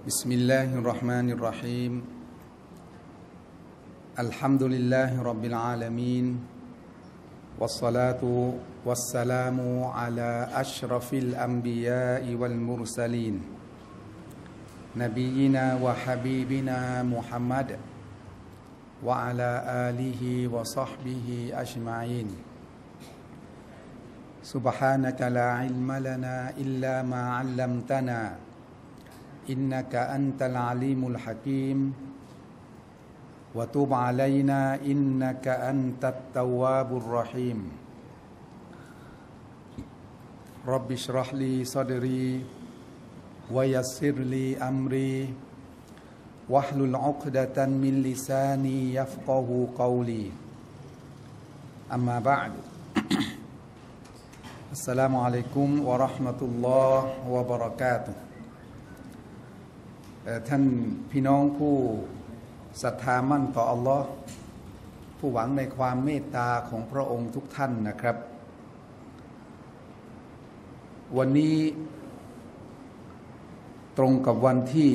بسم الله الرحمن الرحيم الحمد لله رب العالمين والصلاة والسلام على أشرف الأنبياء والمرسلين نبينا وحبيبنا محمد وعلى آله وصحبه أجمعين سبحانك لا علم لنا إلا ما علمتنا إنك أنت العليم الحكيم وتب علينا إنك أنت التواب الرحيم رب اشرح لي صدري ويسر لي أمري واحلل عقدة من لساني يفقه قولي أما بعد السلام عليكم ورحمة الله وبركاتهท่านพี่น้องผู้ศรัทธามั่นต่ออัลลอฮ์ผู้หวังในความเมตตาของพระองค์ทุกท่านนะครับวันนี้ตรงกับวันที่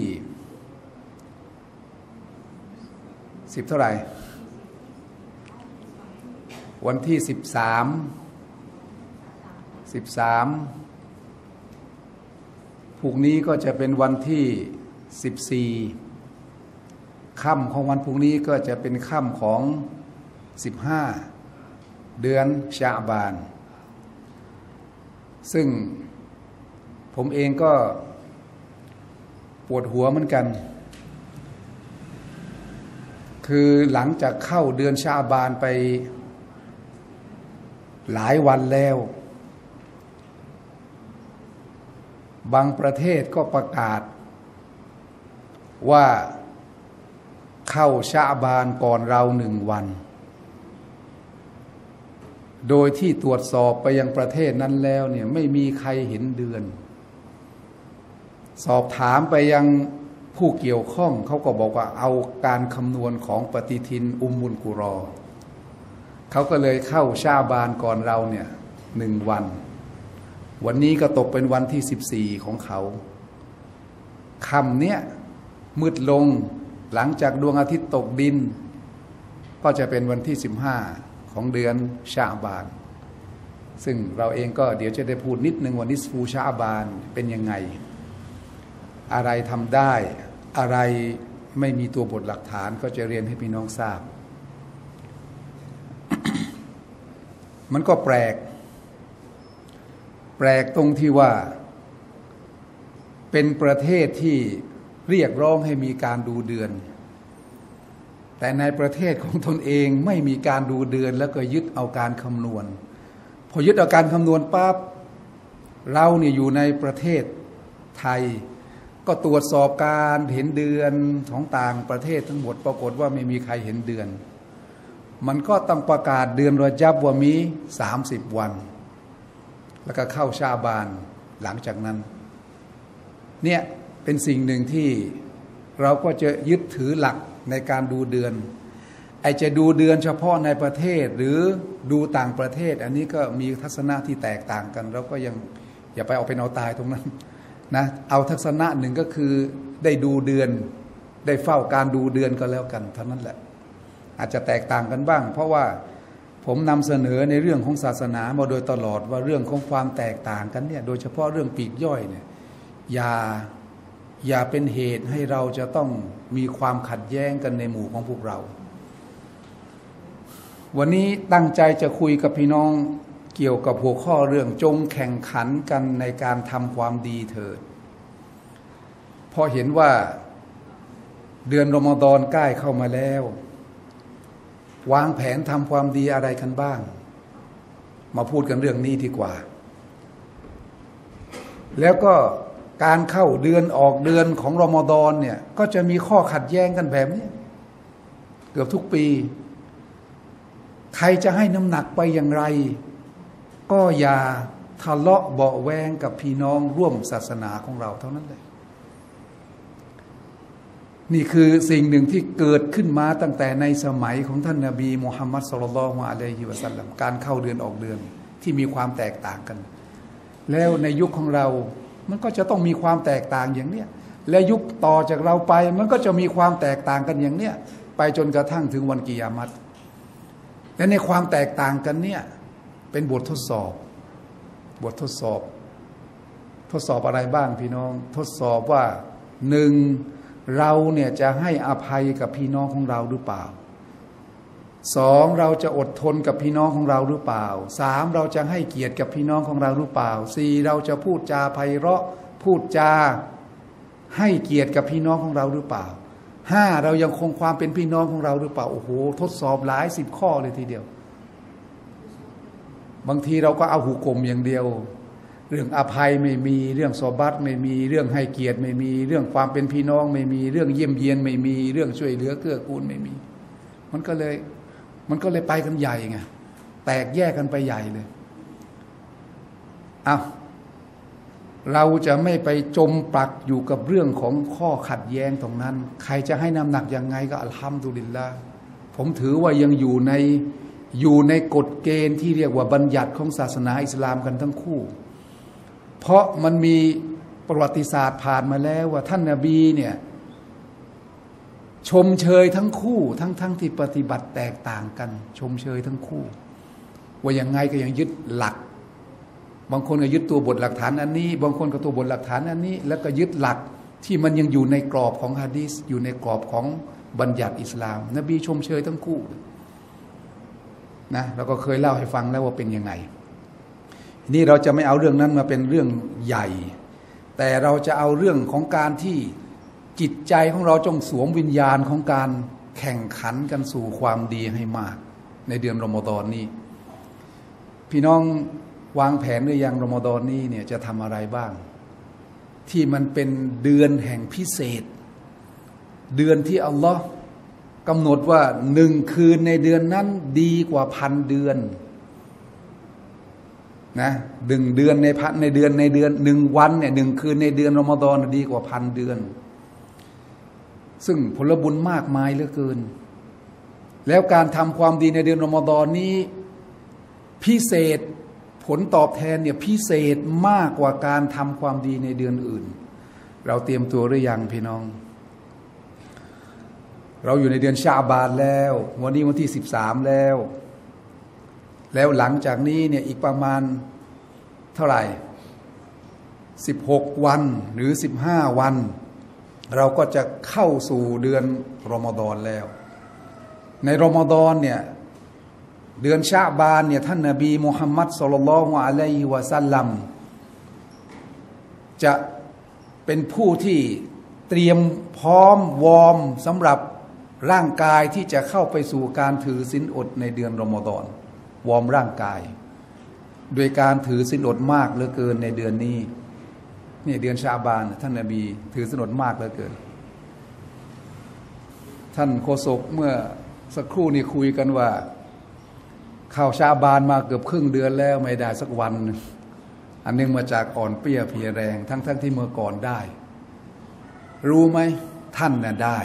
10เท่าไหร่วันที่13พรุ่งนี้ก็จะเป็นวันที่14ค่ำของวันพรุ่งนี้ก็จะเป็นค่ำของ15เดือนชะบานซึ่งผมเองก็ปวดหัวเหมือนกันคือหลังจากเข้าเดือนชะบานไปหลายวันแล้วบางประเทศก็ประกาศว่าเข้าชะบานก่อนเรา1 วันโดยที่ตรวจสอบไปยังประเทศนั้นแล้วเนี่ยไม่มีใครเห็นเดือนสอบถามไปยังผู้เกี่ยวข้องเขาก็บอกว่าเอาการคำนวณของปฏิทินอุมมุลกุรอเขาก็เลยเข้าชะบานก่อนเราเนี่ย1 วันวันนี้ก็ตกเป็นวันที่14ของเขาค่ำเนี้ยมืดลงหลังจากดวงอาทิตย์ตกดินก็จะเป็นวันที่15ของเดือนชะบานซึ่งเราเองก็เดี๋ยวจะได้พูดนิดนึงว่านิสฟูชะบานเป็นยังไงอะไรทำได้อะไรไม่มีตัวบทหลักฐานก็จะเรียนให้พี่น้องทราบ มันก็แปลกตรงที่ว่าเป็นประเทศที่เรียกร้องให้มีการดูเดือนแต่ในประเทศของตนเองไม่มีการดูเดือนแล้วก็ยึดเอาการคำนวณพอยึดเอาการคำนวณปั๊บเราเนี่ยอยู่ในประเทศไทยก็ตรวจสอบการเห็นเดือนของต่างประเทศทั้งหมดปรากฏว่าไม่มีใครเห็นเดือนมันก็ต้องประกาศเดือนรอญับว่ามี30 วันแล้วก็เข้าชะบานหลังจากนั้นเนี่ยเป็นสิ่งหนึ่งที่เราก็จะยึดถือหลักในการดูเดือนจะดูเดือนเฉพาะในประเทศหรือดูต่างประเทศอันนี้ก็มีทัศนะที่แตกต่างกันเราก็ยังอย่าไปเอาเป็นเอาตายตรงนั้นนะเอาทัศนะหนึ่งก็คือได้ดูเดือนได้เฝ้าการดูเดือนก็แล้วกันเท่านั้นแหละอาจจะแตกต่างกันบ้างเพราะว่าผมนำเสนอในเรื่องของศาสนามาโดยตลอดว่าเรื่องของความแตกต่างกันเนี่ยโดยเฉพาะเรื่องปลีกย่อยเนี่ยอย่าเป็นเหตุให้เราจะต้องมีความขัดแย้งกันในหมู่ของพวกเราวันนี้ตั้งใจจะคุยกับพี่น้องเกี่ยวกับหัวข้อเรื่องจงแข่งขันกันในการทำความดีเถิดพอเห็นว่าเดือนรอมฎอนใกล้เข้ามาแล้ววางแผนทำความดีอะไรกันบ้างมาพูดกันเรื่องนี้ดีกว่าแล้วก็การเข้าเดือนออกเดือนของรอมฎอนเนี่ยก็จะมีข้อขัดแย้งกันแบบนี้เกือบทุกปีใครจะให้น้ำหนักไปอย่างไรก็อย่าทะเลาะเบาะแวงกับพี่น้องร่วมศาสนาของเราเท่านั้นเลยนี่คือสิ่งหนึ่งที่เกิดขึ้นมาตั้งแต่ในสมัยของท่านนบีมุฮัมมัดศ็อลลัลลอฮุอะลัยฮิวะซัลลัมการเข้าเดือนออกเดือนที่มีความแตกต่างกันแล้วในยุคของเรามันก็จะต้องมีความแตกต่างอย่างเนี้ยและยุคต่อจากเราไปมันก็จะมีความแตกต่างกันอย่างเนี้ยไปจนกระทั่งถึงวันกิยามะฮ์และในความแตกต่างกันเนี่ยเป็นบททดสอบบททดสอบอะไรบ้างพี่น้องทดสอบว่าหนึ่งเราเนี่ยจะให้อภัยกับพี่น้องของเราหรือเปล่าสองเราจะอดทนกับพี่น้องของเราหรือเปล่าสามเราจะให้เกียรติกับพี่น้องของเราหรือเปล่าสี่เราจะพูดจาไพเราะพูดจาให้เกียรติกับพี่น้องของเราหรือเปล่าห้าเรายังคงความเป็นพี่น้องของเราหรือเปล่าโอ้โหทดสอบหลาย10 ข้อเลยทีเดียวบางทีเราก็เอาหุกลมอย่างเดียวเรื่องอภัยไม่มีเรื่องซอบัตไม่มีเรื่องให้เกียรติไม่มีเรื่องความเป็นพี่น้องไม่มีเรื่องเยี่ยมเยียนไม่มีเรื่องช่วยเหลือเกื้อกูลไม่มีมันก็เลยไปกันใหญ่ไงแตกแยกกันไปใหญ่เลยเราจะไม่ไปจมปลักอยู่กับเรื่องของข้อขัดแย้งตรงนั้นใครจะให้น้ำหนักยังไงก็อัลฮัมดุลิลละห์ผมถือว่ายังอยู่ในกฎเกณฑ์ที่เรียกว่าบัญญัติของศาสนาอิสลามกันทั้งคู่เพราะมันมีประวัติศาสตร์ผ่านมาแล้วว่าท่านนบีเนี่ยชมเชยทั้งคู่ทั้งที่ปฏิบัติแตกต่างกันชมเชยทั้งคู่ว่ายังไงก็ยังยึดหลักบางคนก็ยึดตัวบทหลักฐานอันนี้บางคนก็ตัวบทหลักฐานอันนี้แล้วก็ยึดหลักที่มันยังอยู่ในกรอบของหะดีษอยู่ในกรอบของบัญญัติอิสลามนบีชมเชยทั้งคู่นะเราก็เคยเล่าให้ฟังแล้วว่าเป็นยังไงนี่เราจะไม่เอาเรื่องนั้นมาเป็นเรื่องใหญ่แต่เราจะเอาเรื่องของการที่จิตใจของเราจงสวมวิญญาณของการแข่งขันกันสู่ความดีให้มากในเดือนรอมฎอนนี้พี่น้องวางแผนหรือยังรอมฎอนนี้เนี่ยจะทำอะไรบ้างที่มันเป็นเดือนแห่งพิเศษเดือนที่อัลลอฮ์กำหนดว่า1 คืนในเดือนนั้นดีกว่า1,000 เดือนนะ1 เดือนในเดือน1 วันเนี่ย1 คืนในเดือนรอมฎอนดีกว่า1,000 เดือนซึ่งผลบุญมากมายเหลือเกินแล้วการทำความดีในเดือนรอมฎอนนี้พิเศษผลตอบแทนเนี่ยพิเศษมากกว่าการทำความดีในเดือนอื่นเราเตรียมตัวหรือยังพี่น้องเราอยู่ในเดือนชะอ์บานแล้ววันนี้วันที่13แล้วหลังจากนี้เนี่ยอีกประมาณเท่าไหร่16 วันหรือ15 วันเราก็จะเข้าสู่เดือนรอมฎอนแล้วในรอมฎอนเนี่ยเดือนชะอ์บานเนี่ยท่านนบีมุฮัมมัดศ็อลลัลลอฮุอะลัยฮิวะซัลลัมจะเป็นผู้ที่เตรียมพร้อมวอร์มสำหรับร่างกายที่จะเข้าไปสู่การถือศีลอดในเดือนรอมฎอนวอร์มร่างกายโดยการถือศีลอดมากเหลือเกินในเดือนนี้นี่เดือนชะอ์บานท่านนบีถือศีลอดมากเหลือเกินท่านโฆษกเมื่อสักครู่นี้คุยกันว่าเข้าชะอ์บานมาเกือบครึ่งเดือนแล้วไม่ได้สักวันอันนึงมาจากอ่อนเปรี้ยเพลียแรงทั้งที่เมื่อก่อนได้รู้ไหมท่านน่ะได้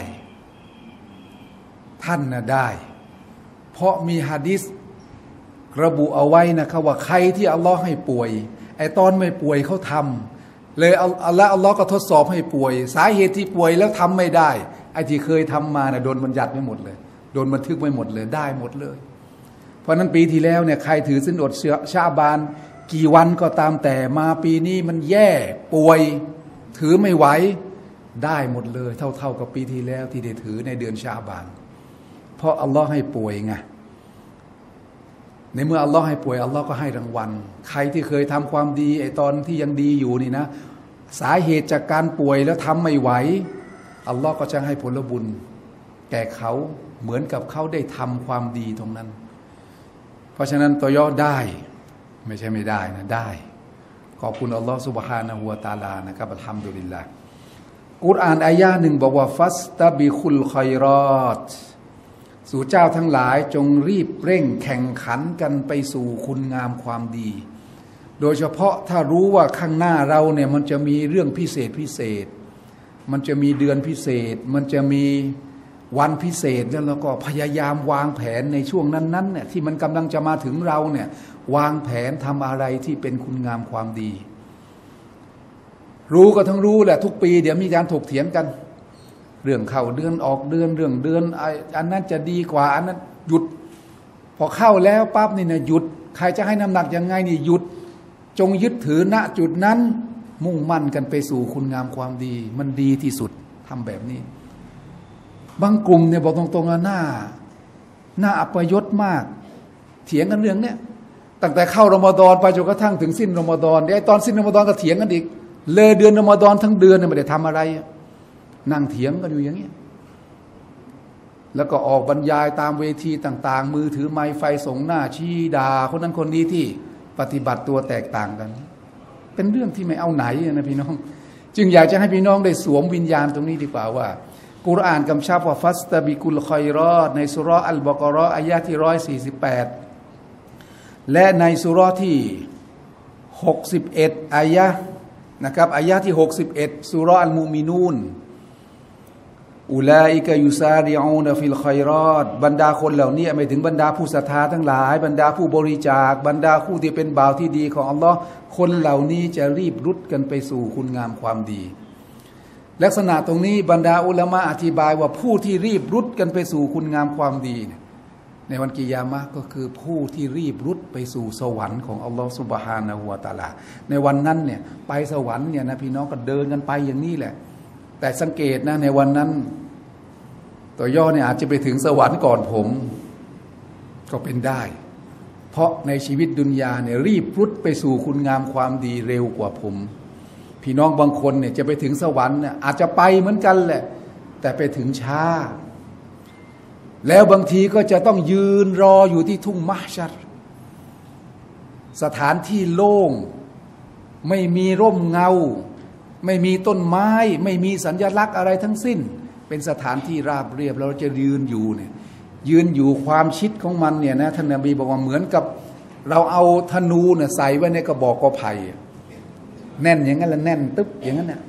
เพราะมีหะดีษระบุเอาไว้นะครับว่าใครที่อัลลอฮ์ให้ป่วยไอ้ตอนไม่ป่วยเขาทำเลยอัลลอฮ์ก็ทดสอบให้ป่วยสาเหตุที่ป่วยแล้วทำไม่ได้ไอ้ที่เคยทำมาเนี่ยโดนบัญญัติไม่หมดเลยโดนบันทึกไม่หมดเลยได้หมดเลยเพราะนั้นปีที่แล้วเนี่ยใครถือศีลอดชะอ์บานกี่วันก็ตามแต่มาปีนี้มันแย่ป่วยถือไม่ไหวได้หมดเลยเท่ากับปีที่แล้วที่ได้ถือในเดือนชะอ์บานเพราะอัลลอฮ์ให้ป่วยไงในเมื่ออัลลอฮ์ให้ป่วยอัลลอฮ์ก็ให้รางวัลใครที่เคยทำความดีไอ้ตอนที่ยังดีอยู่นี่นะสาเหตุจากการป่วยแล้วทำไม่ไหวอัลลอฮ์ก็จะให้ผลบุญแก่เขาเหมือนกับเขาได้ทำความดีตรงนั้นเพราะฉะนั้นตัวย่อได้ไม่ใช่ไม่ได้นะได้ขอบคุณอัลลอฮ์ซุบฮานะฮูวะตะอาลานะครับอัลฮัมดุลิลลาห์กุรอานอายะห์หนึ่งบอกว่าฟัสตะบิคุลค็อยรอตสู่เจ้าทั้งหลายจงรีบเร่งแข่งขันกันไปสู่คุณงามความดีโดยเฉพาะถ้ารู้ว่าข้างหน้าเราเนี่ยมันจะมีเรื่องพิเศษมันจะมีเดือนพิเศษมันจะมีวันพิเศษแล้วเราก็พยายามวางแผนในช่วงนั้นๆเนี่ยที่มันกำลังจะมาถึงเราเนี่ยวางแผนทำอะไรที่เป็นคุณงามความดีรู้ก็ทั้งรู้แหละทุกปีเดี๋ยวมีการถกเถียงกันเรื่องเข้าเดือนออกเดือนเรื่องเดือนอันนั้นจะดีกว่าอันนั้นหยุดพอเข้าแล้วปั๊บนี่นะหยุดใครจะให้น้ำหนักยังไงนี่หยุดจงยึดถือณจุดนั้นมุ่งมั่นกันไปสู่คุณงามความดีมันดีที่สุดทำแบบนี้บางกลุ่มเนี่ยบอกตรงๆว่าหน้าอัปยศมากเถียงกันเรื่องเนี้ยตั้งแต่เข้ารอมฎอนไปจนกระทั่งถึงสิ้นรอมฎอนไอ้ตอนสิ้นรอมฎอนก็เถียงกันอีกเลยเดือนรอมฎอนทั้งเดือนเนี่ยไม่ได้ทำอะไรนั่งเถียงกันอยู่อย่างนี้แล้วก็ออกบรรยายตามเวทีต่างๆมือถือไมค์ไฟส่งหน้าชี้ด่าคนนั้นคนนี้ที่ปฏิบัติตัวแตกต่างกันเป็นเรื่องที่ไม่เอาไหนนะพี่น้องจึงอยากจะให้พี่น้องได้สวมวิญญาณตรงนี้ดีกว่าว่ากุรอานกำชับว่าฟัสตะบิกุลคอยรอดในสุเราะห์อัลบะเกาะฮ์อายะห์ที่148และในสุเราะห์ที่61อายะห์นะครับอายะห์ที่61สุเราะห์อัลมุมินูนอุลาอิกะยุซาริอูนฟิลคอยรอดบรรดาคนเหล่านี้หมายถึงบรรดาผู้ศรัทธาทั้งหลายบรรดาผู้บริจาคบรรดาผู้ที่เป็นบ่าวที่ดีของอัลลอฮ์คนเหล่านี้จะรีบรุดกันไปสู่คุณงามความดีลักษณะตรงนี้บรรดาอุลามะอธิบายว่าผู้ที่รีบรุดกันไปสู่คุณงามความดีในวันกิยามะห์ก็คือผู้ที่รีบรุดไปสู่สวรรค์ของอัลลอฮ์ซุบฮานะฮูวะตะอาลาในวันนั้นเนี่ยไปสวรรค์เนี่ยนะพี่น้องก็เดินกันไปอย่างนี้แหละแต่สังเกตนะในวันนั้นตัวย่อเนี่ยอาจจะไปถึงสวรรค์ก่อนผมก็เป็นได้เพราะในชีวิตดุนยาเนี่ยรีบรุดไปสู่คุณงามความดีเร็วกว่าผมพี่น้องบางคนเนี่ยจะไปถึงสวรรค์เนี่ยอาจจะไปเหมือนกันแหละแต่ไปถึงช้าแล้วบางทีก็จะต้องยืนรออยู่ที่ทุ่งมะชัรสถานที่โล่งไม่มีร่มเงาไม่มีต้นไม้ไม่มีสัญลักษณ์อะไรทั้งสิ้นเป็นสถานที่ราบเรียบเราจะยืนอยู่เนี่ยยืนอยู่ความชิดของมันเนี่ยนะท่านนบีบอกว่าเหมือนกับเราเอาธนูเนี่ยใส่ไว้ในกระบอกกอไผ่แน่นอย่างนั้นละแน่นตึ๊บอย่างนั้นเนี่ย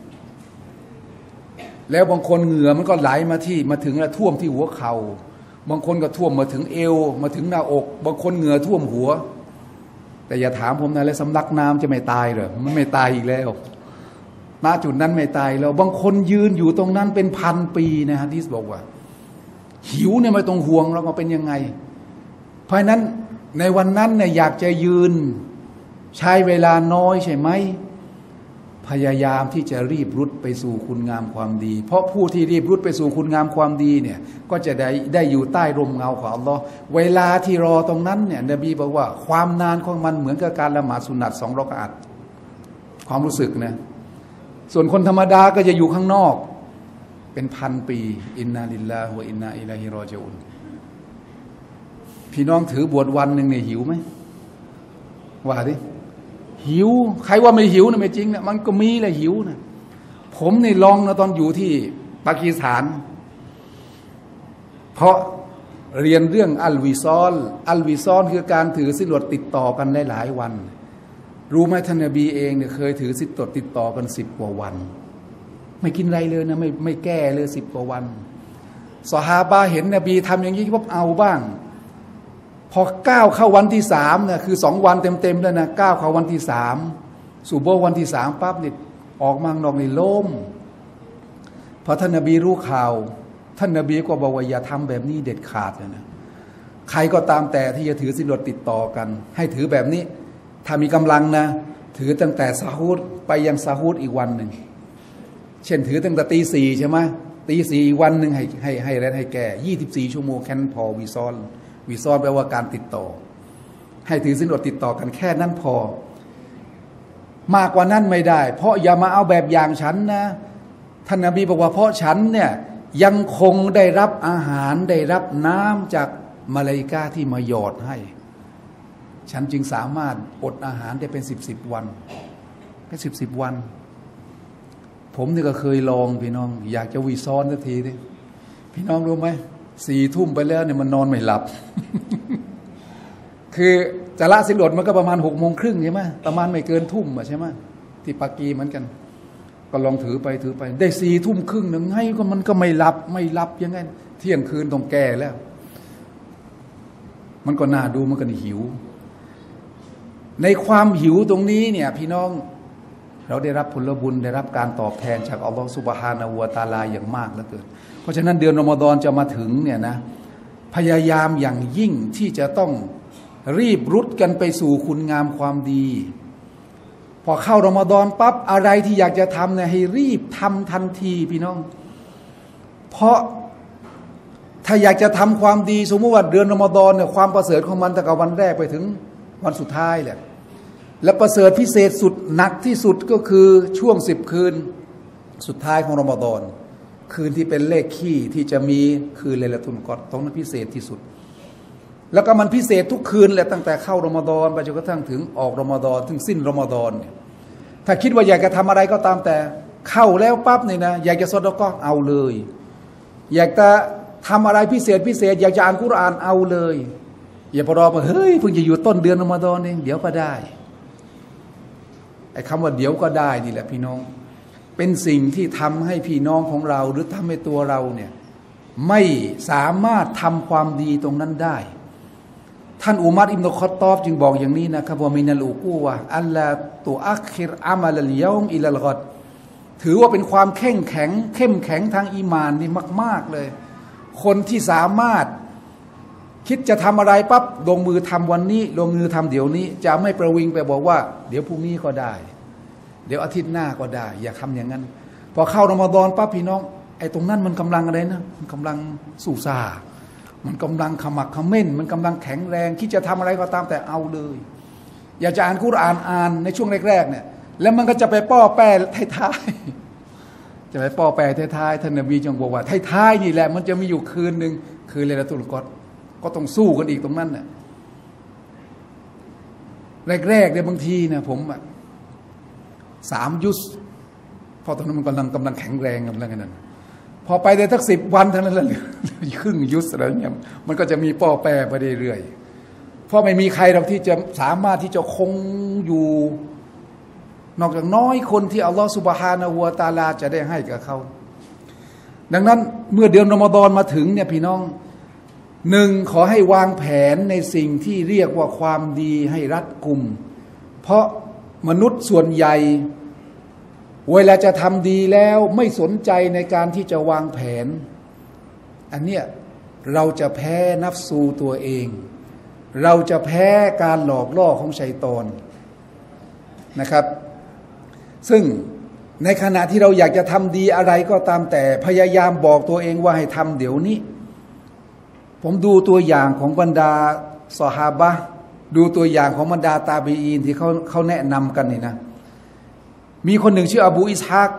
แล้วบางคนเหงื่อมันก็ไหลมาถึงแล้วท่วมที่หัวเข่าบางคนก็ท่วมมาถึงเอวมาถึงหน้าอกบางคนเหงื่อท่วมหัวแต่อย่าถามผมนะแล้วสำลักน้ำจะไม่ตายเหรอมันไม่ตายอีกแล้วณจุดนั้นไม่ตายแล้วบางคนยืนอยู่ตรงนั้นเป็นพันปีนะฮะที่บอกว่าหิวเนี่ยไม่ต้องห่วงเราก็เป็นยังไงเพราะนั้นในวันนั้นเนี่ยอยากจะยืนใช้เวลาน้อยใช่ไหมพยายามที่จะรีบรุดไปสู่คุณงามความดีเพราะผู้ที่รีบรุดไปสู่คุณงามความดีเนี่ยก็จะได้อยู่ใต้ร่มเงาของอัลลอฮ์เวลาที่รอตรงนั้นเนี่ยนบีบอกว่าความนานของมันเหมือนกับการละหมาดสุนัต2 รอกอะอ์ความรู้สึกนะส่วนคนธรรมดาก็จะอยู่ข้างนอกเป็นพันปีอินนาลิลลาฮิวะอินนาอิลัยฮิรอญิอูนพี่น้องถือบวชวันหนึ่งเนี่ยหิวไหมว่าดิหิวใครว่าไม่หิวนะไม่จริงนะมันก็มีแหละหิวนะผมนี่ลองนะตอนอยู่ที่ปากีสถานเพราะเรียนเรื่องอัลวิซอลคือการถือศีลอดติดต่อกันหลายวันรู้ไหมท่านนบีเองเนี่ยเคยถือศีลอดติดต่อกัน10 กว่าวันไม่กินอะไรเลยนะไม่แก้เลย10 กว่าวันซอฮาบะห์เห็นนบีทำอย่างนี้ก็เอาบ้างพอก้าวเข้าวันที่3เนี่ยคือ2 วันเต็มๆแล้วนะก้าวเข้าวันที่3สู่โบวันที่3ปั๊บนี่ออกมาข้างนอกนี่ล้มพอท่านนบีรู้ข่าวท่านนบีก็บอกว่าอย่าทำแบบนี้เด็ดขาดเลยนะใครก็ตามแต่ที่จะถือศีลอดติดต่อกันให้ถือแบบนี้ถ้ามีกำลังนะถือตั้งแต่ซาฮูดไปยังซาฮูดอีกวันหนึ่งเช่นถือตั้งแต่ตี 4ใช่ไหมตี 4อีกวันหนึ่งให้แก่24 ชั่วโมงแค่นั้นพอวิซอลแปลว่าการติดต่อให้ถือศีลอดติดต่อกันแค่นั้นพอมากกว่านั้นไม่ได้เพราะอย่ามาเอาแบบอย่างฉันนะท่านนบีบอกว่าเพราะฉันเนี่ยยังคงได้รับอาหารได้รับน้ำจากมาลาอิกะห์ที่มาหยอดให้ฉันจึงสามารถอดอาหารได้เป็น10 วันแค่10 วันผมนี่ก็เคยลองพี่น้องอยากจะวิซ้อนสักทีดิพี่น้องรู้ไหม4 ทุ่มไปแล้วเนี่ยมันนอนไม่หลับ คือจะละศีลอดมันก็ประมาณ6 โมงครึ่งใช่ไหมประมาณไม่เกินทุ่มใช่ไหมที่ปากีเหมือนกันก็ลองถือไปได้4 ทุ่มครึ่งหนึ่งให้ก็มันก็ไม่หลับยังไงเที่ยงคืนต้องแก่แล้วมันก็น่าดูมันก็หิวในความหิวตรงนี้เนี่ยพี่น้องเราได้รับผลบุญได้รับการตอบแทนจากอัลลอฮฺซุบฮานะฮูวะตะอาลาอย่างมากเหลือเกินเพราะฉะนั้นเดือนรอมฎอนจะมาถึงเนี่ยนะพยายามอย่างยิ่งที่จะต้องรีบรุดกันไปสู่คุณงามความดีพอเข้ารอมฎอนปั๊บอะไรที่อยากจะทำเนี่ยให้รีบทำทันทีพี่น้องเพราะถ้าอยากจะทำความดีสมมติว่าเดือนรอมฎอนเนี่ยความประเสริฐของมันตั้งแต่วันแรกไปถึงวันสุดท้ายแหละและประเสริฐพิเศษสุดหนักที่สุดก็คือช่วง10 คืนสุดท้ายของรอมฎอนคืนที่เป็นเลขขี้ที่จะมีคืนเลลาตุลกอดร์ตรงนั้นพิเศษที่สุดแล้วก็มันพิเศษทุกคืนแหละตั้งแต่เข้ารอมฎอนไปจนกระทั่งถึงออกรอมฎอนถึงสิ้นรอมฎอนเนี่ยถ้าคิดว่าอยากจะทำอะไรก็ตามแต่เข้าแล้วปั๊บเนี่ยนะอยากจะซอดาเกาะห์เอาเลยอยากจะทำอะไรพิเศษอยากจะอ่านกุรอานเอาเลยอย่าพอรอไปเฮ้ยเพิ่งจะอยู่ต้นเดือนรอมฎอนเองเดี๋ยวก็ได้ไอ้คำว่าเดี๋ยวก็ได้นี่แหละพี่น้องเป็นสิ่งที่ทำให้พี่น้องของเราหรือทำให้ตัวเราเนี่ยไม่สามารถทำความดีตรงนั้นได้ท่านอุมัรอิบนุค็อฏฏอบจึงบอกอย่างนี้นะครับว่ามินัลอุกูวะอัลลาตุอัคคิรอามัลลยอมอิลัลกอดถือว่าเป็นความเข้มแข็งทางอีหม่านนี่มากๆเลยคนที่สามารถคิดจะทำอะไรปั๊บลงมือทำวันนี้ลงมือทำเดี๋ยวนี้จะไม่ประวิงไปบอกว่าเดี๋ยวพรุ่งนี้ก็ได้เดี๋ยวอาทิตย์หน้าก็ได้อย่าทำอย่างนั้นพอเข้ารอมฎอนปั๊บพี่น้องไอ้ตรงนั้นมันกำลังอะไรนะมันกำลังสู่ซามันกำลังขมักเขม้นมันกำลังแข็งแรงคิดจะทำอะไรก็ตามแต่เอาเลยอยากจะอ่านกุรอานในช่วงแรกๆเนี่ยแล้วมันก็จะไปป้อแป้ท้ายๆจะไปป้อแป้ท้ายๆท่านนบีจึงบอกว่าท้ายๆนี่แหละมันจะมีอยู่คืนหนึ่งคืนเลลาตุลกอดร์ก็ต้องสู้กันอีกตรงนั้นเนี่ยแรกๆเนี่ยบางทีเนี่ยผม3 ยุสพอตอนนั้นมันกำลังแข็งแรงกำลังนั้นพอไปได้สัก10 วันเท่านั้นแหละครึ่งยุสอะไรเนี่ยมันก็จะมีป้อแปรไปเรื่อยๆเพราะไม่มีใครหรอกที่จะสามารถที่จะคงอยู่นอกจากน้อยคนที่อัลลอฮฺซุบฮานะฮูวะตะอาลาจะได้ให้กับเขาดังนั้นเมื่อเดือนรอมฎอนมาถึงเนี่ยพี่น้อง1ขอให้วางแผนในสิ่งที่เรียกว่าความดีให้รัดกุมเพราะมนุษย์ส่วนใหญ่เวลาจะทำดีแล้วไม่สนใจในการที่จะวางแผนอันเนี้ยเราจะแพ้นัฟซูตัวเองเราจะแพ้การหลอกล่อของชัยฏอนนะครับซึ่งในขณะที่เราอยากจะทำดีอะไรก็ตามแต่พยายามบอกตัวเองว่าให้ทำเดี๋ยวนี้ผมดูตัวอย่างของบรรดาซอฮาบะห์ดูตัวอย่างของบรรดาตาบีอีนที่เขาแนะนำกันนี่นะมีคนหนึ่งชื่ออบูอิสฮาก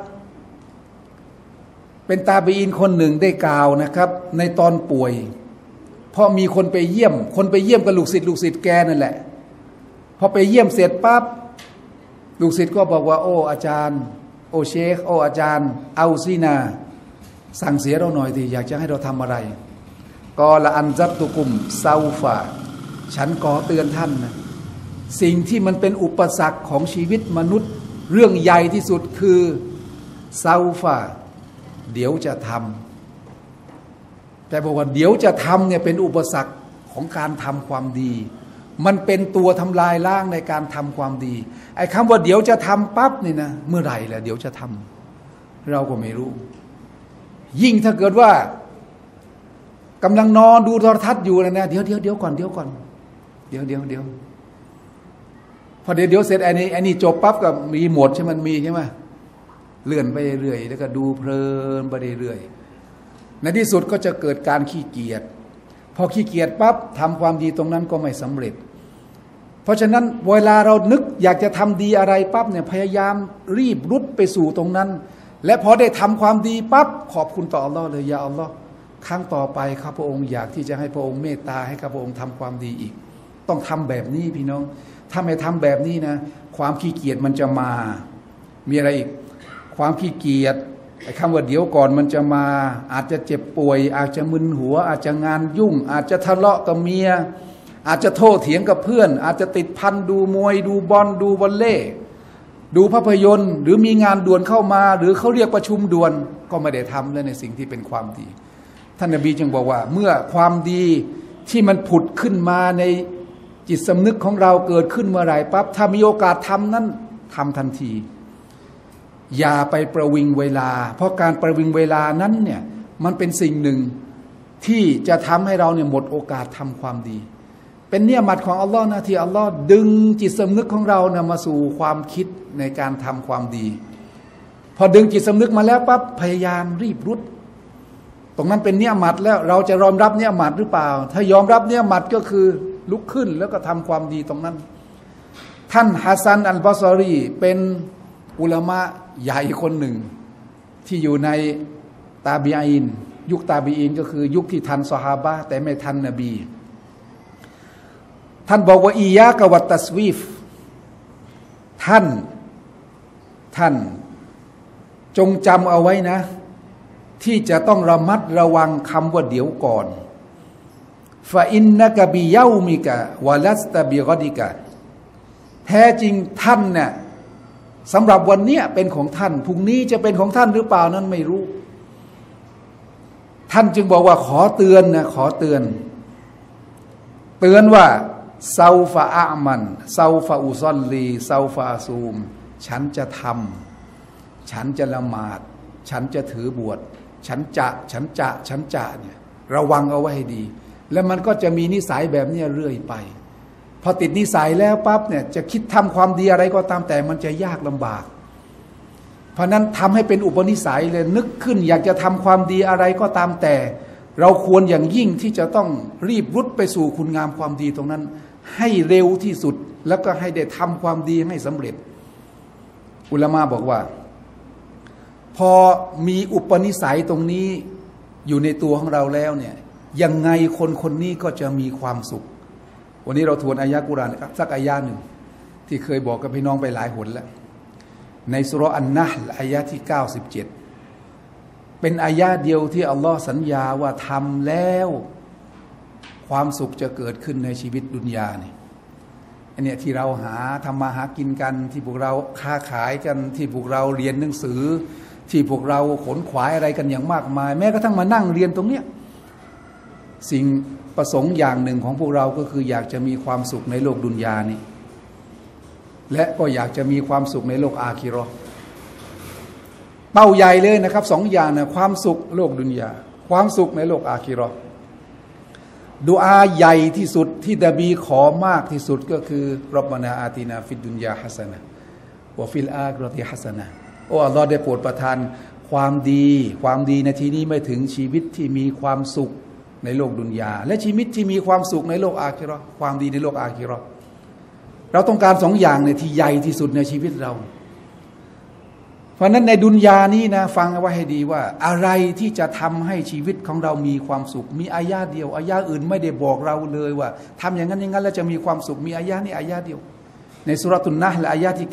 เป็นตาบีอีนคนหนึ่งได้กล่าวนะครับในตอนป่วยเพราะมีคนไปเยี่ยมกับลูกศิษย์แกนั่นแหละพอไปเยี่ยมเสร็จปั๊บลูกศิษย์ก็บอกว่าโอ้อาจารย์โอ้เชคโอ้อาจารย์เอาซีนาสั่งเสียเราหน่อยทีอยากจะให้เราทำอะไรกอละอันซัตตุกุมซาฟาฉันขอเตือนท่านนะสิ่งที่มันเป็นอุปสรรคของชีวิตมนุษย์เรื่องใหญ่ที่สุดคือซาฟาเดี๋ยวจะทำแต่บอกว่าเดี๋ยวจะทำเนี่ยเป็นอุปสรรคของการทำความดีมันเป็นตัวทำลายล้างในการทำความดีไอ้คำว่าเดี๋ยวจะทำปั๊บนี่นะเมื่อไหร่แหละเดี๋ยวจะทำเราก็ไม่รู้ยิ่งถ้าเกิดว่ากำลังนอนดูโทรทัศน์อยู่นะเดี๋ยวก่อนเดี๋ยวพอเดี๋ยวเสร็จอันนี้จบปั๊บก็มีหมดใช่มันมีใช่ไหมเลื่อนไปเรื่อยแล้วก็ดูเพลินไปเรื่อยในที่สุดก็จะเกิดการขี้เกียจพอขี้เกียจปั๊บทำความดีตรงนั้นก็ไม่สำเร็จเพราะฉะนั้นเวลาเรานึกอยากจะทำดีอะไรปั๊บเนี่ยพยายามรีบรุดไปสู่ตรงนั้นและพอได้ทำความดีปั๊บขอบคุณต่ออัลลอฮ์เลยยาอัลลอฮ์ครั้งต่อไปข้าพระองค์อยากที่จะให้พระองค์เมตตาให้ข้าพระองค์ทำความดีอีกต้องทำแบบนี้พี่น้องถ้าไม่ทำแบบนี้นะความขี้เกียจมันจะมามีอะไรอีกความขี้เกียจไอ้คำว่าเดี๋ยวก่อนมันจะมาอาจจะเจ็บป่วยอาจจะมึนหัวอาจจะงานยุ่งอาจจะทะเลาะกับเมียอาจจะโทษเถียงกับเพื่อนอาจจะติดพันดูมวยดูบอลดูวอลเลย์ดูภาพยนตร์หรือมีงานด่วนเข้ามาหรือเขาเรียกประชุมด่วนก็ไม่ได้ทำเลยในสิ่งที่เป็นความดีท่านนบีจึงบอกว่าเมื่อความดีที่มันผุดขึ้นมาในจิตสำนึกของเราเกิดขึ้นเมื่อไหร่ปั๊บถ้ามีโอกาสทำนั้นทำทันทีอย่าไปประวิงเวลาเพราะการประวิงเวลานั้นเนี่ยมันเป็นสิ่งหนึ่งที่จะทำให้เราเนี่ยหมดโอกาสทำความดีเป็นเนียมัตของอัลลอฮ์นะที่อัลลอฮ์ดึงจิตสำนึกของเราเนี่ยมาสู่ความคิดในการทำความดีพอดึงจิตสำนึกมาแล้วปั๊บพยายามรีบรุดตรงนั้นเป็นเนียมัตแล้วเราจะยอมรับเนียมัตหรือเปล่าถ้ายอมรับเนียมัตก็คือลุกขึ้นแล้วก็ทำความดีตรงนั้นท่านฮัสซันอัลบอซอรีเป็นอุลามะใหญ่คนหนึ่งที่อยู่ในตาบีอีนยุคตาบีอีนก็คือยุคที่ทันซอฮาบะห์แต่ไม่ทันนบีท่านบอกว่าอียะกะวัตตัสวีฟท่านจงจำเอาไว้นะที่จะต้องระมัดระวังคำว่าเดี๋ยวก่อนฟาอินนะกะบิเยามิกะวะลัสตะบิกอดิกะแท้จริงท่านเนี่ยสำหรับวันนี้เป็นของท่านพรุ่งนี้จะเป็นของท่านหรือเปล่านั้นไม่รู้ท่านจึงบอกว่าขอเตือนนะขอเตือนว่าซาฟะอามันซาฟะอุซอลลีซาฟะอาซูมฉันจะทำฉันจะละหมาดฉันจะถือบวชฉันจะเนี่ยระวังเอาไว้ให้ดีแล้วมันก็จะมีนิสัยแบบนี้เรื่อยไปพอติดนิสัยแล้วปั๊บเนี่ยจะคิดทำความดีอะไรก็ตามแต่มันจะยากลำบากเพราะนั้นทำให้เป็นอุปนิสัยเลยนึกขึ้นอยากจะทำความดีอะไรก็ตามแต่เราควรอย่างยิ่งที่จะต้องรีบรุดไปสู่คุณงามความดีตรงนั้นให้เร็วที่สุดแล้วก็ให้ได้ทำความดีให้สำเร็จอุลามะบอกว่าพอมีอุปนิสัยตรงนี้อยู่ในตัวของเราแล้วเนี่ยยังไงคนนี้ก็จะมีความสุขวันนี้เราทวนอายะกุรอานสักอายะหนึ่งที่เคยบอกกับพี่น้องไปหลายหนแล้วในสุเราะห์อันนะห์อายะที่97เป็นอายะเดียวที่อัลลอฮ์สัญญาว่าทำแล้วความสุขจะเกิดขึ้นในชีวิตดุนยาเนี่ยอันเนี้ยที่เราหาทำมาหากินกันที่พวกเราค้าขายกันที่พวกเราเรียนหนังสือที่พวกเราขนขวายอะไรกันอย่างมากมายแม้กระทั่งมานั่งเรียนตรงเนี้ยสิ่งประสงค์อย่างหนึ่งของพวกเราก็คืออยากจะมีความสุขในโลกดุนยานี้และก็อยากจะมีความสุขในโลกอาคิเราะห์เป้าใหญ่เลยนะครับสองอย่างนะความสุขโลกดุนยาความสุขในโลกอาคิเราะห์ดุอาใหญ่ที่สุดที่นบีขอมากที่สุดก็คือร็อบบานาอาตินาฟิดดุนยาฮัสนะวะฟิลอาคิเราะติฮัสนะโอ้อัลลอฮ์ได้โปรดประทานความดีในที่นี้ไม่ถึงชีวิตที่มีความสุขในโลกดุนยาและชีวิตที่มีความสุขในโลกอาคิเราะห์ความดีในโลกอาคิเราะห์เราต้องการสองอย่างเนี่ยที่ใหญ่ที่สุดในชีวิตเราเพราะนั้นในดุนยานี้นะฟังเอาไว้ให้ดีว่าอะไรที่จะทำให้ชีวิตของเรามีความสุขมีอายะเดียวอายะอื่นไม่ได้บอกเราเลยว่าทำอย่างนั้นแล้วจะมีความสุขมีอายะนี้อายะเดียวในสุเราะตุนนะห์อายะที่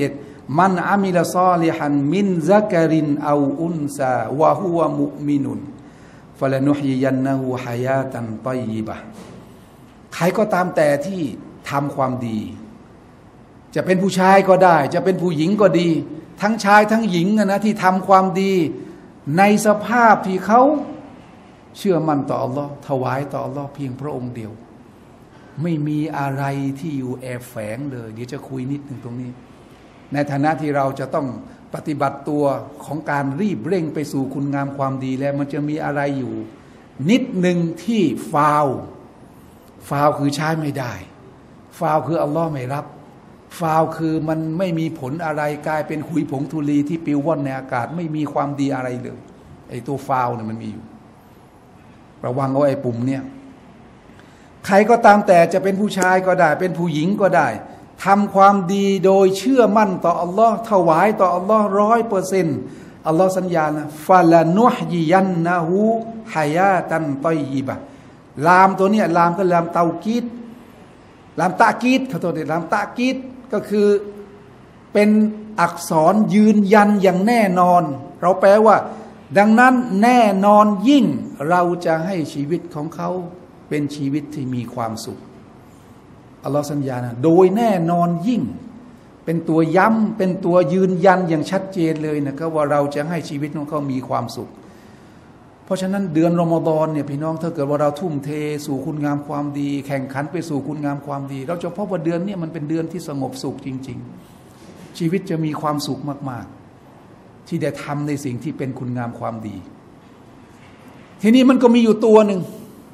97มันอามิลซอลิฮันมินซักรินเอาอุนซาวะฮุวะมุมินุนฟะลานุฮยิยันนะฮูฮายาตันฏอยยิบะห์ใครก็ตามแต่ที่ทำความดีจะเป็นผู้ชายก็ได้จะเป็นผู้หญิงก็ดีทั้งชายทั้งหญิงนะที่ทำความดีในสภาพที่เขาเชื่อมั่นต่ออัลลอฮ์ถวายต่ออัลลอฮ์เพียงพระองค์เดียวไม่มีอะไรที่อยู่แอบแฝงเลยเดี๋ยวจะคุยนิดหนึ่งตรงนี้ในฐานะที่เราจะต้องปฏิบัติตัวของการรีบเร่งไปสู่คุณงามความดีแล้วมันจะมีอะไรอยู่นิดหนึ่งที่ฟาวคือใช้ไม่ได้ฟาวคืออัลลอฮ์ไม่รับฟาวคือมันไม่มีผลอะไรกลายเป็นขุยผงธุลีที่ปลิวว่อนในอากาศไม่มีความดีอะไรเลยไอ้ตัวฟาวเนี่ยมันมีอยู่ระวังเอาไอ้ปุ่มเนี่ยใครก็ตามแต่จะเป็นผู้ชายก็ได้เป็นผู้หญิงก็ได้ทำความดีโดยเชื่อมั่นต่ออัลลอฮ์ถวายต่ออัลลอฮ์100%อัลลอฮ์สัญญานะฟาลานุฮยิยันนะฮูฮายาตันฏอยยิบะห์ลามตัวเนี้ยลามก็ลามเตากีดลามตะกีดเขาตัวเด็ดลามตะกีดก็คือเป็นอักษรยืนยันอย่างแน่นอนเราแปลว่าดังนั้นแน่นอนยิ่งเราจะให้ชีวิตของเขาเป็นชีวิตที่มีความสุขอัลลอฮ์สัญญานะโดยแน่นอนยิ่งเป็นตัวย้ำเป็นตัวยืนยันอย่างชัดเจนเลยนะครับว่าเราจะให้ชีวิตของเขามีความสุขเพราะฉะนั้นเดือนรอมฎอนเนี่ยพี่น้องถ้าเกิดว่าเราทุ่มเทสู่คุณงามความดีแข่งขันไปสู่คุณงามความดีเราจะพบว่าเดือนนี้มันเป็นเดือนที่สงบสุขจริงๆชีวิตจะมีความสุขมากที่ได้ทำในสิ่งที่เป็นคุณงามความดีทีนี้มันก็มีอยู่ตัวหนึ่ง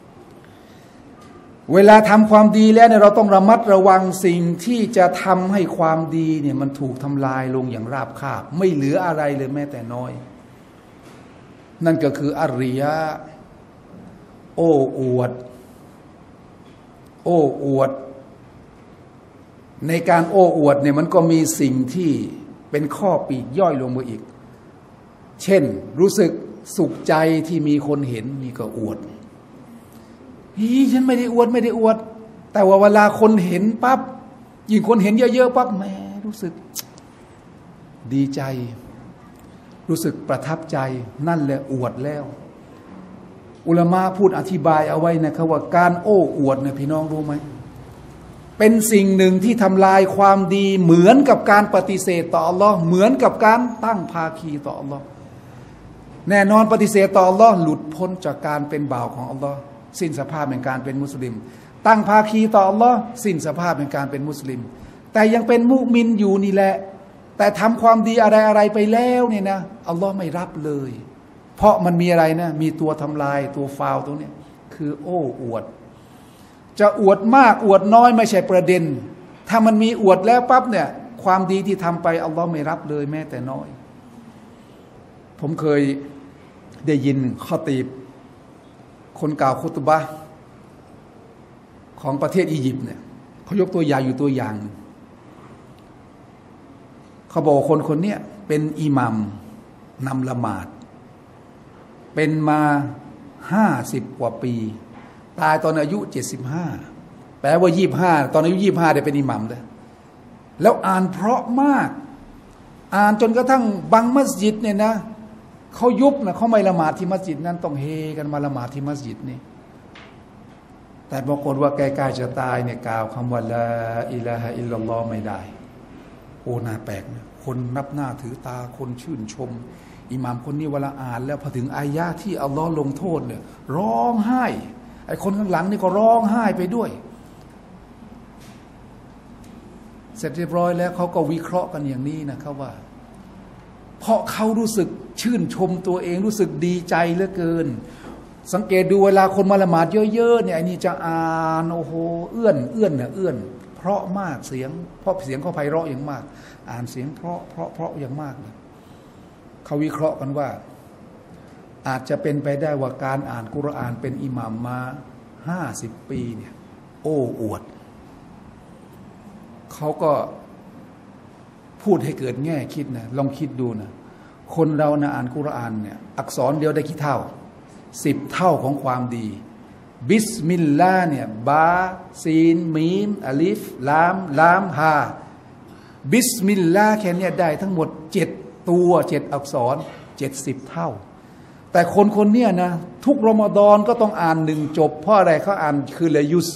เวลาทำความดีแล้วเนี่ยเราต้องระมัดระวังสิ่งที่จะทำให้ความดีเนี่ยมันถูกทำลายลงอย่างราบคาบไม่เหลืออะไรเลยแม้แต่น้อยนั่นก็คืออริยะโอ้อวดในการโอ้อวดเนี่ยมันก็มีสิ่งที่เป็นข้อปีกย่อยลงมาอีกเช่นรู้สึกสุขใจที่มีคนเห็นนี่ก็อวดฉันไม่ได้อวดแต่ว่าเวลาคนเห็นปั๊บยิ่งคนเห็นเยอะๆปั๊บแหมรู้สึกดีใจรู้สึกประทับใจนั่นแหละอวดแล้วอุลามะพูดอธิบายเอาไว้นะครับว่าการโอ้อวดเนี่ยพี่น้องรู้ไหมเป็นสิ่งหนึ่งที่ทำลายความดีเหมือนกับการปฏิเสธต่ออัลลอฮ์เหมือนกับการตั้งภาคีต่ออัลลอฮ์แน่นอนปฏิเสธต่ออัลลอฮ์หลุดพ้นจากการเป็นบ่าวของอัลลอฮ์สิ้นสภาพแห่งการเป็นมุสลิมตั้งภาคีต่ออัลลอฮ์สิ้นสภาพแห่งการเป็นมุสลิมแต่ยังเป็นมุมินอยู่นี่แหละแต่ทำความดีอะไรไปแล้วเนี่ยนะอัลลอฮ์ไม่รับเลยเพราะมันมีอะไรนะมีตัวทำลายตัวฟาวตัวเนี้ยคือโอ้อวดจะอวดมากอวดน้อยไม่ใช่ประเด็นถ้ามันมีอวดแล้วปั๊บเนี่ยความดีที่ทำไปอัลลอฮ์ไม่รับเลยแม้แต่น้อยผมเคยได้ยินคอตีบคนกล่าวคุตบะห์ของประเทศอียิปต์เนี่ยเขายกตัวอย่างอยู่ตัวอย่างเขาบอกคนเนี้ยเป็นอิหมัมนำละหมาดเป็นมา50 กว่าปีตายตอนอายุ75แปลว่า25ตอนอายุ25ได้เป็นอิหมัมแล้วอ่านเพราะมากอ่านจนกระทั่งบางมัสยิดเนี่ยนะเขายุบนะเขาไม่ละหมาดที่มัสยิดนั้นต้องเฮกันมาละหมาดที่มัสยิดนี่แต่ปรากฏว่าใกล้ๆจะตายเนี่ยกล่าวคำว่าลาอิลาฮะอิลลัลลอฮ์ไม่ได้โอ้น่าแปลกนะคนนับหน้าถือตาคนชื่นชมอิหม่ามคนนี้เวลาอ่านแล้วพอถึงอายะที่อัลลอฮ์ลงโทษเนี่ยร้องไห้ไอ้คนข้างหลังนี่ก็ร้องไห้ไปด้วยเสร็จเรียบร้อยแล้วเขาก็วิเคราะห์กันอย่างนี้นะครับว่าเพราะเขารู้สึกชื่นชมตัวเองรู้สึกดีใจเหลือเกินสังเกตดูเวลาคนมาละหมาดเยอะๆเนี่ยไอ้นี่จะอ่านโอ้โหเอื้อนเพราะมากเสียงเพราะเสียงเขาไพเราะอย่างมากอ่านเสียงเพราะอย่างมากเลยเขาวิเคราะห์กันว่าอาจจะเป็นไปได้ว่าการอ่านกุรอานเป็นอิหมัมมา50 ปีเนี่ยโอ้อวดเขาก็พูดให้เกิดแง่คิดนะลองคิดดูนะคนเรานะอ่านกุรอานเนี่ยอักษรเดียวได้กี่เท่า10 เท่าของความดีบิสมิลลาห์เนี่ยบาซีนมีมอลิฟลามฮาบิสมิลลาห์แค่นี้ได้ทั้งหมด7 ตัว7 อักษร70 เท่าแต่คนเนี่ยนะทุกรอมฎอนก็ต้องอ่าน1 จบเพราะอะไรเขาอ่านคือละยุส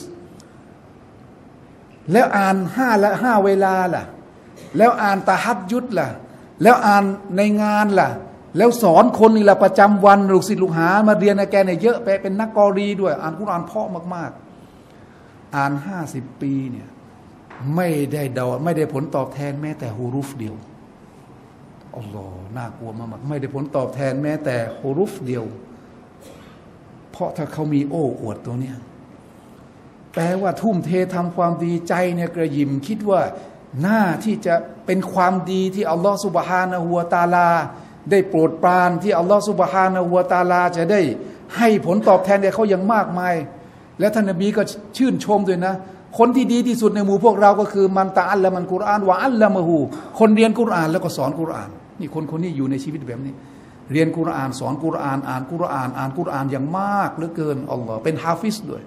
แล้วอ่าน5 เวลาล่ะแล้วอ่านตะฮัจญุดล่ะแล้วอ่านในงานล่ะแล้วสอนคนนี่ล่ะประจำวันลูกศิษย์ลูกหามาเรียนอาแกเนี่ยเยอะไปเป็นนักกอรีด้วยอ่านกุรอานเพาะมากๆอ่าน50 ปีเนี่ยไม่ได้ผลตอบแทนแม้แต่ฮูรุฟเดียวอัลลอฮ์น่ากลัวมากไม่ได้ผลตอบแทนแม้แต่ฮูรุฟเดียวเพราะถ้าเขามีโอ้อวดตัวเนี้ยแปลว่าทุ่มเททำความดีใจเนี่ยกระยิมคิดว่าหน้าที่จะเป็นความดีที่อัลลอฮฺซุบฮานะฮูวะตะอาลาได้โปรดปรานที่อัลลอฮฺซุบฮานะฮูวะตะอาลาจะได้ให้ผลตอบแทนแก่เขาอย่างมากมายและท่านนบีก็ชื่นชมด้วยนะคนที่ดีที่สุดในหมู่พวกเราก็คือมันตะอัลละมันกุรอานวะอัลละมะฮูคนเรียนกุรอานแล้วก็สอนกุรอานนี่คนนี้อยู่ในชีวิตแบบนี้เรียนกุรอานสอนกุรอานอ่านกุรอานอย่างมากเหลือเกินอัลลอฮ์เป็นฮาฟิซด้วย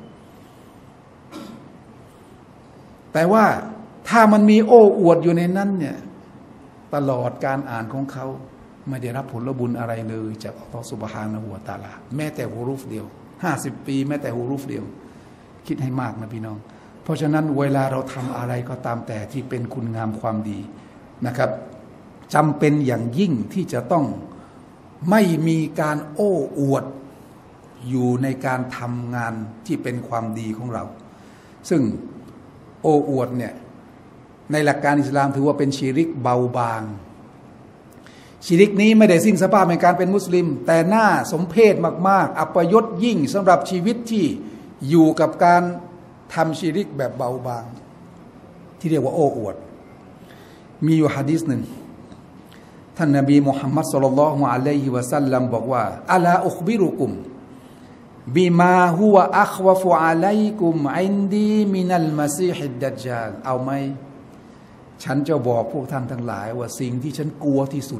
แต่ว่าถ้ามันมีโอ้อวดอยู่ในนั้นเนี่ยตลอดการอ่านของเขาไม่ได้รับผลบุญอะไรเลยจากอัลลอฮฺซุบฮานะฮูวะตะอาลาแม้แต่ฮูรุฟเดียว50 ปีแม้แต่ฮูรุฟเดียวคิดให้มากนะพี่น้องเพราะฉะนั้นเวลาเราทำอะไรก็ตามแต่ที่เป็นคุณงามความดีนะครับจำเป็นอย่างยิ่งที่จะต้องไม่มีการโอ้อวดอยู่ในการทำงานที่เป็นความดีของเราซึ่งโอ้อวดเนี่ยในหลักการอิสลามถือว่าเป็นชิริกเบาบางชิริกนี้ไม่ได้สิ้นสภาพในการเป็นมุสลิมแต่น่าสมเพชมากๆอัปยศยิ่งสำหรับชีวิตที่อยู่กับการทำชิริกแบบเบาบางที่เรียกว่าโอ้อวดมีอยู่หะดีษหนึ่งท่านนบีมุฮัมมัดศ็อลลัลลอฮุอะลัยฮิวะซัลลัมบอกว่าอะลาอุคบิรุกุมบิมาฮุวะอัควะฟุอะลัยกุมอินดีมินัลมะซีฮิดดัจญาลเอาไหมฉันจะบอกพวกท่านทั้งหลายว่าสิ่งที่ฉันกลัวที่สุด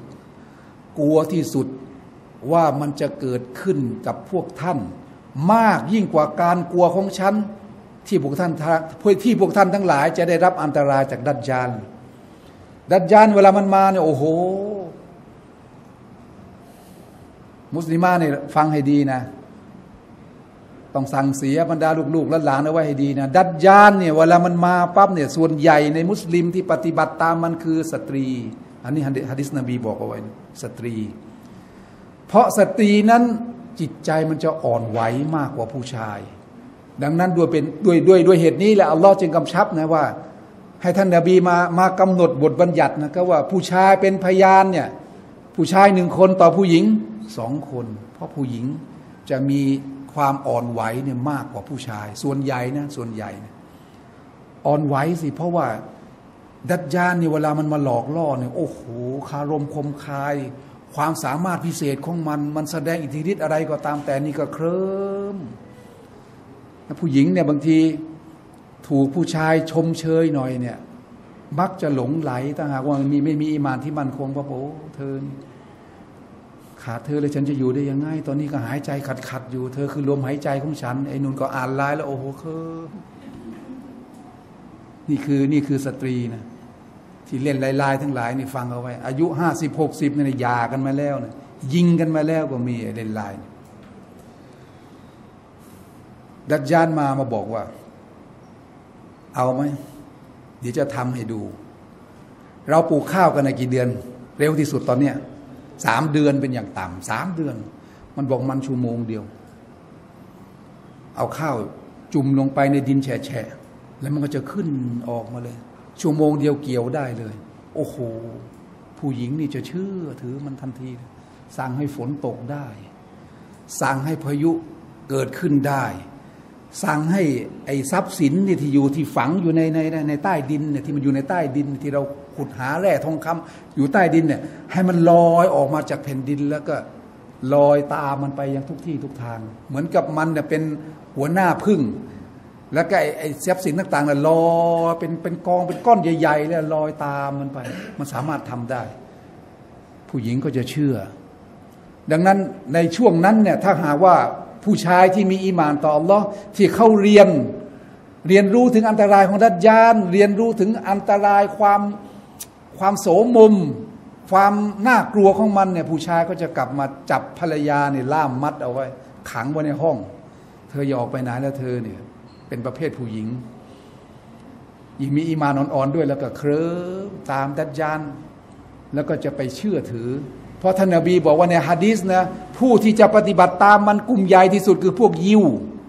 ว่ามันจะเกิดขึ้นกับพวกท่านมากยิ่งกว่าการกลัวของฉันที่พวกท่านทั้งหลายจะได้รับอันตรายจากดัจญาลเวลามันมาเนี่ยโอ้โหมุสลิมาเนี่ยฟังให้ดีนะต้องสั่งเสียบรรดาลูกๆหลานเอาไว้ให้ดีนะดัจญาลเนี่ยเวลามันมาปั๊บเนี่ยส่วนใหญ่ในมุสลิมที่ปฏิบัติตามมันคือสตรีอันนี้หะดีษนบีบอกเอาไว้สตรีเพราะสตรีนั้นจิตใจมันจะอ่อนไหวมากกว่าผู้ชายดังนั้นด้วยเหตุนี้แหละอัลลอฮ์จึงกำชับนะว่าให้ท่านนบีมากำหนดบทบัญญัตินะก็ว่าผู้ชายเป็นพยานเนี่ยผู้ชาย1 คนต่อผู้หญิง2 คนเพราะผู้หญิงจะมีความอ่อนไหวเนี่ยมากกว่าผู้ชายส่วนใหญ่นะอ่อนไหวสิเพราะว่าดัจญาลเนี่ยเวลามันมาหลอกล่อเนี่ยโอ้โหคารมคมคายความสามารถพิเศษของมันแสดงอิทธิฤทธิ์อะไรก็ตามแต่นี่ก็เคลิ้มผู้หญิงเนี่ยบางทีถูกผู้ชายชมเชยหน่อยเนี่ยมักจะหลงไหลถ้าหากว่าไม่มีอีหม่านที่มั่นคงว่าโอ้เธอขาดเธอเลยฉันจะอยู่ได้ยังไงตอนนี้ก็หายใจขัดอยู่เธอคือลมหายใจของฉันไอ้นุ่นก็อ่านไลน์แล้วโอ้โหนี่คือสตรีนะที่เล่นลายทั้งหลายนี่ฟังเอาไว้อายุ50-60เนี่ยหย่ากันมาแล้วนะยิงกันมาแล้วก็มีเล่นลายดัจญาลมาบอกว่าเอาไหมเดี๋ยวจะทำให้ดูเราปลูกข้าวกันในกี่เดือนเร็วที่สุดตอนเนี้ย3 เดือนเป็นอย่างต่ำ3 เดือนมันบอกมันชั่วโมงเดียวเอาข้าวจุ่มลงไปในดินแฉะแล้วมันก็จะขึ้นออกมาเลยชั่วโมงเดียวเกี่ยวได้เลยโอ้โหผู้หญิงนี่จะเชื่อถือมันทันทีสั่งให้ฝนตกได้สั่งให้พายุเกิดขึ้นได้สั่งให้ไอ้ทรัพย์สินนี่ที่อยู่ที่ฝังอยู่ในใต้ดินเนี่ยที่มันอยู่ในใต้ดินที่เราขุดหาแร่ทองคำอยู่ใต้ดินเนี่ยให้มันลอยออกมาจากแผ่นดินแล้วก็ลอยตามมันไปยังทุกที่ทุกทางเหมือนกับมันเนี่ยเป็นหัวหน้าพึ่งแล้วก็ไอ้ทรัพย์สินต่างๆน่ะลอยเป็นกองเป็นก้อนใหญ่ๆแล้วลอยตามมันไปมันสามารถทำได้ผู้หญิงก็จะเชื่อดังนั้นในช่วงนั้นเนี่ยถ้าหากว่าผู้ชายที่มีอีหม่านต่ออัลลอฮ์ที่เขาเรียนรู้ถึงอันตรายของดัจญาลเรียนรู้ถึงอันตรายความโสมมความน่ากลัวของมันเนี่ยผู้ชายก็จะกลับมาจับภรรยาเนี่ยล่ามมัดเอาไว้ขังไว้ในห้องเธออย่าออกไปไหนแล้วเธอเนี่ยเป็นประเภทผู้หญิงยิ่งมีอีหม่านอ่อนๆด้วยแล้วก็เคลิ้มตามดัจญาลแล้วก็จะไปเชื่อถือเพราะท่านนบีบอกว่าในหะดีษนะผู้ที่จะปฏิบัติตามมันกลุ่มใหญ่ที่สุดคือพวกยิว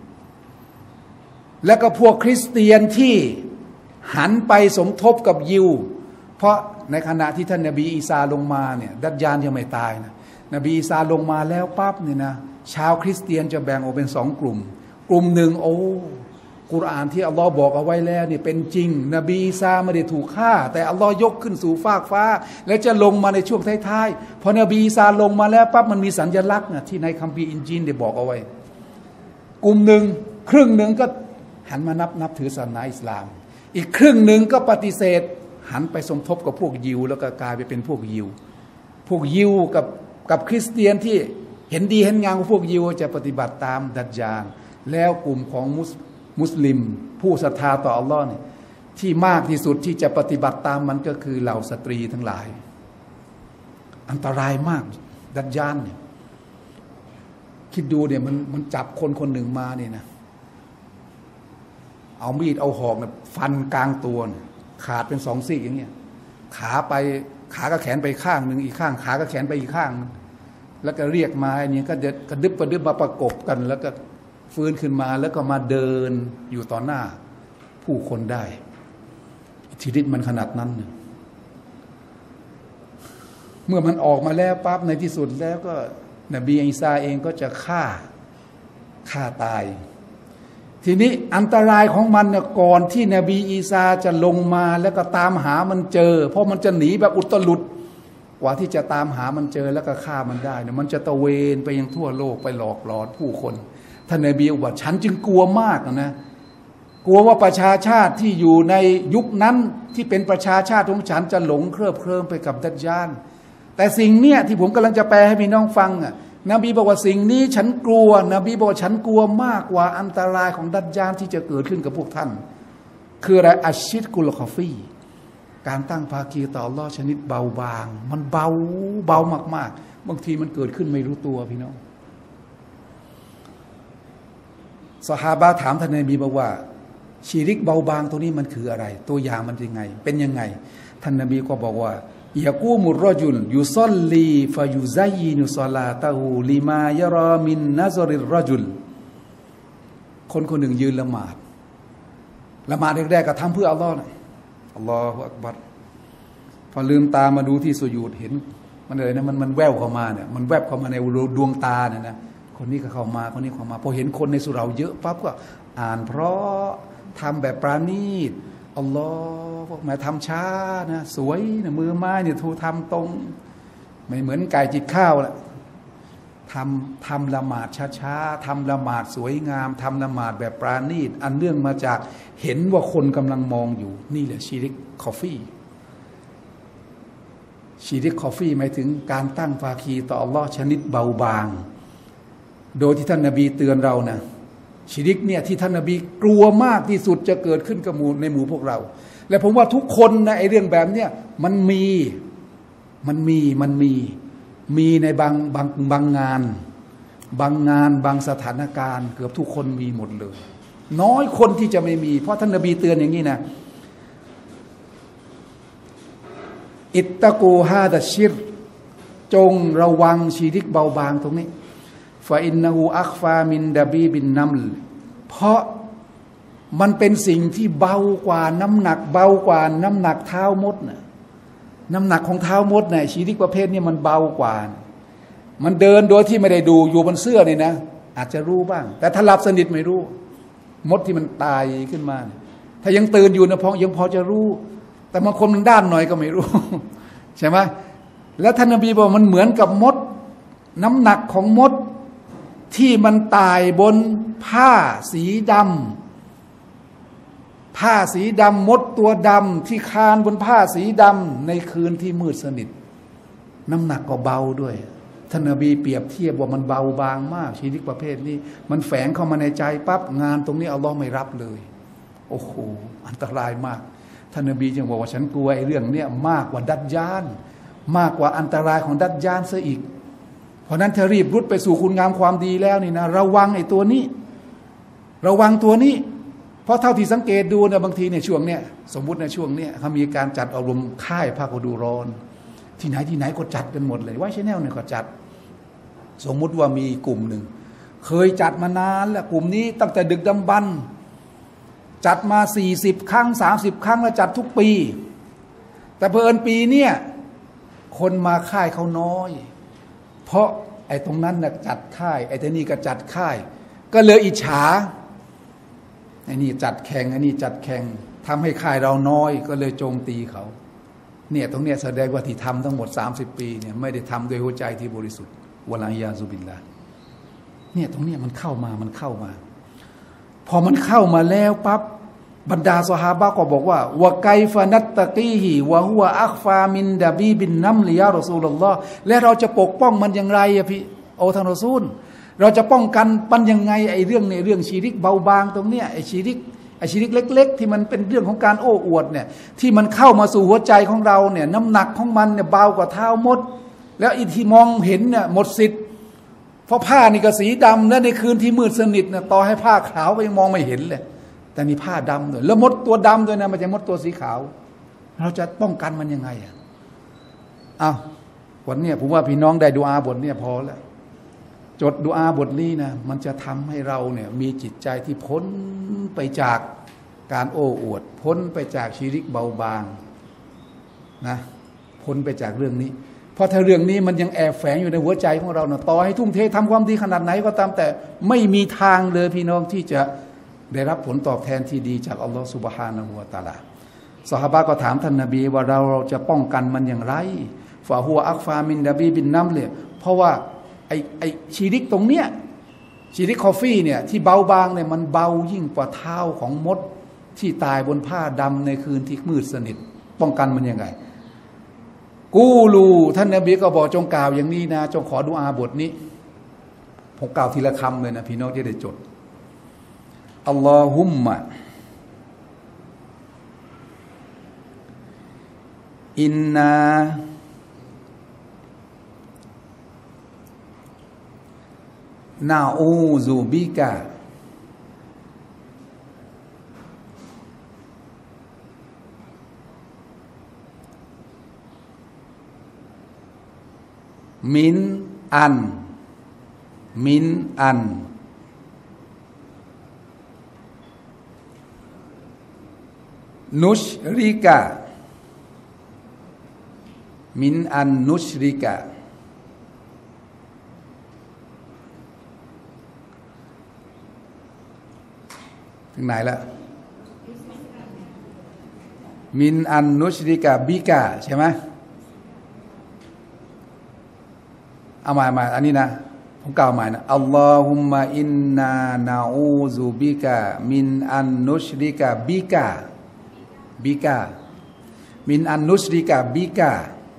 และก็พวกคริสเตียนที่หันไปสมทบกับยิวเพราะในขณะที่ท่านนบีอีสาลงมาเนี่ยดัจญาลยังไม่ตายนะนบีอีสาลงมาแล้วปั๊บเนี่ยนะชาวคริสเตียนจะแบ่งออกเป็น2 กลุ่มหนึ่งโอ้กุรอานที่อัลลอฮ์บอกเอาไว้แล้วนี่เป็นจริงนบีอีสาไม่ได้ถูกฆ่าแต่อัลลอฮ์ยกขึ้นสู่ฟากฟ้าและจะลงมาในช่วงท้ายๆพอนบีอีสาลงมาแล้วปั๊บมันมีสัญลักษณ์นะที่ในคัมภีร์อินจีลได้บอกเอาไว้กลุ่มหนึ่งครึ่งหนึ่งก็หันมานับถือศาสนาอิสลามอีกครึ่งหนึ่งก็ปฏิเสธหันไปสมทบกับพวกยิวแล้วก็กลายไปเป็นพวกยิวกับคริสเตียนที่เห็นดีเห็นงามของพวกยิวจะปฏิบัติตามดัจญาลแล้วกลุ่มของมุสลิมผู้ศรัทธาต่ออัลลอฮ์เนี่ยที่มากที่สุดที่จะปฏิบัติตามมันก็คือเหล่าสตรีทั้งหลายอันตรายมากดัจญาลเนี่ยคิดดูเนี่ยมันจับคนหนึ่งมาเนี่ยนะเอามีดเอาหอกเนี่ยฟันกลางตัวขาดเป็น2 ซี่อย่างเงี้ยขากับแขนไปข้างหนึ่งอีกข้างขากับแขนไปอีกข้างแล้วก็เรียกมาไอ้นี่ก็จะกระดึบมาประกบกันแล้วก็ฟื้นขึ้นมาแล้วก็มาเดินอยู่ต่อหน้าผู้คนได้อิทธิฤทธิ์มันขนาดนั้นเมื่อมันออกมาแล้วปั๊บในที่สุดแล้วก็นบีอีสาเองก็จะฆ่าตายทีนี้อันตรายของมันเนี่ยก่อนที่นบีอีสาจะลงมาแล้วก็ตามหามันเจอเพราะมันจะหนีแบบอุตลุดกว่าที่จะตามหามันเจอแล้วก็ฆ่ามันได้เนี่ยมันจะตะเวนไปยังทั่วโลกไปหลอกหลอนผู้คนท่านนบีบอกว่าฉันจึงกลัวมากนะกลัวว่าประชาชาติที่อยู่ในยุคนั้นที่เป็นประชาชาติของฉันจะหลงเคลิบเคลิ้มไปกับดัจญาลแต่สิ่งเนี้ยที่ผมกำลังจะแปลให้พี่น้องฟังนบีบอกว่าสิ่งนี้ฉันกลัวนบีบอกว่าฉันกลัวมากกว่าอันตรายของดัจญาลที่จะเกิดขึ้นกับพวกท่านคืออะไรอัชชิดกุลคอฟีการตั้งภาคีต่ออัลเลาะห์ชนิดเบาบางมันเบามากๆบางทีมันเกิดขึ้นไม่รู้ตัวพี่น้องซอฮาบะห์ถามท่านนบีบอกว่าชิริกเบาบางตัวนี้มันคืออะไรตัวอย่างมันยังไงเป็นยังไงท่านนบีก็บอกว่ายะกูมุรรจุลยุซัลลีฟะยุซัยยินุศอลาตะฮูลิมายะรอมินนะซริรรจุลคนคนหนึ่งยืนละหมาดแรกๆก็ทำเพื่ออัลลอฮ์นะอัลลอฮฺอักบัรพอลืมตามาดูที่สุญูดเห็นมันเลยนะมันแววเข้ามาเนี่ยมันแวบเข้ามาในดวงตาเนี่ยนะคนนี้ก็เข้ามาคนนี้เข้ามาพอเห็นคนในสุเราเยอะปั๊บก็อ่านเพราะทำแบบปราณีตอัลลอฮฺพวกมาทำช้านะสวยนะมือไม้เนี่ยทูทำตรงไม่เหมือนไก่จิตข้าวละทำละหมาดช้าๆทำละหมาดสวยงามทำละหมาดแบบปราณีตอันเนื่องมาจากเห็นว่าคนกำลังมองอยู่นี่แหละชิริกคอฟีชิริกคอฟีหมายถึงการตั้งภาคีต่ออัลลอฮ์ชนิดเบาบางโดยที่ท่านนบีเตือนเรานะชิริกเนี่ยที่ท่านนบีกลัวมากที่สุดจะเกิดขึ้นกับในหมู่พวกเราและผมว่าทุกคนนะไอ้เรื่องแบบเนี้ยมันมีในบางงานบางสถานการณ์เกือบทุกคนมีหมดเลยน้อยคนที่จะไม่มีเพราะท่านนบีเตือนอย่างนี้นะอิตตะกูฮาดะชิรจงระวังชิริกเบาบางตรงนี้ฟาอินนะฮูอัคฟามินดะบีบินนัมลเพราะมันเป็นสิ่งที่เบากว่าน้ำหนักเบากว่าน้ำหนักเท้ามดนะน้ำหนักของเท้ามดเนี่ยชิริกประเภทนี้มันเบากว่ามันเดินโดยที่ไม่ได้ดูอยู่บนเสื้อนี่นะอาจจะรู้บ้างแต่ถ้าหลับสนิทไม่รู้มดที่มันตายขึ้นมาถ้ายังตื่นอยู่นะยังพอจะรู้แต่บางคนมันด้านหน่อยก็ไม่รู้ใช่ไหมแล้วท่านนบีบอกมันเหมือนกับมดน้ำหนักของมดที่มันตายบนผ้าสีดำมดตัวดำที่คานบนผ้าสีดำในคืนที่มืดสนิทน้ำหนักก็เบาด้วยท่านนบีเปรียบเทียบว่ามันเบาบางมากชีวิตประเภทนี้มันแฝงเข้ามาในใจปั๊บงานตรงนี้อัลลอฮ์ไม่รับเลยโอ้โหอันตรายมากท่านนบีจึงบอกว่าฉันกลัวไอ้เรื่องเนี้ยมากกว่าดัจญาลมากกว่าอันตรายของดัจญาลซะอีกเพราะนั้นถ้ารีบรุดไปสู่คุณงามความดีแล้วนี่นะระวังไอ้ตัวนี้ระวังตัวนี้เพราะเท่าที่สังเกตดูนะบางทีเนี่ยช่วงเนี้ยสมมุติในช่วงเนี้ยเขามีการจัดอบรมค่ายภาคฤดูร้อนที่ไหนก็จัดกันหมดเลยว่าชแนลเนี่ยก็จัดสมมุติว่ามีกลุ่มหนึ่งเคยจัดมานานแล้วกลุ่มนี้ตั้งแต่ดึกดำบรรพ์จัดมา40 ครั้ง30 ครั้งแล้วจัดทุกปีแต่เพิ่นปีเนี่ยคนมาค่ายเขาน้อยเพราะไอ้ตรงนั้นน่ะจัดค่ายไอ้ที่นี่ก็จัดค่ายก็เลยอิจฉาไอ้นี่จัดแข่งไอ้นี่จัดแข่งทำให้ค่ายเราน้อยก็เลยโจมตีเขาเนี่ยตรงเนี้ยแสดงว่าที่ทำทั้งหมด30 ปีเนี่ยไม่ได้ทำด้วยหัวใจที่บริสุทธิ์วะลัยยาซุบิลลาห์เนี่ยตรงเนี้ยมันเข้ามาพอมันเข้ามาแล้วปั๊บบรรดาซอฮาบะห์ก็บอกว่าวะไกฟะนัตตะกีฮิวะฮุวะอัคฟามินดะบีบินนัมลิยารอซูลุลลอฮ์และเราจะปกป้องมันอย่างไรอะพี่โอท่านรอซูลเราจะป้องกันมันยังไงไอ้เรื่องชิริกเบาบางตรงเนี้ยไอ้ชิริกเล็กๆที่มันเป็นเรื่องของการโอ้อวดเนี่ยที่มันเข้ามาสู่หัวใจของเราเนี่ยน้ำหนักของมันเนี่ยเบากว่าเท้ามดแล้วอีที่มองเห็นเนี่ยหมดสิทธิ์เพราะผ้านี่ก็สีดำและในคืนที่มืดสนิทเนี่ยต่อให้ผ้าขาวก็ยังมองไม่เห็นเลยแต่นี่ผ้าดำด้วยแล้วมดตัวดำด้วยนะมันจะมดตัวสีขาวเราจะป้องกันมันยังไงอ่ะอ้าววันนี้ผมว่าพี่น้องได้ดุอาบทเนี่ยพอแล้วจดดุอาบทนี้นะมันจะทำให้เราเนี่ยมีจิตใจที่พ้นไปจากการโอ้อวดพ้นไปจากชิริกเบาบางนะพ้นไปจากเรื่องนี้เพราะถ้าเรื่องนี้มันยังแอบแฝงอยู่ในหัวใจของเราเนาะต่อให้ทุ่มเททำความดีขนาดไหนก็ตามแต่ไม่มีทางเลยพี่น้องที่จะได้รับผลตอบแทนที่ดีจากอัลลอฮฺซุบฮานะฮูวะตะอาลาซอฮาบะห์ก็ถามท่านนบีว่าเราจะป้องกันมันอย่างไรฟาฮัวอักฟามินดาบีบินนัมเลยเพราะว่าไอชีริกตรงเนี้ยชีริกคอฟฟี่เนี่ยที่เบาบางเนี่ยมันเบายิ่งกว่าเท้าของมดที่ตายบนผ้าดำในคืนที่มืดสนิทป้องกันมันยังไงกูรูท่านนบีก็บอกจงกล่าวอย่างนี้นะจงขอดุอาบทนี้ผมกล่าวทีละคำเลยนะพี่น้องจะได้จดอัลลอฮุมมะอินนานาอูซูบิกะมินอันนุชริกะมินอันนุชริกะถึงไหนละมินอันนุชริกะบิกะใช่ไหมเอาใหม่อันนี้นะผมกล่าวใหม่นะอัลลอฮุมมะอินนานาอูซุบิกะมินอันนุชริกะบิกะมินอันนุชริกะบิกะ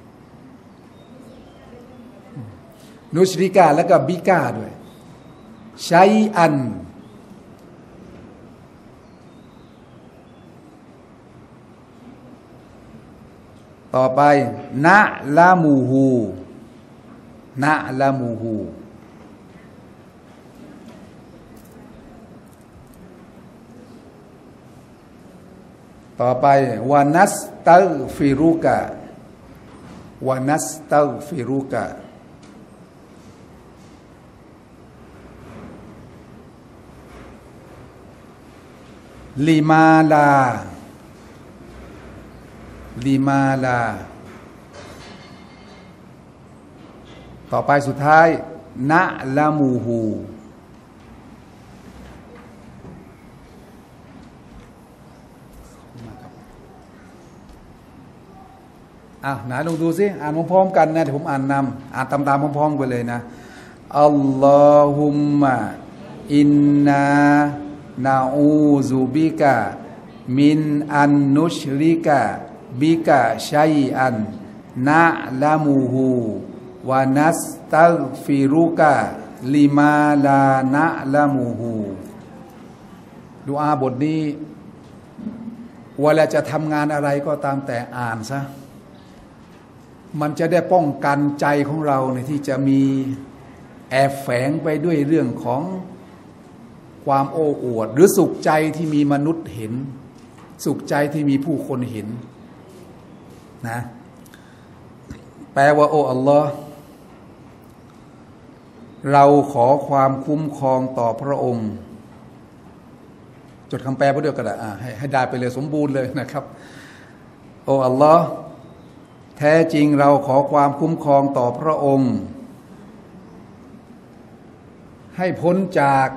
นุชริกะแล้วก็บิกะด้วยชัยอันต่อไปนะละมูฮูต่อไปวานัสตัลฟิรุกะลิมาลาต่อไปสุดท้ายนะละมูฮูไหนลองดูสิอ่านพร้อมๆกันนะเดี๋ยวผมอ่านตามพร้อมๆไปเลยนะอัลลอฮุมมะอินนานาอูซุบิกะมินอันนุชริกะบิกะชัยอันนะละมูฮูวานัสตัลฟิรุกะลิมาลานะละมูฮูดุอาบทนี้เวลาจะทำงานอะไรก็ตามแต่อ่านซะมันจะได้ป้องกันใจของเราในที่จะมีแอบแฝงไปด้วยเรื่องของความโอ้อวดหรือสุขใจที่มีมนุษย์เห็นสุขใจที่มีผู้คนเห็นนะแปลว่าโอ้อัลลอฮ์เราขอความคุ้มครองต่อพระองค์จดคำแปลไปด้วยก็ได้ให้ได้ไปเลยสมบูรณ์เลยนะครับโอ้อัลลอฮ์แท้จริงเราขอความคุ้มครองต่อพระองค์ให้พ้นจาก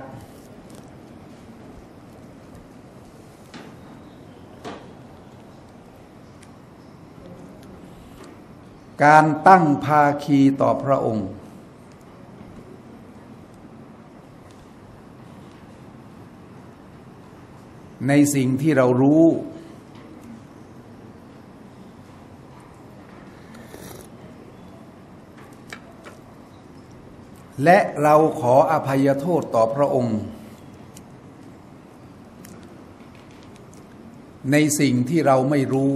การตั้งภาคีต่อพระองค์ในสิ่งที่เรารู้และเราขออภัยโทษต่อพระองค์ในสิ่งที่เราไม่รู้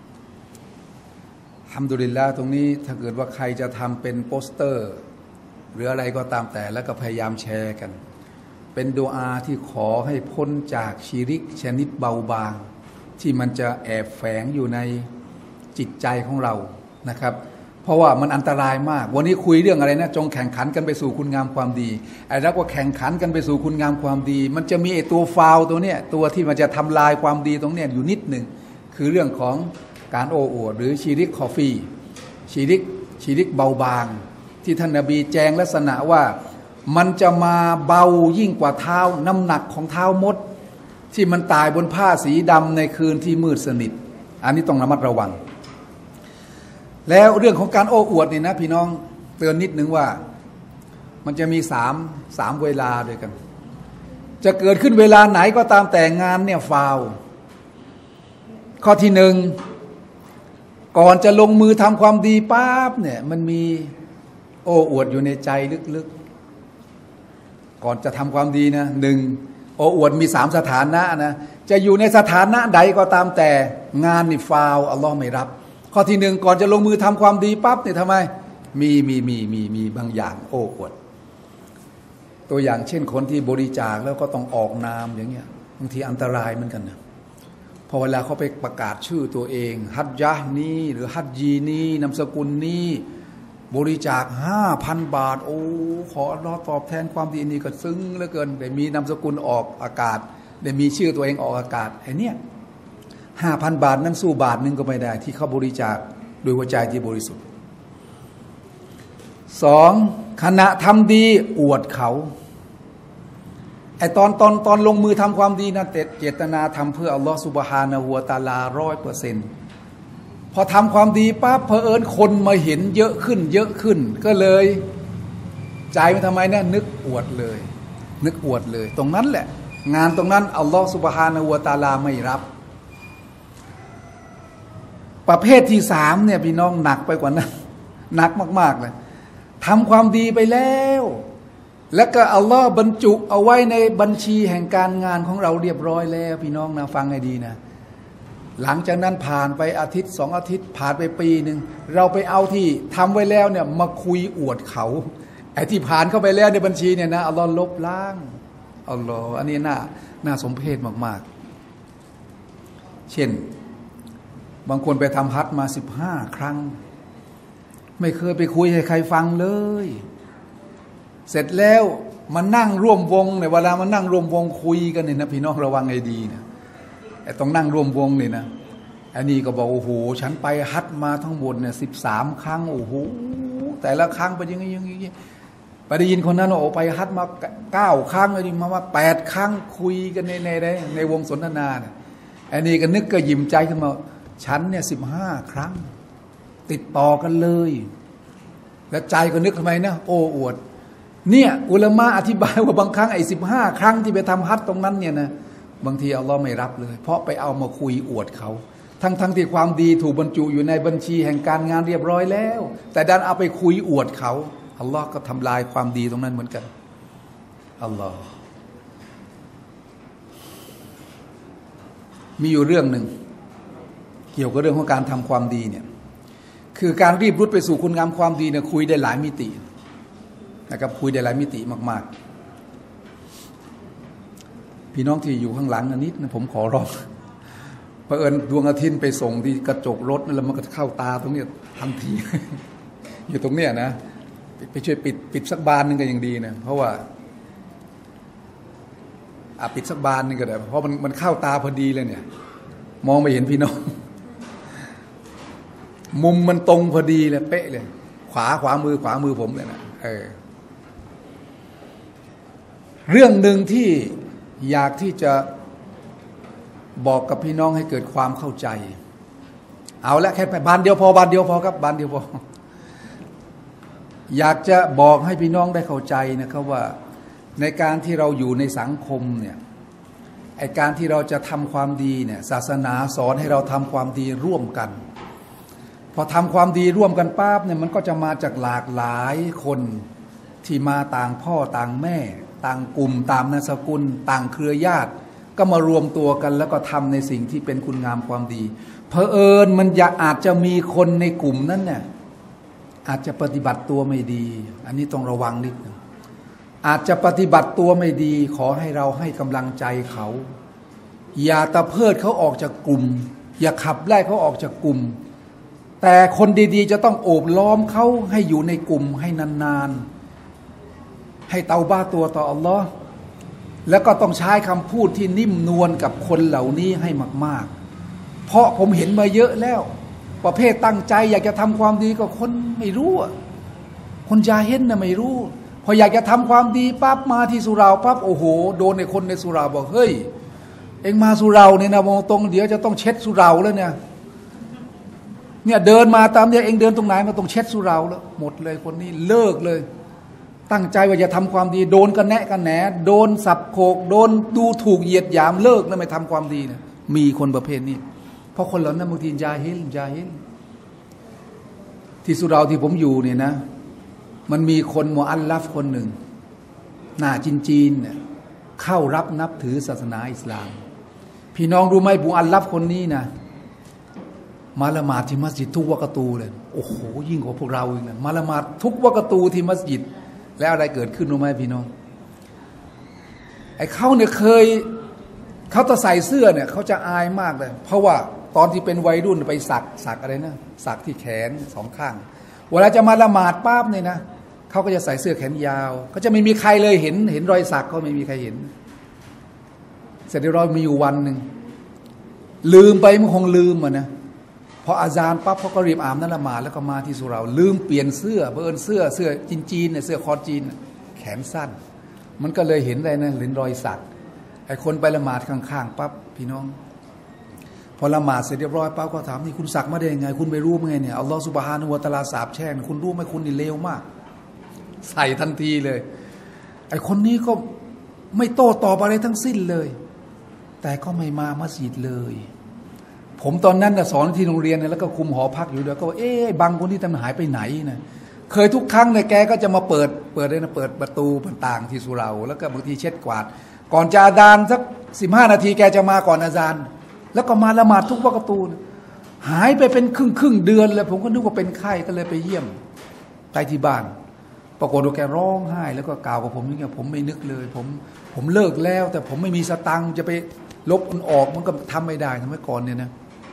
อัลฮัมดุลิลลาห์ตรงนี้ถ้าเกิดว่าใครจะทำเป็นโปสเตอร์หรืออะไรก็ตามแต่แล้วก็พยายามแชร์กันเป็นดุอาที่ขอให้พ้นจากชิริกชนิดเบาบางที่มันจะแอบแฝงอยู่ในจิตใจของเรานะครับเพราะว่ามันอันตรายมากวันนี้คุยเรื่องอะไรนะจงแข่งขันกันไปสู่คุณงามความดีไอ้เราก็แข่งขันกันไปสู่คุณงามความดีมันจะมีไอ้ตัวฟาวตัวเนี้ยตัวที่มันจะทำลายความดีตรงเนี้ยอยู่นิดหนึ่งคือเรื่องของการโอ้อวดหรือชิริกคอฟีชิริกชิริกเบาบางที่ท่านนบีแจงลักษณะว่ามันจะมาเบายิ่งกว่าเท้าน้ำหนักของเท้ามดที่มันตายบนผ้าสีดำในคืนที่มืดสนิทอันนี้ต้องระมัดระวังแล้วเรื่องของการโอ้อวดนี่นะพี่น้องเตือนนิดนึงว่ามันจะมีสามเวลาด้วยกันจะเกิดขึ้นเวลาไหนก็ตามแต่งานเนี่ยฟาวข้อที่หนึ่งก่อนจะลงมือทำความดีปั๊บเนี่ยมันมีโอ้อวดอยู่ในใจลึกๆก่อนจะทำความดีนะหนึ่งโอ้อวดมี3สถานะนะจะอยู่ในสถานะใดก็ตามแต่งานนี่ฟาวอัลลอฮ์ไม่รับข้อที่หนึ่งก่อนจะลงมือทำความดีปั๊บเนี่ยทำไมมีบางอย่างโอ้อวดตัวอย่างเช่นคนที่บริจาคแล้วก็ต้องออกนามอย่างเงี้ยบางทีอันตรายเหมือนกันนะพอเวลาเขาไปประกาศชื่อตัวเองฮัจญะห์นี้หรือฮัจญีนี้นามสกุลนี้บริจาค 5,000 บาทโอ้ขออัลเลาะห์ตอบแทนความดีนี่ก็ซึ้งเหลือเกินได้มีนามสกุลออกอากาศได้มีชื่อตัวเองออกอากาศไอ้เนี่ย 5,000 บาทนั้นสู้บาทนึงก็ไม่ได้ที่เขาบริจาคโดยหัวใจที่บริสุทธิ์2ขณะทำดีอวดเขาไอ้ตอนลงมือทำความดีนะเจตนาทำเพื่ออัลลอฮฺซุบฮานะฮูวะตะอาลา 100%พอทำความดีปั๊บเผอิญคนมาเห็นเยอะขึ้นก็เลยใจมันทำไมเนี่ยนึกอวดเลยตรงนั้นแหละงานตรงนั้นอัลลอฮฺซุบฮานะฮูวะตะอาลาไม่รับประเภทที่3เนี่ยพี่น้องหนักไปกว่านั้นหนักมากๆเลยทำความดีไปแล้วแล้วก็อัลลอฮ์บรรจุเอาไว้ในบัญชีแห่งการงานของเราเรียบร้อยแล้วพี่น้องนะฟังให้ดีนะหลังจากนั้นผ่านไปอาทิตย์2 อาทิตย์ผ่านไปปีหนึ่งเราไปเอาที่ทำไว้แล้วเนี่ยมาคุยอวดเขาไอ้ที่ผ่านเข้าไปแล้วในบัญชีเนี่ยนะอัลลอฮ์ลบล้างอัลลอฮ์อันนี้น่าสมเพชมากๆเช่นบางคนไปทำฮัจญ์มา15 ครั้งไม่เคยไปคุยให้ใครฟังเลยเสร็จแล้วมานั่งร่วมวงในเวลามานั่งร่วมวงคุยกันเนี่ยนะพี่น้องระวังให้ดีนะไอ้ต้องนั่งร่วมวงเนี่ยนะอันนี้ก็บอกโอ้โหฉันไปฮัจญ์มาทั้งหมดเนี่ย13 ครั้งโอ้โหแต่ละครั้งไปอย่างงี้ไปได้ยินคนนั้นโอ้ไปฮัจญ์มา9 ครั้งเลยมา8 ครั้งคุยกันในวงสนทนาเนี่ยอันนี้ก็นึกก็ยิ้มใจขึ้นมาฉันเนี่ย15 ครั้งติดต่อกันเลยแล้วใจก็นึกทำไมนะโอ้อวดเนี่ยอุลามะอธิบายว่าบางครั้งไอ้15 ครั้งที่ไปทำฮัจญ์ตรงนั้นเนี่ยนะบางทีอัลลอฮ์ไม่รับเลยเพราะไปเอามาคุยอวดเขาทั้งที่ความดีถูกบรรจุอยู่ในบัญชีแห่งการงานเรียบร้อยแล้วแต่ดันเอาไปคุยอวดเขาอัลลอฮ์ก็ทำลายความดีตรงนั้นเหมือนกันอัลลอฮ์มีอยู่เรื่องหนึ่งเกี่ยวกับเรื่องของการทำความดีเนี่ยคือการรีบรุดไปสู่คุณงามความดีเนี่ยคุยได้หลายมิตินะครับคุยได้หลายมิติมากๆพี่น้องที่อยู่ข้างหลังนิดนะผมขอร้องเผอิญดวงอาทิตย์ไปส่งที่กระจกรถนั่นแล้วมันก็เข้าตาตรงนี้ทันที อยู่ตรงเนี้ยนะไปช่วยปิดสักบานนึงก็ยังดีนะเพราะว่าปิดสักบานนึงก็ได้เพราะมันเข้าตาพอดีเลยเนี่ยมองไม่เห็นพี่น้องมุมมันตรงพอดีเลยเป๊ะเลยขวามือผมเลยนะเรื่องหนึ่งที่อยากที่จะบอกกับพี่น้องให้เกิดความเข้าใจเอาละแค่บานเดียวพอบานเดียวพอครับบานเดียวพออยากจะบอกให้พี่น้องได้เข้าใจนะครับว่าในการที่เราอยู่ในสังคมเนี่ยไอการที่เราจะทำความดีเนี่ยศาสนาสอนให้เราทำความดีร่วมกันพอทำความดีร่วมกันปั๊บเนี่ยมันก็จะมาจากหลากหลายคนที่มาต่างพ่อต่างแม่ต่างกลุ่มตามนามสกุลต่างเครือญาติก็มารวมตัวกันแล้วก็ทำในสิ่งที่เป็นคุณงามความดีเผอิญมันอาจจะมีคนในกลุ่มนั้นเนี่ยอาจจะปฏิบัติตัวไม่ดีอันนี้ต้องระวังนิดนึงอาจจะปฏิบัติตัวไม่ดีขอให้เราให้กำลังใจเขาอย่าตะเพิดเขาออกจากกลุ่มอย่าขับไล่เขาออกจากกลุ่มแต่คนดีๆจะต้องโอบล้อมเขาให้อยู่ในกลุ่มให้นานๆให้เตาบ้าตัวต่ออัลลอฮ์แล้วก็ต้องใช้คำพูดที่นิ่มนวลกับคนเหล่านี้ให้มากๆเพราะผมเห็นมาเยอะแล้วประเภทตั้งใจอยากจะทำความดีก็คนไม่รู้คนยาเห็นนะไม่รู้พออยากจะทำความดีปั๊บมาที่สุราปั๊บโอ้โหโดนในคนในสุราบอกเฮ้ยเอ็งมาสุราเนี่ยนะมองตรงเดี๋ยวจะต้องเช็ดสุราแล้วเนี่ยเดินมาตามเนี่ยเอ็งเดินตรงไหนมาต้องเช็ดสุราแล้วหมดเลยคนนี้เลิกเลยตั้งใจว่าจะทำความดีโดนกันแนะกันแหนโดนสับโขกโดนดูถูกเหยียดหยามเลิกแล้วไม่ทำความดีเนี่ยมีคนประเภทนี้เพราะคนเหล่านั้นบางทียาฮิลที่สุราที่ผมอยู่เนี่ยนะมันมีคนมุอัลลัฟคนหนึ่งหน้าจีนเนี่ยเข้ารับนับถือศาสนาอิสลามพี่น้องรู้ไหมมุอัลลัฟคนนี้นะมาละหมาดที่มัสยิดทุกวักตูเลยโอ้โหยิ่งกว่าพวกเราอีกนะมาละหมาดทุกวักตูที่มัสยิดแล้วอะไรเกิดขึ้นรู้ไหมพี่น้องไอ้เขาเนี่ยเคยเขาจะใส่เสื้อเนี่ยเขาจะอายมากเลยเพราะว่าตอนที่เป็นวัยรุ่นไปสักอะไรนะสักที่แขนสองข้างเวลาจะมาละหมาดปั๊บเนี่ยนะเขาก็จะใส่เสื้อแขนยาวก็จะไม่มีใครเลยเห็นรอยสักก็ไม่มีใครเห็นเสร็จเรียบร้อยมีอยู่วันหนึ่งลืมไปมันคงลืมนะพออาจารย์ปั๊บเขาก็รีบอาบน้ำละหมาดแล้วก็มาที่สุราลืมเปลี่ยนเสื้อเบอร์เสื้อจีนเนี่ยเสื้อคอจีนแขนสั้นมันก็เลยเห็นอะไรนะเห็นรอยสักไอ้คนไปละหมาดข้างๆปั๊บพี่น้องพอละหมาดเสร็จเรียบร้อยปั๊บก็ถามนี่คุณสักมาได้ยังไงคุณไม่รู้มั้ยเนี่ยอัลลอฮฺซุบฮานะฮูวะตะอาลาสาปแช่งคุณรู้ไหมคุณนี่เลวมากใส่ทันทีเลยไอ้คนนี้ก็ไม่โต้ตอบอะไรทั้งสิ้นเลยแต่ก็ไม่มามัสยิดเลยผมตอนนั้นสอนที่โรงเรียนแล้วก็คุมหอพักอยู่ด้วยก็ว่าบางคนที่ทำหายไปไหนนะเคยทุกครั้งเนี่ยแกก็จะมาเปิดเลยนะเปิดประตูต่างที่สุราแล้วก็บางทีเช็ดกวาดก่อนจะอาซานสัก15 นาทีแกจะมาก่อนอาซานแล้วก็มาละหมาดทุกวักตูหายไปเป็นครึ่งเดือนเลยผมก็นึกว่าเป็นไข้ก็เลยไปเยี่ยมไปที่บ้านปรากฏว่าแกร้องไห้แล้วก็กล่าวกับผมนี่ผมไม่นึกเลยผมเลิกแล้วแต่ผมไม่มีสตังค์จะไปลบมันออกมันก็ทำไม่ได้ทำไมก่อนเนี่ยนะ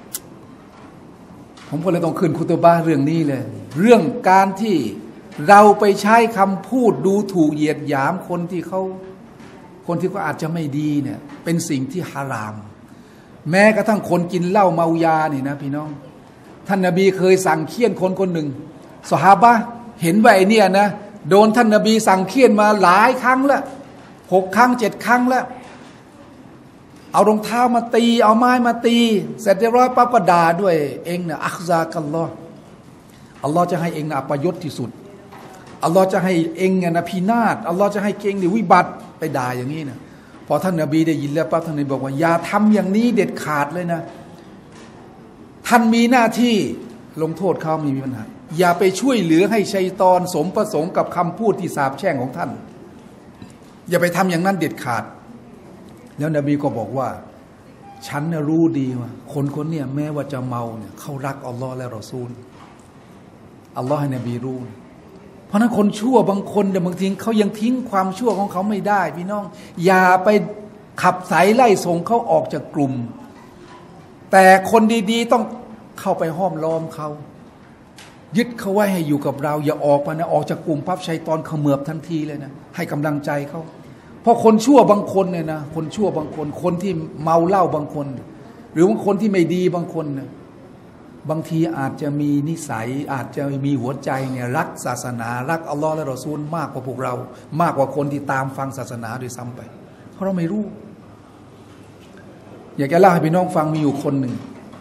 ผมก็เลยต้องขึ้นคุตบะห์เรื่องนี้เลยเรื่องการที่เราไปใช้คำพูดดูถูกเหยียดหยามคนที่เขาอาจจะไม่ดีเนี่ยเป็นสิ่งที่ฮารามแม้กระทั่งคนกินเหล้าเมายานี่นะพี่น้องท่านนบีเคยสั่งเคี่ยนคนหนึ่งซอฮาบะห์เห็นว่าไอ้เนี่ยนะโดนท่านนบีสั่งเคี่ยนมาหลายครั้งแล้ว6 ครั้ง 7 ครั้งแล้วเอารองเท้ามาตีเอาไม้มาตีเสร็จเรียบร้อยปั๊บก็ด่าด้วยเองเนี่ยอักซากัลลอฮ์อัลลอฮ์จะให้เองนะอัปยศที่สุดอัลลอฮ์จะให้เองเนี่ยนะพินาศอัลลอฮ์จะให้เองเนี่ยวิบัติไปด่าอย่างนี้นะพอท่านนบีได้ยินแล้วปั๊บท่านนบีบอกว่าอย่าทำอย่างนี้เด็ดขาดเลยนะท่านมีหน้าที่ลงโทษเขาไม่มีปัญหาอย่าไปช่วยเหลือให้ชัยฏอนสมประสงค์กับคำพูดที่สาปแช่งของท่านอย่าไปทำอย่างนั้นเด็ดขาดแล้วนบีก็บอกว่าฉันรู้ดีว่าคนเนี่ยแม้ว่าจะเมาเนี่ยเขารักอัลลอฮ์และรอซูลอัลลอฮ์ให้นบีรู้เพราะนั้นคนชั่วบางคนเนี่ยบางทีเขายังทิ้งความชั่วของเขาไม่ได้พี่น้องอย่าไปขับสายไล่ส่งเขาออกจากกลุ่มแต่คนดีๆต้องเข้าไปห้อมล้อมเขายึดเขาไว้ให้อยู่กับเราอย่าออกมานะออกจากกลุ่มปั๊บชัยฏอนเขมือบทันทีเลยนะให้กำลังใจเขาเพราะคนชั่วบางคนเนี่ยนะคนชั่วบางคนที่เมาเหล้าบางคนหรือบางคนที่ไม่ดีบางคนเนี่ยบางทีอาจจะมีนิสัยอาจจะมีหัวใจเนี่ยรักศาสนารักอัลลอฮ์และรอซูลมากกว่าพวกเรามากกว่าคนที่ตามฟังศาสนาโดยซ้ำไปเพราะเราไม่รู้อยากจะเล่าให้พี่น้องฟังมีอยู่คนหนึ่ง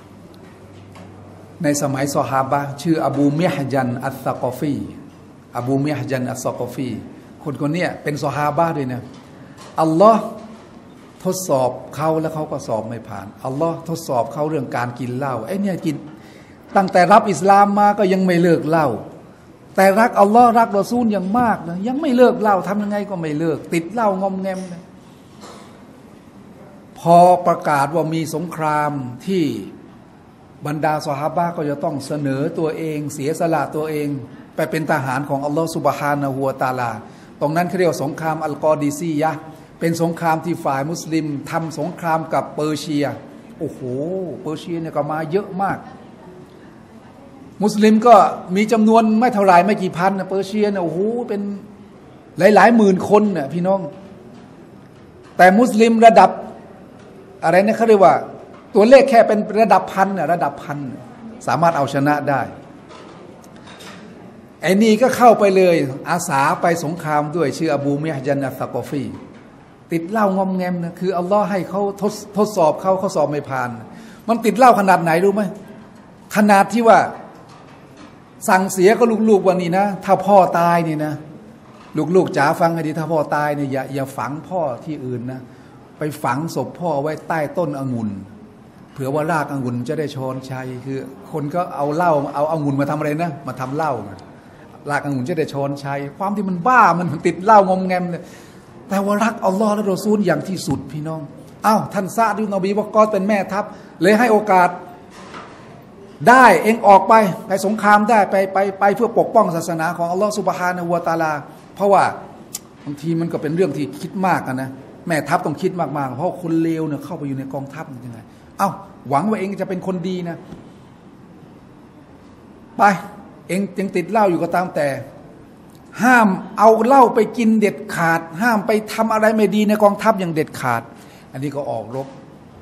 ในสมัยซอฮาบะห์ชื่ออบูมิฮญันอัสซะกอฟีอบูมิฮญันอัสซะกอฟีคนนี้เป็นซอฮาบะห์ด้วยนะอัลลอฮ์ทดสอบเขาแล้วเขาก็สอบไม่ผ่านอัลลอฮ์ทดสอบเขาเรื่องการกินเหล้าไอ้เนี่ยกินตั้งแต่รับอิสลามมาก็ยังไม่เลิกเหล้าแต่รักอัลลอฮ์รักรอซูลอย่างมากนะยังไม่เลิกเหล้าทำยังไงก็ไม่เลิกติดเหล้างอมแงมนะพอประกาศว่ามีสงครามที่บรรดาซอฮาบะห์ก็จะต้องเสนอตัวเองเสียสละตัวเองไปเป็นทหารของอัลลอฮ์ซุบฮานะฮูวะตะอาลาตรงนั้นเขาเรียกว่าสงครามอัลกอดีซียะห์เป็นสงครามที่ฝ่ายมุสลิมทำสงครามกับเปอร์เซียโอ้โหเปอร์เซียเนี่ยก็มาเยอะมากมุสลิมก็มีจำนวนไม่เท่าไรไม่กี่พันนะเปอร์เซียเนี่ยโอ้โหเป็นหลายหมื่นคนน่ะพี่น้องแต่มุสลิมระดับอะไรนะเขาเรียกว่าตัวเลขแค่เป็นระดับพันน่ะระดับพันสามารถเอาชนะได้ไอ้นี่ก็เข้าไปเลยอาสาไปสงครามด้วยชื่ออบูมิฮญันอัสซะกอฟีติดเหล้างอมแงมนะคืออัลลอฮ์ให้เขาทดสอบเขาสอบไม่ผ่านมันติดเหล้าขนาดไหนรู้ไหมขนาดที่ว่าสั่งเสียก็ลูกๆวันนี้นะถ้าพ่อตายนี่นะลูกจ๋าฟังให้ดีถ้าพ่อตายเนี่ยอย่าฝังพ่อที่อื่นนะไปฝังศพพ่อไว้ใต้ต้นองุ่นเผื่อว่ารากองุ่นจะได้ช้อนชัยคือคนก็เอาเหล้าเอาองุ่นมาทำอะไรนะมาทำเหล้ารากองุ่นจะได้ช้อนชัยความที่มันบ้ามันติดเหล้างอมแงมเลยแต่ว่ารักอัลลอฮ์และรอซูลอย่างที่สุดพี่น้องท่านซะดุนอบีวะกอซเป็นแม่ทัพเลยให้โอกาสได้เองออกไปสงครามได้ไปเพื่อปกป้องศาสนาของอัลลอฮ์ซุบฮานะฮูวะตะอาลาเพราะว่าบางทีมันก็เป็นเรื่องที่คิดมากนะแม่ทัพต้องคิดมากๆเพราะคนเลวเนี่ยเข้าไปอยู่ในกองทัพยังไงหวังว่าเองจะเป็นคนดีนะไปเองยังติดเหล้าอยู่ก็ตามแต่ห้ามเอาเหล้าไปกินเด็ดขาดห้ามไปทำอะไรไม่ดีในกองทัพอย่างเด็ดขาดอันนี้ก็ออกรบ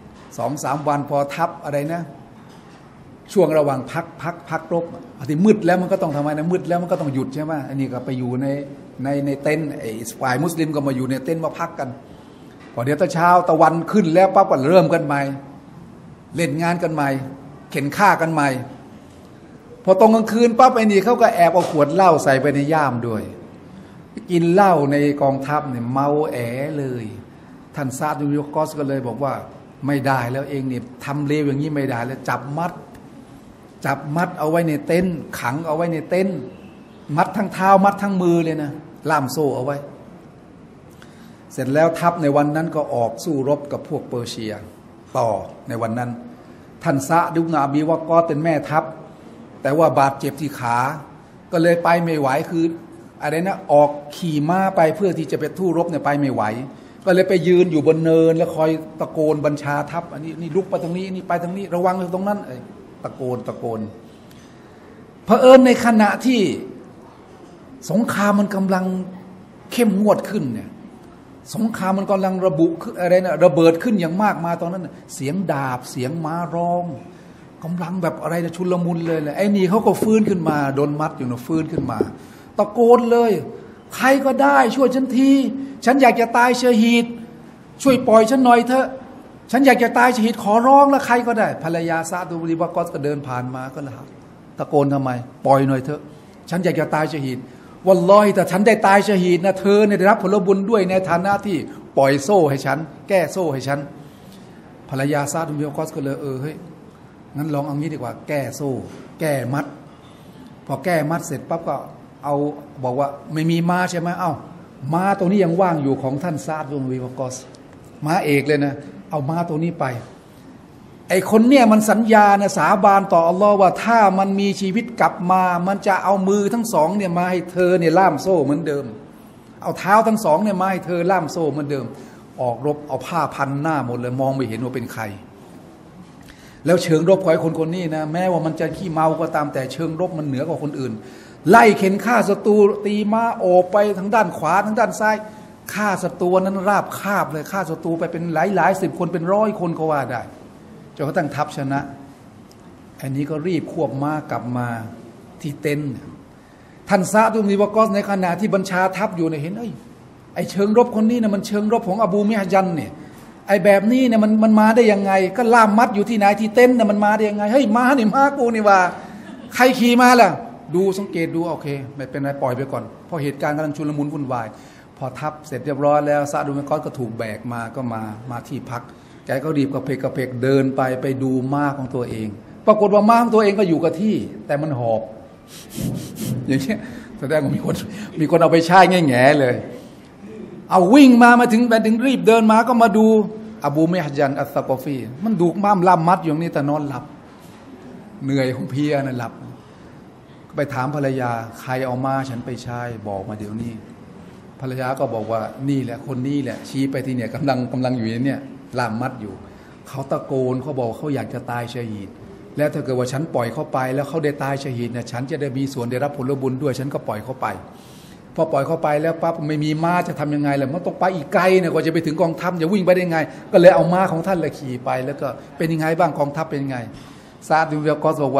2-3 วันพอทัพอะไรนะช่วงระหว่างพักรบที่มืดแล้วมันก็ต้องทำไมนะมืดแล้วมันก็ต้องหยุดใช่ไหมอันนี้ก็ไปอยู่ในเต็นท์ไอ้ฝ่ายมุสลิมก็มาอยู่ในเต็นท์มาพักกันพอเดี๋ยวตอนเช้าตะวันขึ้นแล้วปั๊บก็เริ่มกันใหม่เล่นงานกันใหม่เข็นฆ่ากันใหม่พอตรงกลางคืนปั๊บไอ้นี่เขาก็แอบเอาขวดเหล้าใส่ไปในย่ามด้วยกินเหล้าในกองทัพเนี่ยเมาแอเลยท่านซาดุลยกอสก็เลยบอกว่าไม่ได้แล้วเองเนี่ยทำเลวอย่างนี้ไม่ได้แล้วจับมัดเอาไว้ในเต็นท์ขังเอาไว้ในเต็นท์มัดทั้งเท้ามัดทั้งมือเลยนะล่ามโซ่เอาไว้เสร็จแล้วทัพในวันนั้นก็ออกสู้รบกับพวกเปอร์เซียต่อในวันนั้นท่านซะดุลอบีวะกอซเป็นแม่ทัพแต่ว่าบาดเจ็บที่ขาก็เลยไปไม่ไหวคืออะไรนะออกขี่ม้าไปเพื่อที่จะไปสู้รบเนี่ยไปไม่ไหวก็เลยไปยืนอยู่บนเนินแล้วคอยตะโกนบัญชาทัพอันนี้นี่ลุกไปทางนี้นี่ไปทางนี้ระวังตรงนั้นตะโกนเผอิญในขณะที่สงครามมันกำลังเข้มงวดขึ้นเนี่ยสงครามมันกำลังระเบิดขึ้นอย่างมากมาตอนนั้นเสียงดาบเสียงม้าร้องกำลังแบบอะไรนะชุลมุนเลยแหละไอ้นี่เขาก็ฟื้นขึ้นมาโดนมัดอยู่นะฟื้นขึ้นมาตะโกนเลยใครก็ได้ช่วยฉันทีฉันอยากจะตายชะฮีดช่วยปล่อยฉันหน่อยเถอะฉันอยากจะตายชะฮีดขอร้องแล้วใครก็ได้ภรรยาซาดุลวะกอซก็เดินผ่านมาก็เลยตะโกนทำไมปล่อยหน่อยเถอะฉันอยากจะตายชะฮีดวัลลอฮิแต่ฉันได้ตายชะฮีดนะเธอเนี่ยได้รับผลบุญด้วยในฐานะที่ปล่อยโซ่ให้ฉันแก้โซ่ให้ฉันภรรยาซาดุลวะกอซก็เลยเฮ้ยงั้นลองเอางี้ดีกว่าแก้โซ่แก้มัดพอแก้มัดเสร็จปั๊บก็เอาบอกว่าไม่มีม้าใช่ไหมม้าตัวนี้ยังว่างอยู่ของท่านซาดุลวะกอซม้าเอกเลยนะเอาม้าตัวนี้ไปไอคนเนี่ยมันสัญญานะสาบานต่ออัลลอฮ์ว่าถ้ามันมีชีวิตกลับมามันจะเอามือทั้งสองเนี่ยมาให้เธอเนี่ยล่ามโซ่เหมือนเดิมเอาเท้าทั้งสองเนี่ยมาให้เธอล่ามโซ่เหมือนเดิมออกรบเอาผ้าพันหน้าหมดเลยมองไม่เห็นว่าเป็นใครแล้วเชิงรบของไอ้คนนี้นะแม้ว่ามันจะขี้เมาก็ตามแต่เชิงรบมันเหนือกว่าคนอื่นไล่เข็นฆ่าศัตรูตีม้าโอบไปทั้งด้านขวาทั้งด้านซ้ายฆ่าศัตรูนั้นราบคาบเลยฆ่าศัตรูไปเป็นหลาย10 คนเป็น100 คนก็ว่าได้จนเขาตั้งทัพชนะอันนี้ก็รีบควบม้ากลับมาที่เต็นท์ท่านซะดุลวะกอซในขณะที่บัญชาทัพอยู่เนี่ยเห็นไอ้เชิงรบคนนี้นะมันเชิงรบของอบูมิฮญันเนี่ยไอ้แบบนี้เนี่ยมันมาได้ยังไงก็ล่ามมัดอยู่ที่ไหนที่เต็นท์เนี่ยมันมาได้ยังไงเฮ้ยม้านี่ม้ากูนี่ว่าใครขี่มาล่ะดูสังเกตดูโอเคไม่เป็นไรปล่อยไปก่อนเพราะเหตุการณ์กำลังชุลมุนวุ่นวายพอทัพเสร็จเรียบร้อยแล้วซะดุลวะกอซก็ถูกแบกมาก็มาที่พักแกก็รีบกระเพกเดินไปดูม้าของตัวเองปรากฏว่าม้าของตัวเองก็อยู่กับที่แต่มันหอบอย่างเงี้ยแสดงว่ามีคนเอาไปใช้แง่เลยเอาวิ่งมาถึงรีบเดินมาก็มาดูอบูมิฮญันอัสซะกอฟีมันดูม้ามล่ามมัดอยู่นี่แต่นอนหลับเหนื่อยของเพียนะหลับก็ไปถามภรรยาใครเอามาฉันไปใช้บอกมาเดี๋ยวนี้ภรรยาก็บอกว่านี่แหละคนนี้แหละชี้ไปที่เนี่ยกำลังอยู่เนี่ยล่ามมัดอยู่เขาตะโกนเขาบอกเขาอยากจะตายชะฮีดแล้วถ้าเกิดว่าฉันปล่อยเขาไปแล้วเขาได้ตายชะฮีดเนี่ยฉันจะได้มีส่วนได้รับผลบุญด้วยฉันก็ปล่อยเขาไปพอปล่อยเขาไปแล้วปั๊บไม่มีม้าจะทำยังไงล่ะมันต้องไปอีกไกลเนี่ยกว่าจะไปถึงกองทัพจะวิ่งไปได้ยังไงก็เลยเอาม้าของท่านละขี่ไปแล้วก็เป็นยังไงบ้างกองทัพเป็นยังไงซาดุลวะกอซบอกว่า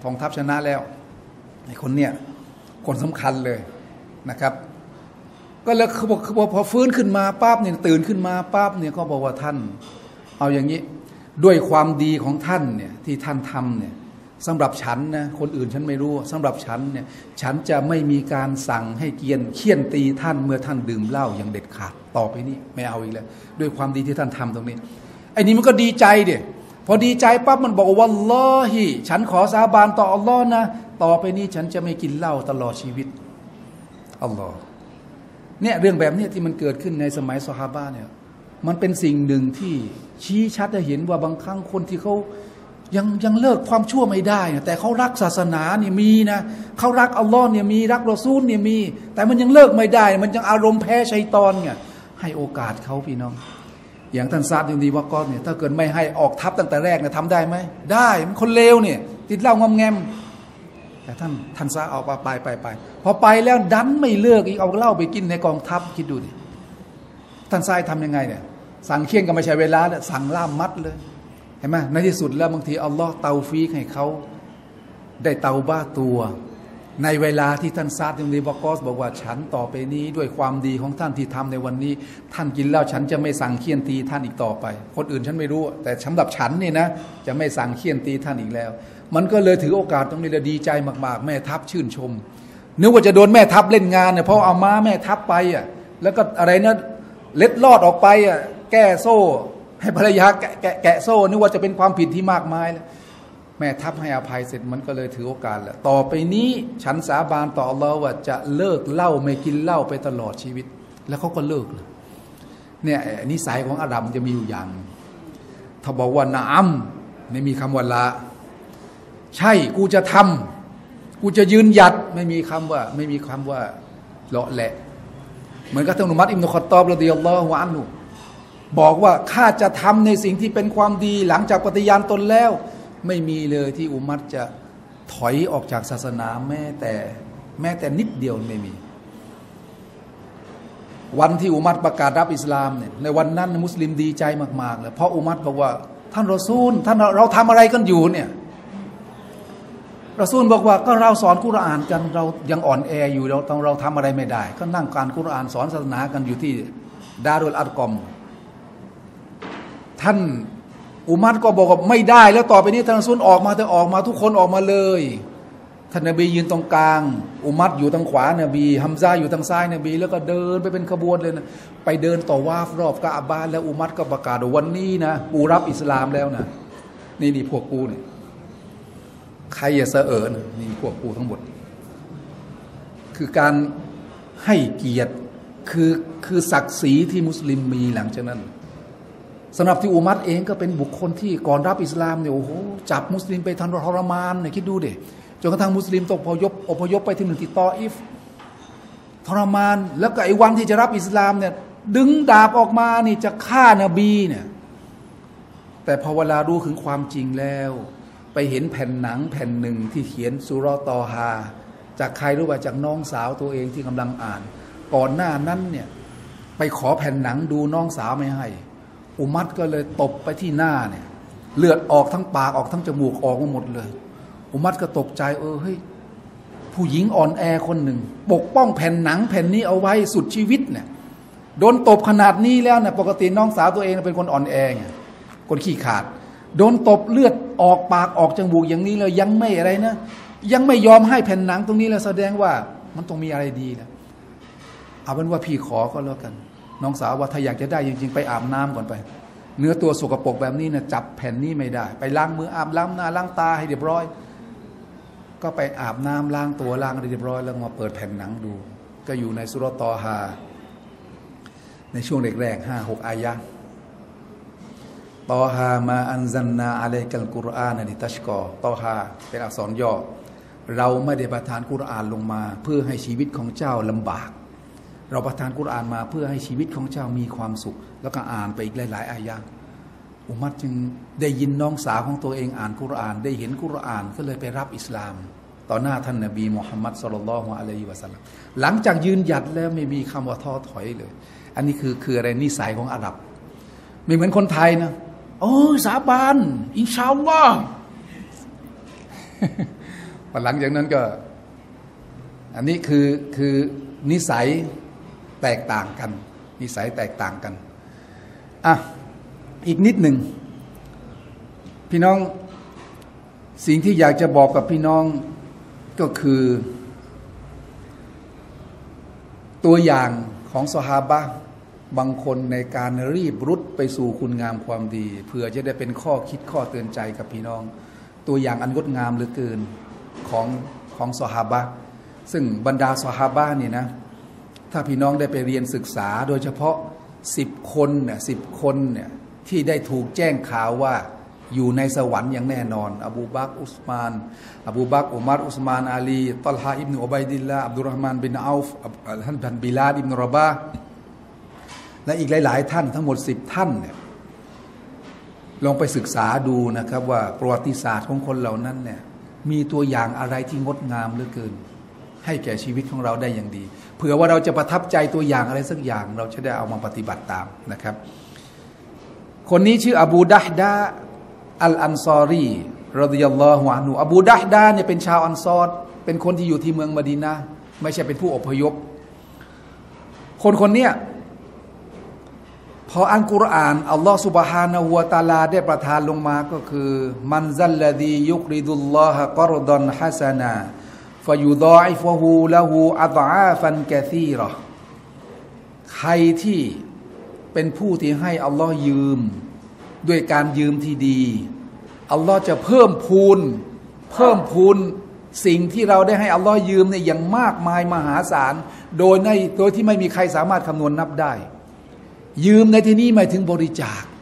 กองทัพชนะแล้วไอ้คนเนี่ยคนสำคัญเลยนะครับก็เลยเขาบอกพอฟื้นขึ้นมาปั๊บเนี่ยตื่นขึ้นมาปั๊บเนี่ยก็บอกว่าท่านเอาอย่างนี้ด้วยความดีของท่านเนี่ยที่ท่านทำเนี่ยสำหรับฉันนะคนอื่นฉันไม่รู้สำหรับฉันเนี่ยฉันจะไม่มีการสั่งให้เคี่ยนตีท่านเมื่อท่านดื่มเหล้าอย่างเด็ดขาดต่อไปนี้ไม่เอาอีกแล้วด้วยความดีที่ท่านทำตรงนี้ไอ้นี่มันก็ดีใจเด็พอดีใจปั๊บมันบอกวัลลอฮิฉันขอสาบานต่ออัลลอฮ์นะต่อไปนี้ฉันจะไม่กินเหล้าตลอดชีวิตอัลลอฮ์เนี่ยเรื่องแบบนี้ที่มันเกิดขึ้นในสมัยซอฮาบะห์เนี่ยมันเป็นสิ่งหนึ่งที่ชี้ชัดให้เห็นว่าบางครั้งคนที่เขายังเลิกความชั่วไม่ได้นะแต่เขารักศาสนาเนี่ยมีนะเขารักอัลลอฮ์เนี่ยมีรักรอซูลเนี่ยมีแต่มันยังเลิกไม่ได้มันยังอารมณ์แพ้ชัยฏอนเนี่ยให้โอกาสเขาพี่น้องอย่างท่านซาดยังดีว่าก้อนเนี่ยถ้าเกิดไม่ให้ออกทัพตั้งแต่แรกเนี่ยทำได้ไหมได้มันคนเลวเนี่ยติดเหล้างอมแงมแต่ท่านซาเอาไปพอไปแล้วดันไม่เลิกอีกเอาเหล้าไปกินในกองทัพคิดดูดิท่านซาทำยังไงเนี่ยสั่งเคี่ยนก็ไม่ใช่เวลาเนี่ยสั่งล่ามมัดเลยเห็นไหมในที่สุดแล้วบางทีอัลลอฮ์เตาฟีกให้เขาได้เตาบ้าตัวในเวลาที่ท่านซาดยังดีบอกอสบอกว่าฉันต่อไปนี้ด้วยความดีของท่านที่ทำในวันนี้ท่านกินแล้วฉันจะไม่สั่งเคี่ยนตีท่านอีกต่อไปคนอื่นฉันไม่รู้แต่สำหรับฉันนี่นะจะไม่สั่งเคี่ยนตีท่านอีกแล้วมันก็เลยถือโอกาสตรงนี้เลยดีใจมากๆแม่ทัพชื่นชมนึกว่าจะโดนแม่ทัพเล่นงานเนี่ยเพราะเอาม้าแม่ทัพไปอ่ะแล้วก็อะไรนะเล็ดลอดออกไปอ่ะแก้โซ่ให้ภรรยาแกะโซ่นึกว่าจะเป็นความผิดที่มากมายแล้วแม่ทัพให้อภัยเสร็จมันก็เลยถือโอกาสแหละต่อไปนี้ฉันสาบานต่ออัลลอฮ์ว่าจะเลิกเหล้าไม่กินเหล้าไปตลอดชีวิตแล้วเขาก็เลิกเลยเนี่ยนิสัยของอาดัมจะมีอยู่อย่างถ้าบอกว่านะอัมไม่มีคำว่าละใช่กูจะทำกูจะยืนหยัดไม่มีคำว่าเลาะแหละเหมือนกับท่านอุมัรอิบนุค็อฏฏอบรอฎิยัลลอฮุอันฮุบอกว่าข้าจะทำในสิ่งที่เป็นความดีหลังจากปฏิญาณตนแล้วไม่มีเลยที่อุมัรจะถอยออกจากศาสนาแม้แต่นิดเดียวไม่มีวันที่อุมัรประกาศรับอิสลามเนี่ยในวันนั้นมุสลิมดีใจมากๆเลยเพราะอุมัรบอกว่าท่านรอซูลท่านเราทำอะไรกันอยู่เนี่ยรอซูลบอกว่าก็เราสอนกุรอานกันเรายังอ่อนแออยู่เราทำอะไรไม่ได้ก็นั่งการกุรอานสอนศาสนากันอยู่ที่ดารุลอัรกอมท่านอุมัรก็บอกว่าไม่ได้แล้วต่อไปนี้ท่านรอซูลออกมาทุกคนออกมาเลยท่านนบียืนตรงกลางอุมัรอยู่ทางขวานบีฮัมซาอยู่ทางซ้ายนบีแล้วก็เดินไปเป็นขบวนเลยนะไปเดินต่อวาฟรอบกะอ์บะห์แล้วอุมัรก็ประกาศว่าวันนี้นะกูรับอิสลามแล้วนะนี่พวกกูเนี่ยใครอย่าเสอนี่พวกกูทั้งหมดคือการให้เกียรติคือศักดิ์ศรีที่มุสลิมมีหลังจากนั้นสำหรับที่อุมัรเองก็เป็นบุคคลที่ก่อนรับอิสลามเนี่ยโอ้โหจับมุสลิมไปทรมานเนี่ยคิดดูดิจนกระทั่งมุสลิมต้องอพยพไปที่เมืองติตออิฟทรมานแล้วก็ไอ้วันที่จะรับอิสลามเนี่ยดึงดาบออกมานี่จะฆ่านบีเนี่ยแต่พอเวลารู้ถึงความจริงแล้วไปเห็นแผ่นหนังแผ่นหนึ่งที่เขียนซูเราะห์ตอฮาจากใครรู้ว่าจากน้องสาวตัวเองที่กำลังอ่านก่อนหน้านั้นเนี่ยไปขอแผ่นหนังดูน้องสาวไม่ให้อุมัรก็เลยตบไปที่หน้าเนี่ยเลือดออกทั้งปากออกทั้งจมูกออกมาหมดเลยอุมัรก็ตกใจเฮ้ยผู้หญิงอ่อนแอคนหนึ่งปกป้องแผ่นหนังแผ่นนี้เอาไว้สุดชีวิตเนี่ยโดนตบขนาดนี้แล้วเนี่ยปกติน้องสาวตัวเองเป็นคนอ่อนแอไงคนขี้ขาดโดนตบเลือดออกปากออกจมูกอย่างนี้เลยยังไม่อะไรนะยังไม่ยอมให้แผ่นหนังตรงนี้แล้วแสดงว่ามันต้องมีอะไรดีนะเอาเป็นว่าพี่ขอก็แล้วกันน้องสาวว่าถ้าอยากจะได้จริงๆไปอาบน้ำก่อนไปเนื้อตัวสกปรกแบบนี้นะจับแผ่นนี้ไม่ได้ไปล้างมืออาบล้างหน้าล้างตาให้เรียบร้อยก็ไปอาบน้ำล้างตัวล้างเรียบร้อยแล้วมาเปิดแผ่นหนังดูก็อยู่ในซูเราะห์ตอฮาในช่วงแรกๆ 5-6 อายะห์ตอฮามาอันซันนาอะลัยกัลกุรอานลิตัชกอตอฮาเป็นอักษรย่อเราไม่ได้ประทานกุรอานลงมาเพื่อให้ชีวิตของเจ้าลำบากเราประทานกุรอานมาเพื่อให้ชีวิตของเจ้ามีความสุขแล้วก็อ่านไปอีกหลายๆอายะห์อุมัรจึงได้ยินน้องสาวของตัวเองอ่านกุรอานได้เห็นกุรอานก็เลยไปรับอิสลามต่อหน้าท่านนบีมุฮัมมัดศ็อลลัลลอฮุอะลัยฮิวะซัลลัมหลังจากยืนหยัดแล้วไม่มีคำว่าท้อถอยเลยอันนี้คืออะไรนิสัยของอาหรับไม่เหมือนคนไทยนะโอ้สาบานอินชาอัลลอฮ์หลังจากนั้นก็อันนี้คือนิสัยแตกต่างกันนิสัยแตกต่างกันอีกนิดหนึ่งพี่น้องสิ่งที่อยากจะบอกกับพี่น้องก็คือตัวอย่างของซอฮาบะห์บางคนในการรีบรุดไปสู่คุณงามความดีเพื่อจะได้เป็นข้อคิดข้อเตือนใจกับพี่น้องตัวอย่างอันงดงามเหลือเกินของซอฮาบะห์ซึ่งบรรดาซอฮาบะห์นี่นะถ้าพี่น้องได้ไปเรียนศึกษาโดยเฉพาะ10 คนเนี่ยที่ได้ถูกแจ้งข่าวว่าอยู่ในสวรรค์อย่างแน่นอนอบูบักรอุสมานอุมัรอุสมานอาลีตัลฮาอิบนุอุบัยดิลลาห์อับดุลเราะห์มานบินเอาฟท่านบิลาลอิบนุรอบาห์และอีกหลายๆท่านทั้งหมด10 ท่านเนี่ยลองไปศึกษาดูนะครับว่าประวัติศาสตร์ของคนเหล่านั้นเนี่ยมีตัวอย่างอะไรที่งดงามเหลือเกินให้แก่ชีวิตของเราได้อย่างดีเผื่อว่าเราจะประทับใจตัวอย่างอะไรสักอย่างเราจะได้เอามาปฏิบัติตามนะครับคนนี้ชื่ออบูดะฮ์ดาอัลอันซอรีรอฎิยัลลอฮุอันฮุอบูดะฮ์ดาเนี่ยเป็นชาวอันซอรเป็นคนที่อยู่ที่เมืองมะดีนะห์ไม่ใช่เป็นผู้อพยพคนเนี้ยพออัลกุรอานอัลลอฮฺซุบฮานะฮูวะตะอาลาได้ประทานลงมาก็คือมันซัลลซียุกริดุลลอฮะกอรฎอนฮะซะนะฟะยุฎออิฟะฮูละฮูอัฎอาฟันกะซีเราะห์ใครที่เป็นผู้ที่ให้อัลลอฮ์ยืมด้วยการยืมที่ดีอัลลอฮ์จะเพิ่มพูนสิ่งที่เราได้ให้อัลลอฮ์ยืมเนี่ยอย่างมากมายมหาศาลโดยที่ไม่มีใครสามารถคำนวณนับได้ยืมในที่นี้หมายถึงบริจาค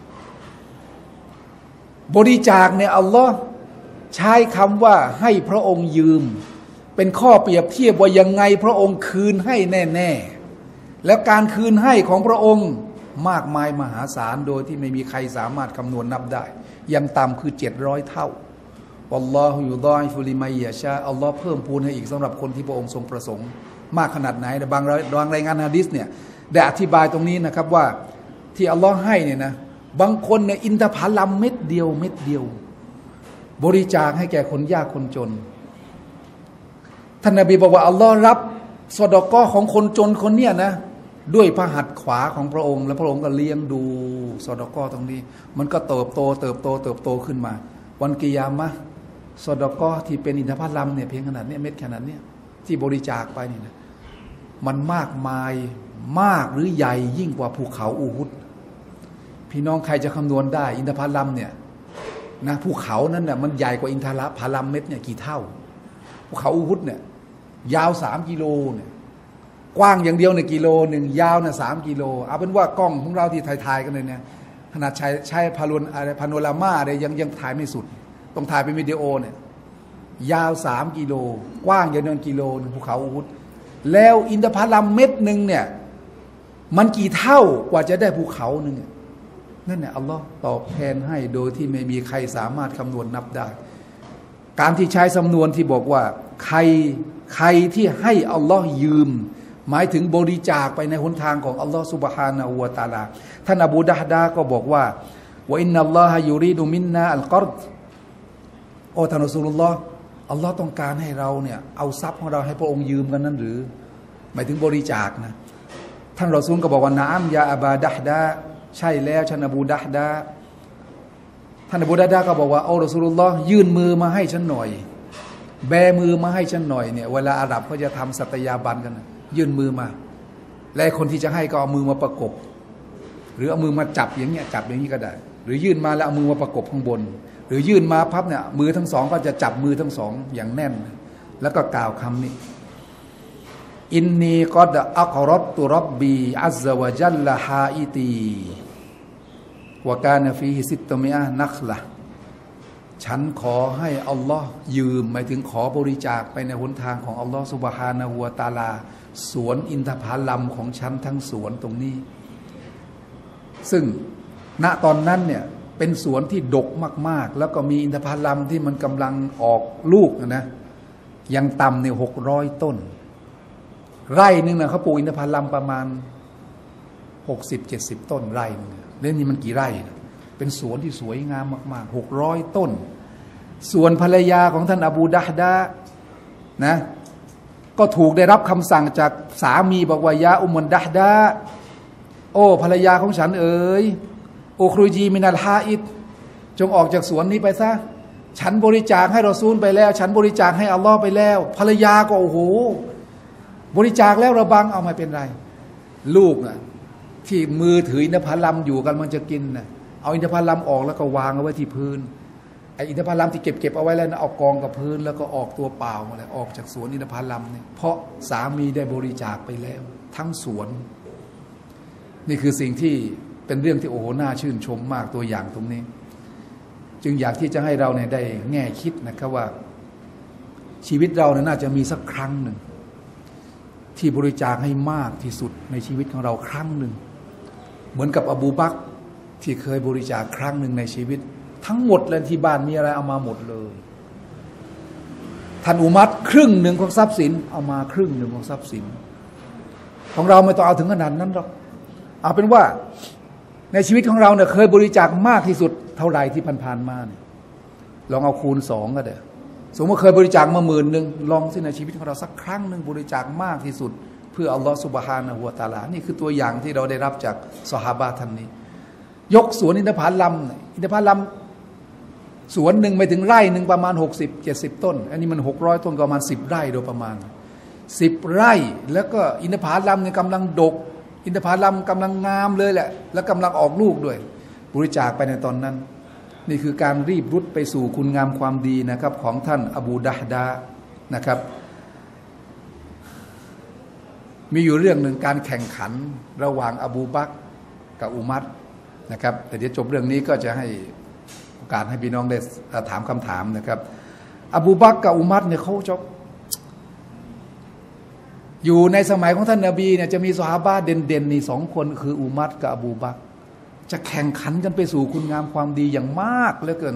เนี่ยอัลลอฮ์ใช้คำว่าให้พระองค์ยืมเป็นข้อเปรียบเทียบว่ายังไงพระองค์คืนให้แน่ๆแล้วการคืนให้ของพระองค์มากมายมหาศาลโดยที่ไม่มีใครสามารถคำนวณนับได้ยังต่ำคือ700 เท่าวัลลอฮุยุฎออิฟุลิมัยยะชาอัลลอฮ์เพิ่มพูนให้อีกสำหรับคนที่พระองค์ทรงประสงค์มากขนาดไหนบางรายงานหะดีษเนี่ยได้อธิบายตรงนี้นะครับว่าที่อัลลอฮ์ให้เนี่ยนะบางคนเนี่ยอินทผลัมเม็ดเดียวบริจาคให้แก่คนยากคนจนท่านนบีบอกว่าอัลลอฮ์รับซอดาเกาะห์ของคนจนคนเนี้ยนะด้วยพระหัตถ์ขวาของพระองค์และพระองค์ก็เลี้ยงดูซอดาเกาะห์ตรงนี้มันก็เติบโตขึ้นมาวันกิยามะห์ซอดาเกาะห์ที่เป็นอินทผลัมเนี่ยเพียงขนาดนี้เม็ดขนาดนี้ที่บริจาคไปนี่นะมันมากมายมากหรือใหญ่ยิ่งกว่าภูเขาอูฮุดพี่น้องใครจะคำนวณได้อินทผลัมเนี่ยนะภูเขานั้นน่ะมันใหญ่กว่าอินทผลัมเม็ดเนี่ยกี่เท่าภูเขาอูฮุดเนี่ยยาว3 กิโลเนี่ยกว้างอย่างเดียวเนี่ย1 กิโลยาวเนี่ย3 กิโลเอาเป็นว่ากล้องของเราที่ถ่ายกันเลยเนี่ยขนาดใช้พาโนรามาอะไรยังถ่ายไม่สุดต้องถ่ายเป็นวิดีโอเนี่ยยาว3 กิโลกว้างอย่าง1 กิโลภูเขาอูฮุดแล้วอินทผลัมเม็ดหนึ่งเนี่ยมันกี่เท่ากว่าจะได้ภูเขาหนึ่งนั่นแหละอัลลอฮ์ตอบแทนให้โดยที่ไม่มีใครสามารถคำนวณนับได้การที่ใช้สำนวนที่บอกว่าใครที่ให้อัลลอฮ์ยืมหมายถึงบริจาคไปในหนทางของอัลลอฮ์ซุบฮานะฮูวะตะอาลาท่านอบูดะฮ์ดาก็บอกว่าวะอินนัลลอฮะยูรีดุมินนาอัลกอรฎโอ้ท่านรอซูลุลลอฮ์อัลลอฮ์ต้องการให้เราเนี่ยเอาทรัพย์ของเราให้พระองค์ยืมกันนั้นหรือหมายถึงบริจาคนะท่านรอซูลก็บอกว่านะอัมยาอับาดะฮ์ดาใช่แล้วฉันอบูดะฮ์ดาท่านอบูดะฮ์ดาก็บอกว่าโอ้รอซูลุลลอฮ์ยื่นมือมาให้ฉันหน่อยแบมือมาให้ฉันหน่อยเนี่ยเวลาอาหรับเขาจะทำสัตยาบันกันยื่นมือมาและคนที่จะให้ก็เอามือมาประกบหรือเอามือมาจับอย่างเงี้ยจับอย่างนี้ก็ได้หรือยื่นมาแล้วเอามือมาประกบข้างบนหรือยื่นมาพับเนี่ยมือทั้งสองก็จะจับมือทั้งสองอย่างแน่นแล้วก็กล่าวคำนี้อินนีกอดอักรอตุรับบีอัซซะวะจัลละฮาอิตีวะกานะฟีฮิซิตตะมิอะห์นักละฉันขอให้อัลลอฮ์ยืมหมายถึงขอบริจาคไปในหนทางของอัลลอฮ์ซุบฮานะฮูวะตะอาลาสวนอินทผลัมของฉันทั้งสวนตรงนี้ซึ่งณตอนนั้นเนี่ยเป็นสวนที่ดกมากๆแล้วก็มีอินทผลัมที่มันกำลังออกลูกนะยังต่ำเนี่ย600 ต้นไร่นึงนะเขาปลูกอินทผลัมประมาณ60-70 ต้นไร่นึงเล่นนี่มันกี่ไร่นะเป็นสวนที่สวยงามมากๆ600 ต้นส่วนภรรยาของท่านอบูดะฮ์ดานะก็ถูกได้รับคำสั่งจากสามีบอกว่ายาอุมมุนดะดาโอ้ภรรยาของฉันเอ๋ยโอครูจีมินัลฮาอิดจงออกจากสวนนี้ไปซะฉันบริจาคให้รอซูลไปแล้วฉันบริจาคให้อัลลอฮ์ไปแล้วภรรยาก็โอ้โหบริจาคแล้วระบังเอาไม่เป็นไรลูกอ่ะที่มือถืออินทผลัมอยู่กันมันจะกินนะเอาอินทผลัมออกแล้วก็วางเอาไว้ที่พื้นไออินทผลัมที่เก็บเอาไว้แล้วนะเอากองกับพื้นแล้วก็ออกตัวเปล่ามาเลยออกจากสวนอินทผลัมเนี่ยเพราะสามีได้บริจาคไปแล้วทั้งสวนนี่คือสิ่งที่เป็นเรื่องที่โอ้โหน่าชื่นชมมากตัวอย่างตรงนี้จึงอยากที่จะให้เราเนี่ยได้แง่คิดนะครับว่าชีวิตเราเนี่ยน่าจะมีสักครั้งหนึ่งที่บริจาคให้มากที่สุดในชีวิตของเราครั้งหนึ่งเหมือนกับอบูบักรที่เคยบริจาคครั้งหนึ่งในชีวิตทั้งหมดเลยที่บ้านมีอะไรเอามาหมดเลยท่านอุมัรครึ่งหนึ่งของทรัพย์สินเอามาครึ่งหนึ่งของทรัพย์สินของเราไม่ต้องเอาถึงขนาดนั้นหรอกเอาเป็นว่าในชีวิตของเราเนี่ยเคยบริจาคมากที่สุดเท่าไหร่ที่ผ่านๆมาเนี่ยลองเอาคูณ2ก็ได้สมมติเคยบริจาคมา10,000ลองสิในชีวิตของเราสักครั้งหนึ่งบริจาคมากที่สุดเพื่ออัลลอฮฺซุบฮานะฮูวะตะอาลานี่คือตัวอย่างที่เราได้รับจากซอฮาบะห์ท่านนี้ยกสวนอินทผลัมสวนหนึ่งไปถึงไร่หนึ่งประมาณ60-70 ต้นอันนี้มัน600 ต้นก็ประมาณ10 ไร่โดยประมาณ10 ไร่แล้วก็อินทผลัมเนี่ยกำลังดกอินทผลัมกำลังงามเลยแหละแล้วกำลังออกลูกด้วยบริจาคไปในตอนนั้นนี่คือการรีบรุดไปสู่คุณงามความดีนะครับของท่านอบูดะฮ์ดานะครับมีอยู่เรื่องหนึ่งการแข่งขันระหว่างอบูบักรกับอุมัรนะครับแต่เดี๋ยวจบเรื่องนี้ก็จะให้โอกาสให้พี่น้องได้ถามคำถามนะครับอบูบักรกับอุมัรเนี่ยเขาจะอยู่ในสมัยของท่านนบีเนี่ยจะมีซอฮาบะห์เด่นๆนี่2 คนคืออุมัรกับอบูบักรจะแข่งขันกันไปสู่คุณงามความดีอย่างมากเหลือเกิน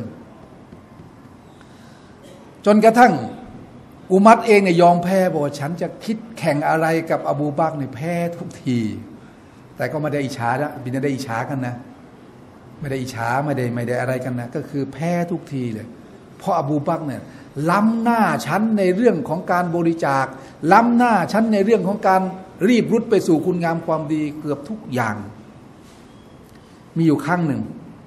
จนกระทั่งอุมัรเองเนี่ยยอมแพ้บอกว่าฉันจะคิดแข่งอะไรกับอบูบักรเนี่ยแพ้ทุกทีแต่ก็ไม่ได้อิจฉานะบินได้อิจฉากันนะไม่ได้อิจฉาไม่ได้อะไรกันนะก็คือแพ้ทุกทีเลยเพราะอบูบักรเนี่ยล้ำหน้าฉันในเรื่องของการบริจาคล้ำหน้าฉันในเรื่องของการรีบรุดไปสู่คุณงามความดีเกือบทุกอย่างมีอยู่ครั้งหนึ่ง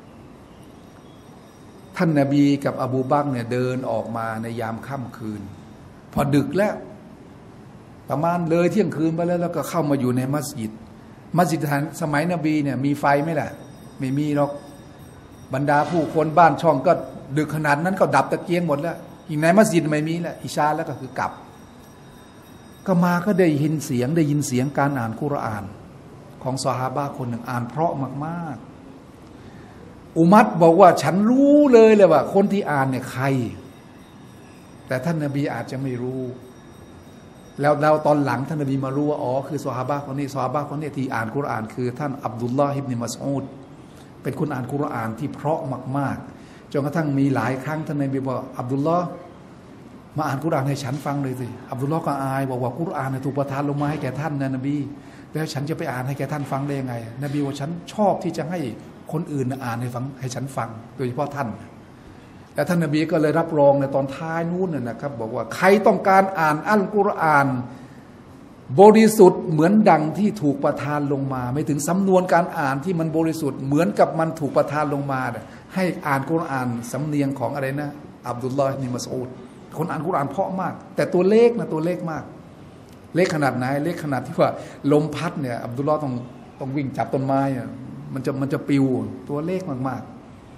ท่านนบีกับอบูบักรเนี่ยเดินออกมาในยามค่ำคืนพอดึกแล้วประมาณเลยเที่ยงคืนไปแล้วก็เข้ามาอยู่ในมัสยิดสมัยนบีเนี่ยมีไฟไหมล่ะไม่มีหรอกบรรดาผู้คนบ้านช่องก็ดึกขนาดนั้นก็ดับตะเกียงหมดแล้วอีกในมัสยิดไม่มีแล้วอิชาแล้วก็คือกลับก็มาก็ได้ยินเสียงการอ่านกุรอานของซอฮาบะห์คนหนึ่งอ่านเพราะมากๆอุมัรบอกว่าฉันรู้เลยว่าคนที่อ่านเนี่ยใครแต่ท่านนบีอาจจะไม่รู้แล้วตอนหลังท่านนบีมารู้ว่าอ๋อคือซอฮาบะห์คนนี้ที่อ่านกุรอานคือท่านอับดุลลอฮ์อิบนุมัสอูดเป็นคนอ่านกุรอานที่เพราะมากๆจนกระทั่งมีหลายครั้งท่านนบีบอกอับดุลลอฮ์มาอ่านกุรอานให้ฉันฟังเลยสิอับดุลลอฮ์ก็อายบอกว่ากุรอานถูกประทานลงมาให้แก่ท่านนะนบีแล้วฉันจะไปอ่านให้แก่ท่านฟังได้ยังไงนบีว่าฉันชอบที่จะให้คนอื่นอ่านให้ฉันฟังโดยเฉพาะท่านแล้วท่านนบีก็เลยรับรองในตอนท้ายนู้นนะครับบอกว่าใครต้องการอ่านอัลกุรอานบริสุทธิ์เหมือนดังที่ถูกประทานลงมาไม่ถึงสำนวนการอ่านที่มันบริสุทธิ์เหมือนกับมันถูกประทานลงมาให้อ่านกุรอานสำเนียงของอะไรนะอับดุลลอฮ์อิบนุมัสอูดคนอ่านกุรอานเพราะมากแต่ตัวเลขมากเลขขนาดไหนเลขขนาดที่ว่าลมพัดเนี่ยอับดุลลอฮ์ต้องวิ่งจับต้นไม้มันจะปิวตัวเลขมาก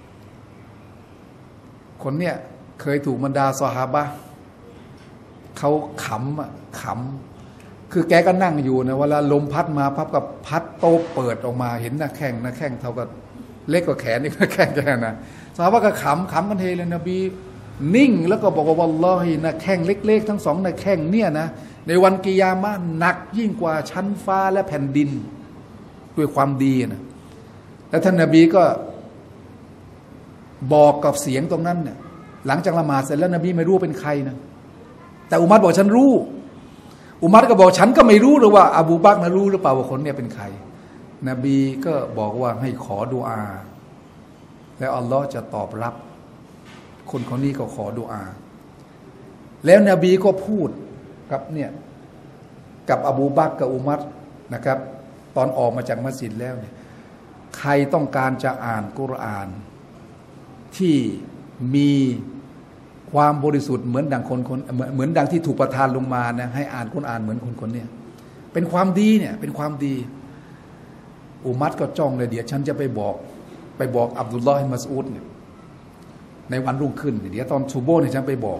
ๆคนเนี่ยเคยถูกบรรดาซอฮาบะห์เขาขำคือแกก็นั่งอยู่นะเวลาลมพัดมาพับกับพัดโต๊ะเปิดออกมาเห็นหน้าแข้งเท่ากับเล็กกว่าแขนนี่แข้งแกนะซอฮาบะห์ก็ขำกันเทเลยนบีนิ่งแล้วก็บอกว่าวัลลอฮินะแข้งเล็กๆทั้งสองนะแข้งเนี่ยนะในวันกิยามะห์หนักยิ่งกว่าชั้นฟ้าและแผ่นดินด้วยความดีนะแล้วท่านนบีก็บอกกับเสียงตรงนั้นเนี่ยหลังจากละหมาดเสร็จแล้วนบีไม่รู้เป็นใครนะแต่อุมัรบอกฉันรู้อุมัรก็บอกฉันก็ไม่รู้หรือว่าอบูบักรรู้หรือเปล่าว่าคนเนี่ยเป็นใครนบีก็บอกว่าให้ขอดุอาแล้วอัลลอฮ์จะตอบรับคนนี้ก็ขอดุอาแล้วนบีก็พูดครับเนี่ยกับอบูบักรกับอุมัรนะครับตอนออกมาจากมัสยิดแล้วเนี่ยใครต้องการจะอ่านกุรอานที่มีความบริสุทธิ์เหมือนดังเหมือนดังที่ถูกประทานลงมานะให้อ่านกุรอานเหมือนคนเนี่ยเป็นความดีเนี่ยเป็นความดีอุมัรก็จ้องเลยเดี๋ยวฉันจะไปบอกอับดุลลอฮ์อิบนุมัสอูดเนี่ยในวันรุ่งขึ้นเดี๋ยวตอนซูโบเนี่ยฉันไปบอก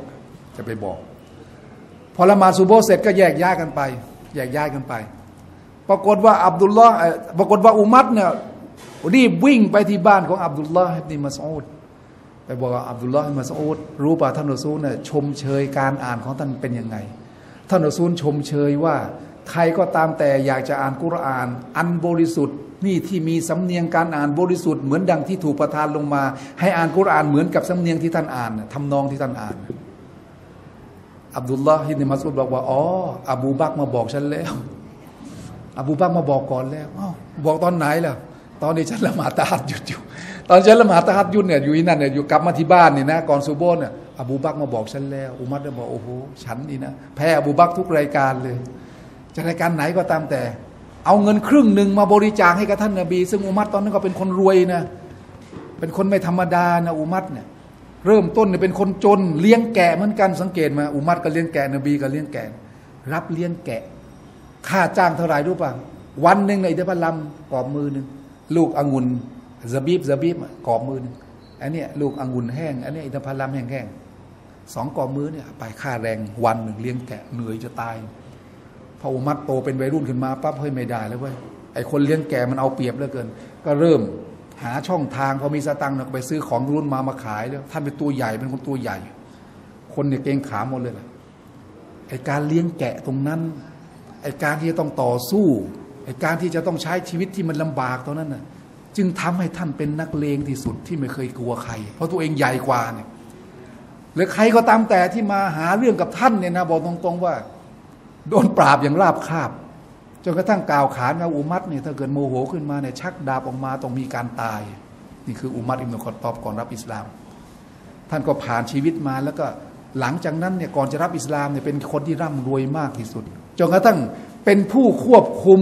พอละหมาดซูโบเสร็จก็แยกย้ายกันไปปรากฏว่าอุมัรเนี่ยรีบวิ่งไปที่บ้านของอับดุลลอฮ์อิบนุมัสอูดไปบอกว่าอับดุลลอฮ์อิบนุมัสอูดรู้ป่ะท่านรอซูลเนี่ยชมเชยการอ่านของท่านเป็นยังไงท่านรอซูลชมเชยว่าใครก็ตามแต่อยากจะอ่านกุรอานอันบริสุทธิ์นี่ที่มีสำเนียงการอ่านบริสุทธิ์เหมือนดังที่ถูกประทานลงมาให้อ่านกุรอานเหมือนกับสำเนียงที่ท่านอ่านทำนองที่ท่านอ่านอับดุลลอฮ์อิบนุมัสอูดบอกว่าอ๋ออบูบักรมาบอกฉันแล้วอบูบักรมาบอกก่อนแล้วบอกตอนไหนล่ะตอนนี้ฉันละหมาดตะฮัจญุดอยู่ตอนฉันละหมาดตะฮัจญุดเนี่ยอยู่นั่นเนี่ยอยู่กลับมาที่บ้านนี่นะก่อนซุโบฮ์เนี่ยอบูบักรมาบอกฉันแล้วอุมัรเนี่ยบอกโอ้โหฉันนี่นะแพ้อบูบักรทุกรายการเลยจะรายการไหนก็ตามแต่เอาเงินครึ่งหนึ่งมาบริจาคให้กับท่านนบีซึ่งอุมัรตอนนั้นก็เป็นคนรวยนะเป็นคนไม่ธรรมดานะอุมัรเนี่ยเริ่มต้นเนี่ยเป็นคนจนเลี้ยงแกะเหมือนกันสังเกตมาอุมัรก็เลี้ยงแกะนบีก็เลี้ยงแกะรับเลี้ยงแกะค่าจ้างเท่าไหร่รู้ป่ะวันหนึ่งในอิทธิพลัมกอบมือหนึ่งลูกองุ่นซะบีบกอบมือหนึ่งอันนี้ลูกองุ่นแห้งอันนี้อิทธิพลัมแห้งๆ2กอบมือเนี่ยไปค่าแรงวันหนึ่งเลี้ยงแกะเหนื่อยจะตายพออุมัรโตเป็นวัยรุ่นขึ้นมาปั๊บเฮ้ยไม่ได้แล้วเว้ยไอ้คนเลี้ยงแกะมันเอาเปรียบเหลือเกินก็เริ่มหาช่องทางพอมีสตังค์ก็ไปซื้อของรุ่นมาขายแล้วท่านเป็นตัวใหญ่เป็นคนตัวใหญ่คนเนี่ยเกรงขาหมดเลยไอ้การเลี้ยงแกะตรงนั้นไอ้การที่จะต้องต่อสู้ไอ้การที่จะต้องใช้ชีวิตที่มันลำบากตรงนั้นน่ะจึงทำให้ท่านเป็นนักเลงที่สุดที่ไม่เคยกลัวใครเพราะตัวเองใหญ่กว่าเนี่ยหรือใครก็ตามแต่ที่มาหาเรื่องกับท่านเนี่ยนะบอกตรงๆว่าโดนปราบอย่างราบคาบจนกระทั่งกล่าวขานว่าอุมัรเนี่ยถ้าเกิดโมโหขึ้นมาเนี่ยชักดาบออกมาต้องมีการตายนี่คืออุมัรอิบนุค็อฏฏอบก่อนรับอิสลามท่านก็ผ่านชีวิตมาแล้วก็หลังจากนั้นเนี่ยก่อนจะรับอิสลามเนี่ยเป็นคนที่ร่ำรวยมากที่สุดจนกระทั่งเป็นผู้ควบคุ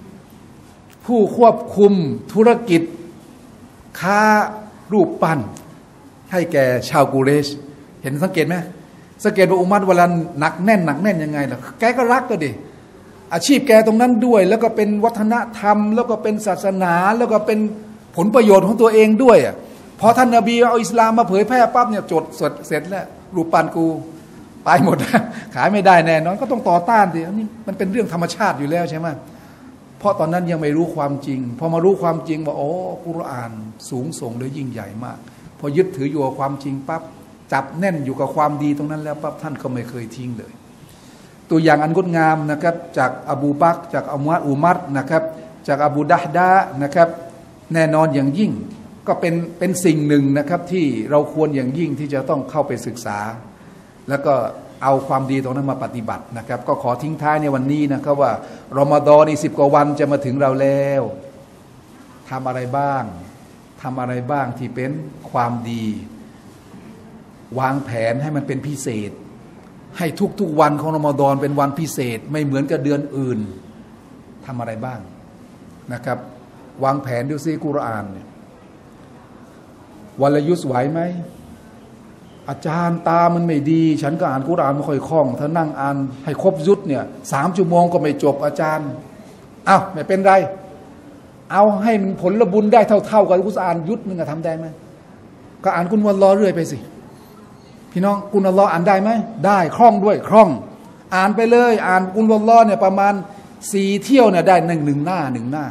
มธุรกิจค้ารูปปั้นให้แก่ชาวกุเรชเห็นสังเกตไหมสังเกตว่าอุมัรเวลาหนักแน่นยังไงล่ะแกก็รักก็ดิอาชีพแกตรงนั้นด้วยแล้วก็เป็นวัฒนธรรมแล้วก็เป็นศาสนาแล้วก็เป็นผลประโยชน์ของตัวเองด้วยอ่ะพอท่านนบีเอาอิสลามมาเผยแพร่ปั๊บเนี่ยจดเสร็จแล้วรูปปั้นกูไปหมดขายไม่ได้แน่นอนก็ต้องต่อต้านดิอันนี้มันเป็นเรื่องธรรมชาติอยู่แล้วใช่ไหมเพราะตอนนั้นยังไม่รู้ความจริงพอมารู้ความจริงว่าโอ้กุรอานสูงส่งและยิ่งใหญ่มากพอยึดถืออยู่กับความจริงปั๊บจับแน่นอยู่กับความดีตรงนั้นแล้วปั๊บท่านก็ไม่เคยทิ้งเลยตัวอย่างอันงดงามนะครับจากอบูบักรจากอุมัรนะครับจากอบูดะห์ดะนะครับแน่นอนอย่างยิ่งก็เป็นสิ่งหนึ่งนะครับที่เราควรอย่างยิ่งที่จะต้องเข้าไปศึกษาแล้วก็เอาความดีตรงนั้นมาปฏิบัตินะครับก็ขอทิ้งท้ายในวันนี้นะครับว่ารอมฎอนอีก10 กว่าวันจะมาถึงเราแล้วทำอะไรบ้างที่เป็นความดีวางแผนให้มันเป็นพิเศษให้ทุกวันของรอมฎอนเป็นวันพิเศษไม่เหมือนกับเดือนอื่นทำอะไรบ้างนะครับวางแผนดูซิกุรอานเนี่ยวันละยุสไหวไหมอาจารย์ตามันไม่ดีฉันก็อ่านกุรอานไม่ค่อยคล่องถ้านั่งอ่านให้ครบยุสเนี่ย3 ชั่วโมงก็ไม่จบอาจารย์ไม่เป็นไรเอาให้มันผลบุญได้เท่ากับกุรอานยุสนึงทำได้ไหมก็อ่านกุลวัลลอฮ์เรื่อยไปสิพี่น้องกุลวัลลอฮ์อ่านได้ไหมได้คล่องด้วยคล่องอ่านไปเลยอ่านกุลวัลลอฮ์เนี่ยประมาณ4 เที่ยวเนี่ยได้หนึ่งหน้า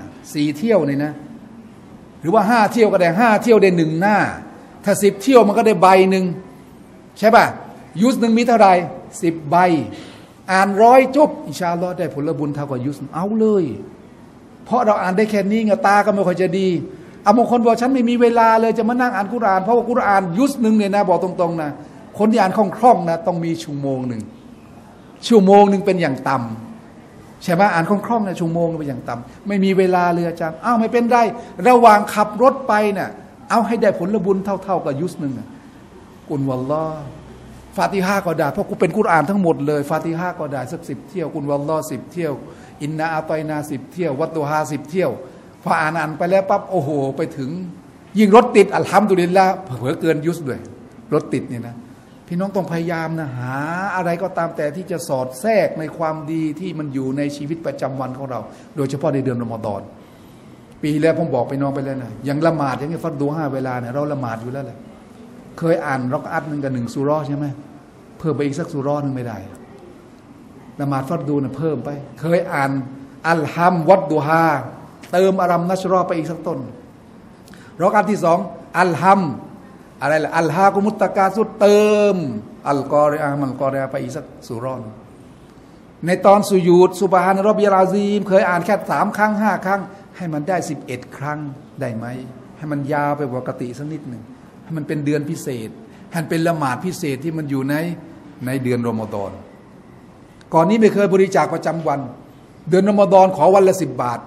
4 เที่ยวเนี่ยนะหรือว่า5 เที่ยวก็ได้5 เที่ยวได้1 หน้าถ้า10 เที่ยวมันก็ได้ใบหนึ่งใช่ป่ะยุสหนึ่งมีเท่าไหร่10 ใบอ่าน100 จบอินชาอัลลอฮ์ได้ผลบุญเท่ากับยุสเอาเลยเพราะเราอ่านได้แค่นี้ไงตาก็ไม่ค่อยจะดีบางคนบอกฉันไม่มีเวลาเลยจะมานั่งอ่านกุรอานเพราะว่ากุรอานยุสหนึ่งเนี่ยนะบอกตรงๆนะคนที่อ่านคล่องๆนะต้องมีชั่วโมงหนึ่งเป็นอย่างต่ำใช่ไหมอ่านคล่องๆนะชั่วโมงเป็นอย่างต่ำไม่มีเวลาเลยอาจารย์ไม่เป็นไรระหว่างขับรถไปเนี่ยเอาให้ได้ผลบุญเท่ากับยุสหนึ่งกุลวัลลอฮ์ฟาติฮะก็ได้เพราะกูเป็นกุรอานทั้งหมดเลยฟาติฮะก็ได้สัก10 เที่ยวกุลวัลลอฮ์10 เที่ยวอินนาอัตอยนา10 เที่ยววัตตุฮา10 เที่ยวพออ่านไปแล้วปั๊บโอ้โหไปถึงยิ่งรถติดอัลฮัมดุลิลละห์เผลอเกินยุสด้วยรถติดเนี่ยนะพี่น้องต้องพยายามนะหาอะไรก็ตามแต่ที่จะสอดแทรกในความดีที่มันอยู่ในชีวิตประจำวันของเราโดยเฉพาะในเดือนรอมฎอนปีแล้วผมบอกไปน้องไปแล้วนะอย่างละหมาดอย่างนี้ฟัดดู5 เวลาเนี่ยเราละหมาดอยู่แล้วแหละเคยอ่านรักอัตนึงกับ1 ซูเราะห์ใช่ไหมเพิ่มไปอีกสักซูเราะห์นึงไม่ได้ละหมาดฟัดดูเนี่ยเพิ่มไปเคยอ่านอัลฮัมวัดดูฮาเติมอารัมนัชรอไปอีกสักต้นรักอัตที่2อัลฮัมอะไรล่ะอัลฮากุมุตตะกาสุดเติมอัลกอริอามันกอริอาไปอีกสักซูเราะห์ในตอนสุญูดซุบฮานะร็อบบิลอาซีมเคยอ่านแค่3 ครั้ง 5 ครั้งให้มันได้11 ครั้งได้ไหมให้มันยาวไปกว่าปกติสักนิดหนึ่งให้มันเป็นเดือนพิเศษให้มันเป็นละหมาดพิเศษที่มันอยู่ในเดือนรอมฎอนก่อนนี้ไม่เคยบริจาคประจำวันเดือนรอมฎอนขอวันละ10 บาท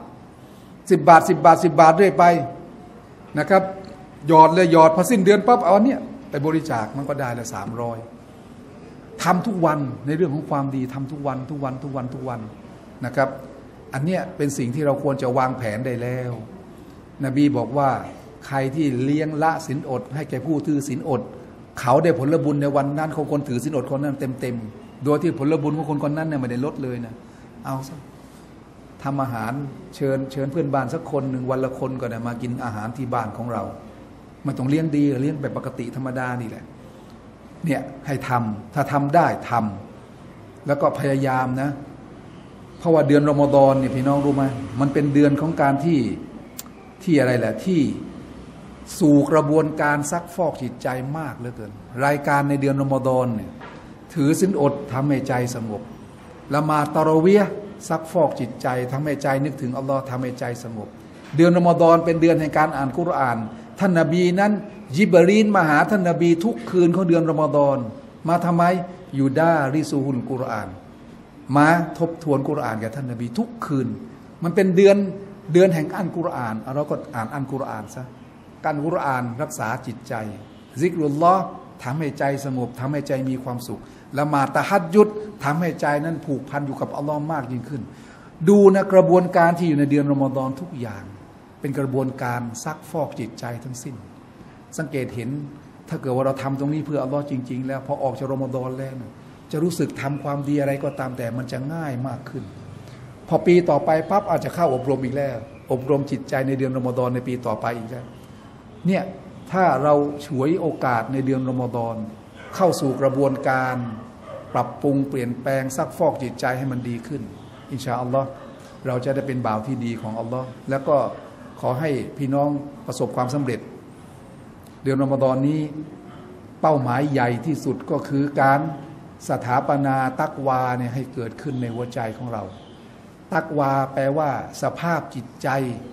10 บาท10 บาท10 บาทเรื่อยไปนะครับหยอดเลยหยอดพอสิ้นเดือนปั๊บเอาเนี่ยไปบริจาคมันก็ได้ละ300ทำทุกวันในเรื่องของความดีทำทุกวันนะครับอันเนี้ยเป็นสิ่งที่เราควรจะวางแผนได้แล้วนบีบอกว่าใครที่เลี้ยงละศีลอดให้แก่ผู้ถือศีลอดเขาได้ผลบุญในวันนั้นของคนถือศีลอดคนนั้นเต็มโดยที่ผลบุญของคนนั้นเนี่ยไม่ได้ลดเลยนะเอาซะทำอาหารเชิญเพื่อนบ้านสักคนหนึ่งวันละคนก็ได้มากินอาหารที่บ้านของเราไม่ต้องเลี้ยงดีเลี้ยงแบบปกติธรรมดานี่แหละเนี่ยให้ทำถ้าทำได้ทำแล้วก็พยายามนะเพราะว่าเดือนรอมฎอนเนี่ยพี่น้องรู้ไหมมันเป็นเดือนของการที่อะไรแหละที่สู่กระบวนการซักฟอกจิตใจมากเหลือเกินรายการในเดือนรอมฎอนเนี่ยถือศีลอดทำให้ใจสงบละหมาดตะเราะวีห์ซักฟอกจิตใจทำให้ใจนึกถึงอัลลอฮ์ทำให้ใจสงบเดือนรอมฎอนเป็นเดือนแห่งการอ่านกุรอานท่านนบีนั้นยิบรีนมาหาท่านนบีทุกคืนของเดือนรอมฎอนมาทำไมยูดาริซูฮุลกุรอานมาทบทวนกุรอานกับท่านนบีทุกคืนมันเป็นเดือนแห่งอ่านกุรอานเราก็อ่านกุรอานซะการกุรอานรักษาจิตใจซิกรุลลอฮ์ทำให้ใจสงบทำให้ใจมีความสุขละหมาดตะฮัจญุดทำให้ใจนั้นผูกพันอยู่กับอัลลอฮ์มากยิ่งขึ้นดูนะกระบวนการที่อยู่ในเดือนรอมฎอนทุกอย่างเป็นกระบวนการซักฟอกจิตใจทั้งสิ้นสังเกตเห็นถ้าเกิดว่าเราทำตรงนี้เพื่ออัลลอฮ์จริงๆแล้วพอออกจากรอมฎอนแล้วจะรู้สึกทำความดีอะไรก็ตามแต่มันจะง่ายมากขึ้นพอปีต่อไปปั๊บอาจจะเข้าอบรมอีกแล้วอบรมจิตใจในเดือนรอมฎอนในปีต่อไปอีกแล้วเนี่ยถ้าเราฉวยโอกาสในเดือนรอมฎอนเข้าสู่กระบวนการปรับปรุงเปลี่ยนแปลงซักฟอกจิตใจให้มันดีขึ้นอินชาอัลลอฮ์เราจะได้เป็นบ่าวที่ดีของอัลลอฮ์แล้วก็ขอให้พี่น้องประสบความสำเร็จเดือนรอมฎอนนี้เป้าหมายใหญ่ที่สุดก็คือการสถาปนาตักวาเนี่ยให้เกิดขึ้นในหัวใจของเราตักวาแปลว่าสภาพจิตใจ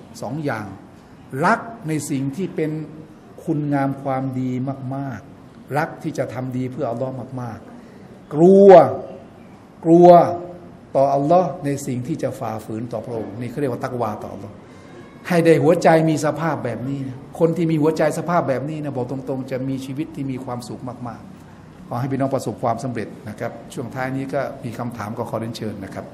2 อย่างรักในสิ่งที่เป็นคุณงามความดีมากๆรักที่จะทำดีเพื่ออัลลอฮ์มากๆกลัวต่ออัลลอฮ์ในสิ่งที่จะฝ่าฝืนต่อพระองค์นี่เขาเรียกว่าตักวาต่ออัลลอฮ์ให้ได้หัวใจมีสภาพแบบนี้นะคนที่มีหัวใจสภาพแบบนี้นะบอกตรงๆจะมีชีวิตที่มีความสุขมากๆขอให้พี่น้องประสบความสำเร็จนะครับช่วงท้ายนี้ก็มีคำถามก็ขอเรียนเชิญนะครับ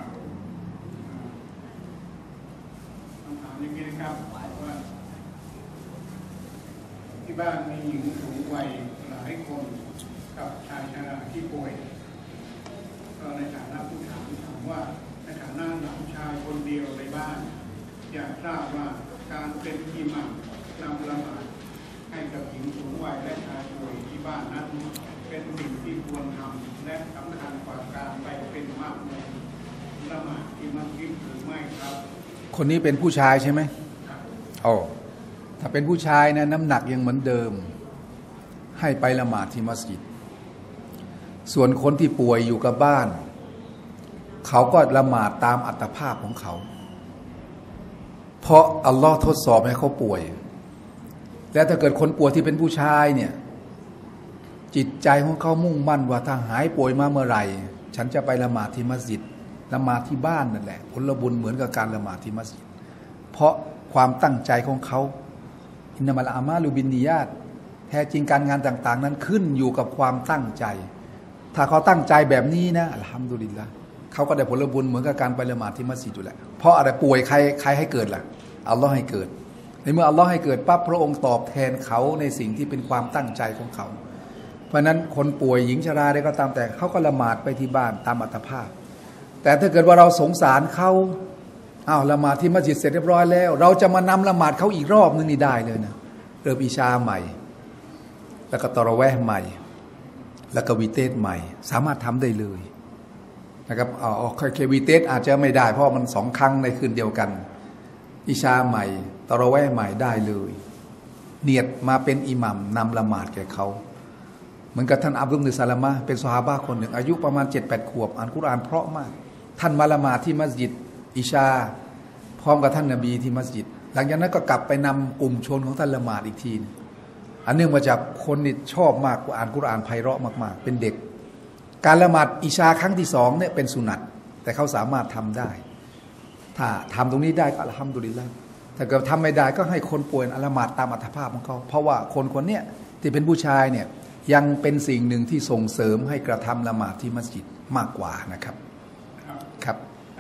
ที่บ้านมีหญิงสูงวัยหลายคนกับชายชราที่ป่วยก็ในฐานะผู้ถามว่าในฐานะหลานชายคนเดียวในบ้านอยากทราบว่าการเป็นอิหมัมนำละหมาดให้กับหญิงสูงวัยและชายป่วยที่บ้านนั้นเป็นสิ่งที่ควรทำและสำคัญกว่าการไปเป็นมักมุมละหมาดที่มัสยิดหรือไม่ครับคนนี้เป็นผู้ชายใช่ไหมโอ้ถ้าเป็นผู้ชายนะน้ำหนักยังเหมือนเดิมให้ไปละหมาดที่มัสยิดส่วนคนที่ป่วยอยู่กับบ้านเขาก็ละหมาดตามอัตภาพของเขาเพราะอัลลอฮ์ทดสอบให้เขาป่วยและถ้าเกิดคนป่วยที่เป็นผู้ชายเนี่ยจิตใจของเขามุ่งมั่นว่าถ้าหายป่วยมาเมื่อไหร่ฉันจะไปละหมาดที่มัสยิดละหมาดที่บ้านนั่นแหละผลบุญเหมือนกับการละหมาดที่มัสยิดเพราะความตั้งใจของเขาอินนามัลอามาลุบินนิยาตแท้จริงการงานต่างๆนั้นขึ้นอยู่กับความตั้งใจถ้าเขาตั้งใจแบบนี้นะอัลฮัมดุลิลละห์เขาก็ได้ผลบุญเหมือนกับการไปละหมาดที่มัสยิดอยู่แหละเพราะอะไรป่วยใครให้เกิดล่ะอัลลอฮ์ให้เกิดในเมื่ออัลลอฮ์ให้เกิดปั๊บพระองค์ตอบแทนเขาในสิ่งที่เป็นความตั้งใจของเขาเพราะนั้นคนป่วยหญิงชราได้ก็ตามแต่เขาก็ละหมาดไปที่บ้านตามอัตภาพแต่ถ้าเกิดว่าเราสงสารเขาละหมาดที่มัสยิดเสร็จเรียบร้อยแล้วเราจะมานำละหมาดเขาอีกรอบนึงนี่ได้เลยนะเริ่มอิชาใหม่แล้วก็ตอเราะเวห์ใหม่แล้วก็วีเตสใหม่สามารถทำได้เลยนะครับเควีเตสอาจจะไม่ได้เพราะมัน2 ครั้งในคืนเดียวกันอิชาใหม่ตอเราะเวห์ใหม่ได้เลยเนียดมาเป็นอิหมัมนำละหมาดแก่เขาเหมือนกับท่านอับดุล บิน ซะลามะห์เป็นซอฮาบะห์คนหนึ่งอายุประมาณ 7-8 ขวบอ่านกุรอานเพราะมากท่านมาละหมาดที่มัสยิดอิชาพร้อมกับท่านนบีที่มัสยิดหลังจากนั้นก็กลับไปนำกลุ่มชนของท่านละหมาดอีกทีอันเนื่องมาจากคนนี่ชอบมากอ่านกุรอานไพเราะมากๆเป็นเด็กการละหมาดอิชาครั้งที่2เนี่ยเป็นสุนัตแต่เขาสามารถทำได้ถ้าทำตรงนี้ได้ก็อัลฮัมดุลิลละห์ถ้าเกิดทำไม่ได้ก็ให้คนป่วยละหมาดตามอัตภาพของเขาเพราะว่าคนเนี้ยที่เป็นผู้ชายเนี่ยยังเป็นสิ่งหนึ่งที่ส่งเสริมให้กระทำละหมาดที่มัสยิดมากกว่านะครับครับ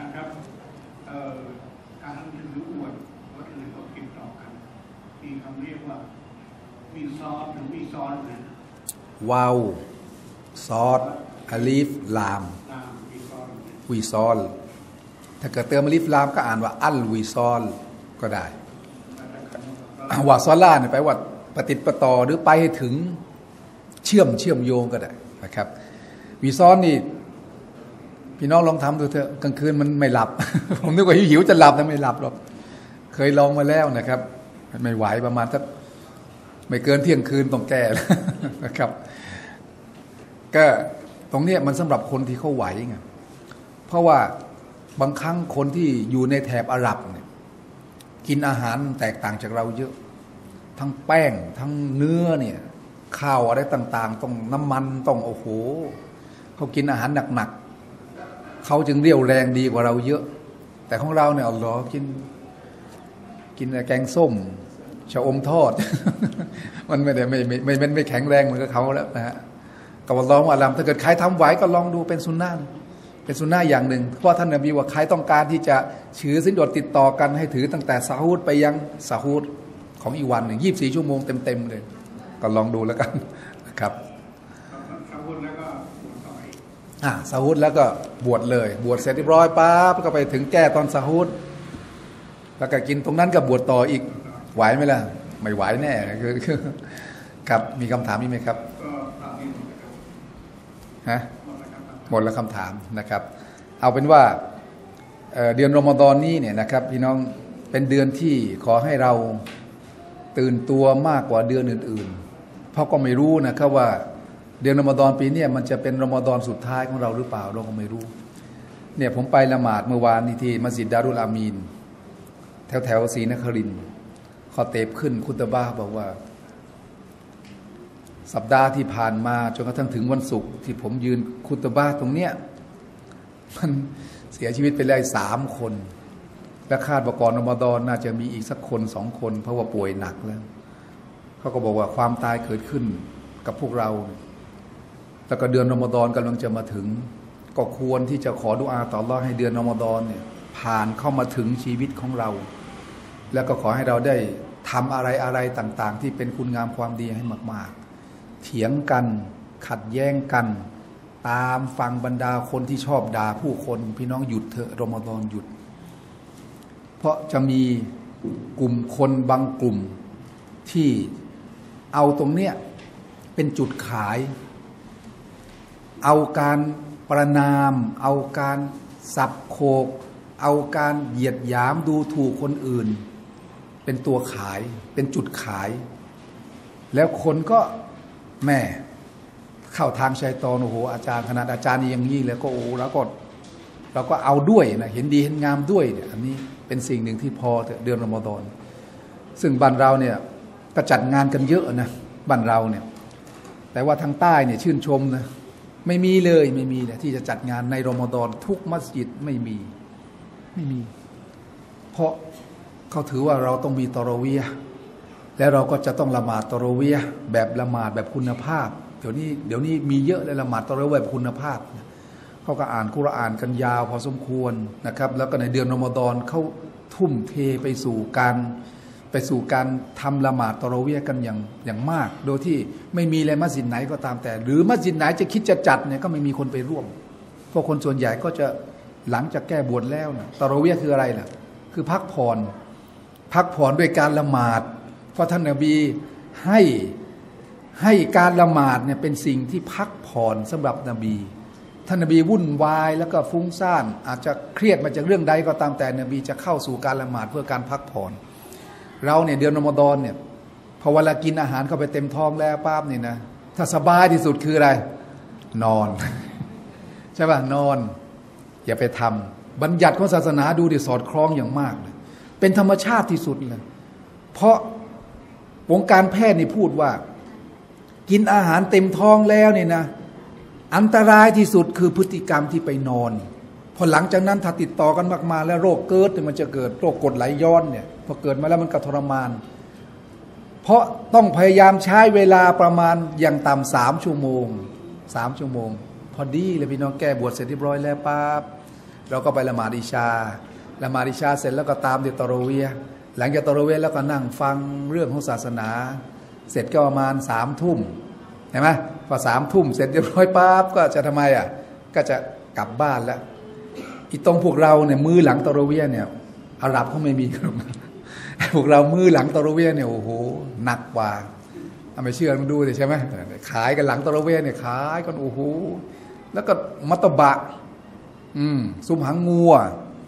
การถืออวดวัดอื่นเขาติดต่อกันมีคำเรียกว่าวีซอลหรือวีซอนนะวาวซอดอาลีฟลามวีซอลถ้าเกิดเติมอาลีฟลามก็อ่านว่าอัลวีซอลก็ได้ว่าซอล่าเนี่ยแปลว่าปฏิปต่อหรือไปให้ถึงเชื่อมโยงก็ได้นะครับวีซอลนี่พี่น้องลองทำดูเถอะกลางคืนมันไม่หลับ ผมนึกว่าหิวจะหลับแต่ไม่หลับหรอกเคยลองมาแล้วนะครับไม่ไหวประมาณสักไม่เกินเที่ยงคืนต้องแก้นะครับก็ตรงนี้มันสำหรับคนที่เขาไหวไงเพราะว่าบางครั้งคนที่อยู่ในแถบอาหรับเนี่ยกินอาหารแตกต่างจากเราเยอะทั้งแป้งทั้งเนื้อเนี่ยข้าวอะไรต่างๆต้องน้ำมันต้องโอ้โหเขากินอาหารหนักๆเขาจึงเรี่ยวแรงดีกว่าเราเยอะแต่ของเราเนี่ยอัลลอฮ์กินแกงส้มชะอมทอด มันไม่ได้ไม่แข็งแรงเหมือนกับเขาแล้วนะฮะก็ลองว่าลำถ้าเกิดใครทำไหวก็ลองดูเป็นสุนนะอย่างหนึ่งเพราะท่านนบีว่าใครต้องการที่จะถือศีลอดติดต่อกันให้ถือตั้งแต่ซาฮูดไปยังซาฮูดของอีกวันหนึ่ง24 ชั่วโมงเต็มเลยก็ลองดูแล้วกันนะครับซาฮูดแล้วก็บวชต่อซาฮูดแล้วก็บวชเลยบวชเสร็จเรียบร้อยปั๊บก็ไปถึงแก้ตอนซาฮูดแล้วก็กินตรงนั้นก็บวชต่ออีกไหวไหมล่ะไม่ไหวแน่คือครับมีคำถามไหมครับฮะหมดแล้วคำถามนะครับเอาเป็นว่าเดือนรอมฎอนนี้เนี่ยนะครับพี่น้องเป็นเดือนที่ขอให้เราตื่นตัวมากกว่าเดือนอื่นๆเพราะก็ไม่รู้นะครับว่าเดือนรอมฎอนปีนี้มันจะเป็นรอมฎอนสุดท้ายของเราหรือเปล่าเราก็ไม่รู้เนี่ยผมไปละหมาดเมื่อวานนี้ที่มัสยิดดารุลอามีนแถวศรีนครินทร์ขอเตบขึ้นคุตบะห์บอกว่าสัปดาห์ที่ผ่านมาจนกระทั่งถึงวันศุกร์ที่ผมยืนคุตบะห์ตรงเนี้ยมันเสียชีวิตไปเลย3 คนและคาดว่าก่อนรอมฎอนน่าจะมีอีกสักคน2 คนเพราะว่าป่วยหนักแล้วเขาก็บอกว่าความตายเกิดขึ้นกับพวกเราแล้วก็เดือนรอมฎอนกำลังจะมาถึงก็ควรที่จะขอดุอาต่ออัลเลาะห์ให้เดือนรอมฎอนเนี่ยผ่านเข้ามาถึงชีวิตของเราแล้วก็ขอให้เราได้ทำอะไรต่างๆที่เป็นคุณงามความดีให้มากๆเถียงกันขัดแย้งกันตามฟังบรรดาคนที่ชอบด่าผู้คนพี่น้องหยุดเถอะรอมฎอนหยุดเพราะจะมีกลุ่มคนบางกลุ่มที่เอาตรงเนี้ยเป็นจุดขายเอาการประณามเอาการสับโขกเอาการเหยียดหยามดูถูกคนอื่นเป็นตัวขายเป็นจุดขายแล้วคนก็แม่เข้าทางชัยฏอนโอ้โหอาจารย์ขนาดอาจารย์อย่างนี้แล้วก็โอ้แล้วก็เราก็เอาด้วยนะเห็นดีเห็นงามด้วยเนี่ยอันนี้เป็นสิ่งหนึ่งที่พอเดือนรอมฎอนซึ่งบ้านเราเนี่ยก็จัดงานกันเยอะนะบ้านเราเนี่ยแต่ว่าทางใต้เนี่ยชื่นชมนะไม่มีเลยที่จะจัดงานในรอมฎอนทุกมัสยิดไม่มีเพราะเขาถือว่าเราต้องมีตอเราะวีห์แล้วเราก็จะต้องละหมาดตะเราะวีห์แบบละหมาดแบบคุณภาพเดี๋ยวนี้มีเยอะเลยละหมาดตะเราะวีห์แบบคุณภาพเขาก็อ่านกุรอานกันยาวพอสมควรนะครับแล้วก็ในเดือนรอมฎอนเขาทุ่มเทไปสู่การทำละหมาดตะเราะวีห์กันอย่างมากโดยที่ไม่มีเลยมัสยิดไหนก็ตามแต่หรือมัสยิดไหนจะคิดจะจัดเนี่ยก็ไม่มีคนไปร่วมเพราะคนส่วนใหญ่ก็จะหลังจากแก้บวชแล้วนะตะเราะวีห์คืออะไรล่ะคือพักผ่อนด้วยการละหมาดเพราะท่านนบีให้การละหมาดเนี่ยเป็นสิ่งที่พักผ่อนสำหรับนบีท่านนบีวุ่นวายแล้วก็ฟุ้งซ่านอาจจะเครียดมาจากเรื่องใดก็ตามแต่นบีจะเข้าสู่การละหมาดเพื่อการพักผ่อนเราเนี่ยเดือนรอมฎอนเนี่ยพอเวลากินอาหารเข้าไปเต็มท้องแล้วปั๊บนี่นะถ้าสบายที่สุดคืออะไรนอน ใช่ป่ะนอนอย่าไปทำบัญญัติของศาสนาดูดิสอดคล้องอย่างมากเลยเป็นธรรมชาติที่สุดเลยเพราะวงการแพทย์นี่พูดว่ากินอาหารเต็มท้องแล้วเนี่ยนะอันตรายที่สุดคือพฤติกรรมที่ไปนอนพอหลังจากนั้นถ้าติดต่อกันมากๆแล้วโรคเกิดมันจะเกิดโรคกรดไหลย้อนเนี่ยพอเกิดมาแล้วมันก็ทรมานเพราะต้องพยายามใช้เวลาประมาณอย่างต่ำ3 ชั่วโมงพอดีเลยพี่น้องแก้บวชเสร็จเรียบร้อยแล้วปั๊บเราก็ไปละหมาดอิชาเสร็จแล้วก็ตามด้วยตะเราะวีห์หลังจากตะเราะวีห์แล้วก็นั่งฟังเรื่องของศาสนาเสร็จก็ประมาณ3 ทุ่มเห็นไหมพอ3 ทุ่มเสร็จเรียบร้อยปั๊บก็จะทำไมก็จะกลับบ้านแล้วอีตรงพวกเราเนี่ยมือหลังตะเราะวีห์เนี่ยอาหรับเขาไม่มีกันหรอกพวกเรามือหลังตะเราะวีห์เนี่ยโอ้โหหนักกว่าไม่เชื่อมาดูเลยใช่ไหมขายกันหลังตะเราะวีห์เนี่ยขายกันโอ้โหแล้วก็มัตตบะซุปหางงัว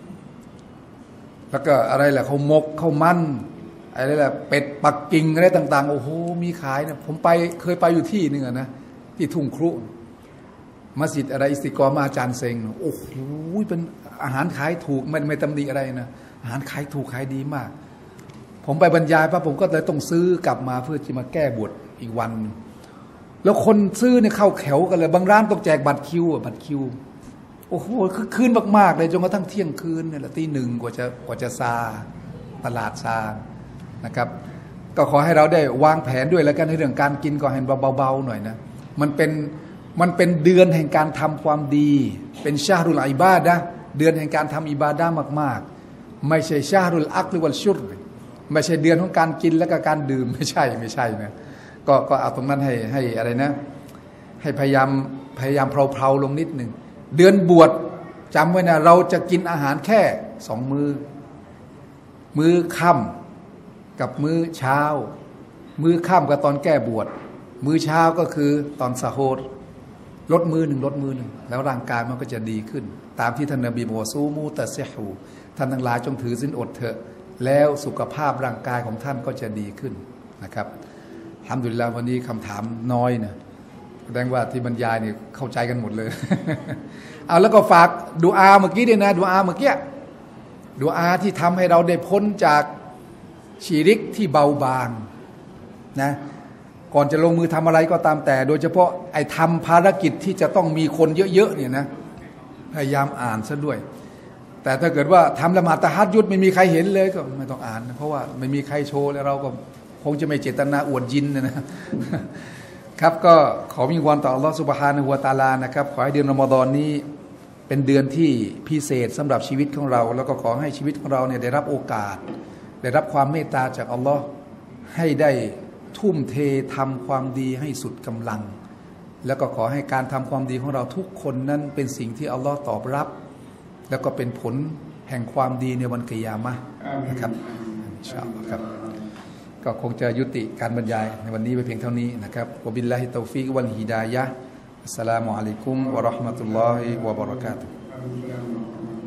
แล้วก็อะไรแหละเขามกเขามันอะไรแหละเป็ดปักกิ่งอะไรต่างๆโอ้โหมีขายเนี่ยผมเคยไปอยู่ที่นึงนะที่ทุ่งครุมัสยิดอะไรอิสติกอมาอาจารย์เซงโอ้โหเป็นอาหารขายถูกไม่ตำหนิอะไรนะอาหารขายถูกขายดีมากผมไปบรรยายผมก็เลยต้องซื้อกลับมาเพื่อจะมาแก้บวชอีกวันแล้วคนซื้อเนี่ยเข้าแถวกันเลยบางร้านต้องแจกบัตรคิวโอ้โหคือคืนมากๆเลยจนกระทั่งเที่ยงคืนเนี่ยแหละตี 1กว่าจะซาตลาดซานะครับก็ขอให้เราได้วางแผนด้วยแล้วกันในเรื่องการกินก็ให้เบาๆหน่อยนะมันเป็นเดือนแห่งการทำความดีเป็นชาฮรุลอิบาดะห์เดือนแห่งการทำอิบาดะห์มากๆไม่ใช่ชาฮรุลอักลิวัลชุรไม่ใช่เดือนของการกินและก็การดื่มไม่ใช่นะก็เอาตรงนั้นให้อะไรนะให้พยายามเพลาๆลงนิดหนึ่งเดือนบวชจำไว้นะเราจะกินอาหารแค่2 มื้อค่ำกับมื้อเช้ามื้อค่ำกับตอนแก้บวชมื้อเช้าก็คือตอนซะโฮรลดมื้อหนึ่งแล้วร่างกายมันก็จะดีขึ้นตามที่ท่านนบีบอกว่าซูมูตะซิฮูท่านทั้งหลายจงถือศีลอดเถอะแล้วสุขภาพร่างกายของท่านก็จะดีขึ้นนะครับอัลฮัมดุลิลลาห์วันนี้คำถามน้อยนะแสดงว่าที่บรรยายนี่เข้าใจกันหมดเลย เอาแล้วก็ฝากดุอาเมื่อกี้ด้วยนะดุอาเมื่อกี้ดุอาที่ทำให้เราได้พ้นจากชิริกที่เบาบางนะก่อนจะลงมือทำอะไรก็ตามแต่โดยเฉพาะไอ้ทำภารกิจที่จะต้องมีคนเยอะๆเนี่ยนะพยายามอ่านซะด้วยแต่ถ้าเกิดว่าทำละหมาดตะฮัจญุดไม่มีใครเห็นเลยก็ไม่ต้องอ่านเพราะว่าไม่มีใครโชว์แล้วเราก็คงจะไม่เจตนาอวดยินนะครับก็ขอวิงวอนต่ออัลลอฮฺซุบฮานะฮูวะตะอาลานะครับขอให้เดือนรอมฎอนนี้เป็นเดือนที่พิเศษสำหรับชีวิตของเราแล้วก็ขอให้ชีวิตของเราเนี่ยได้รับโอกาสได้รับความเมตตาจากอัลลอฮฺให้ได้ทุ่มเททำความดีให้สุดกำลังแล้วก็ขอให้การทำความดีของเราทุกคนนั้นเป็นสิ่งที่อัลลอฮฺตอบรับแล้วก็เป็นผลแห่งความดีในวันกิยามะห์นะครับอินชาอัลลอฮฺครับก็คงจะยุติการบรรยายในวันนี้ไปเพียงเท่านี้นะครับวะบิลลาฮิตอฟิกวัลฮิดายะฮ์อัสสลามุอะลัยกุมวะเราะห์มะตุลลอฮิวะบะเราะกาตุฮ์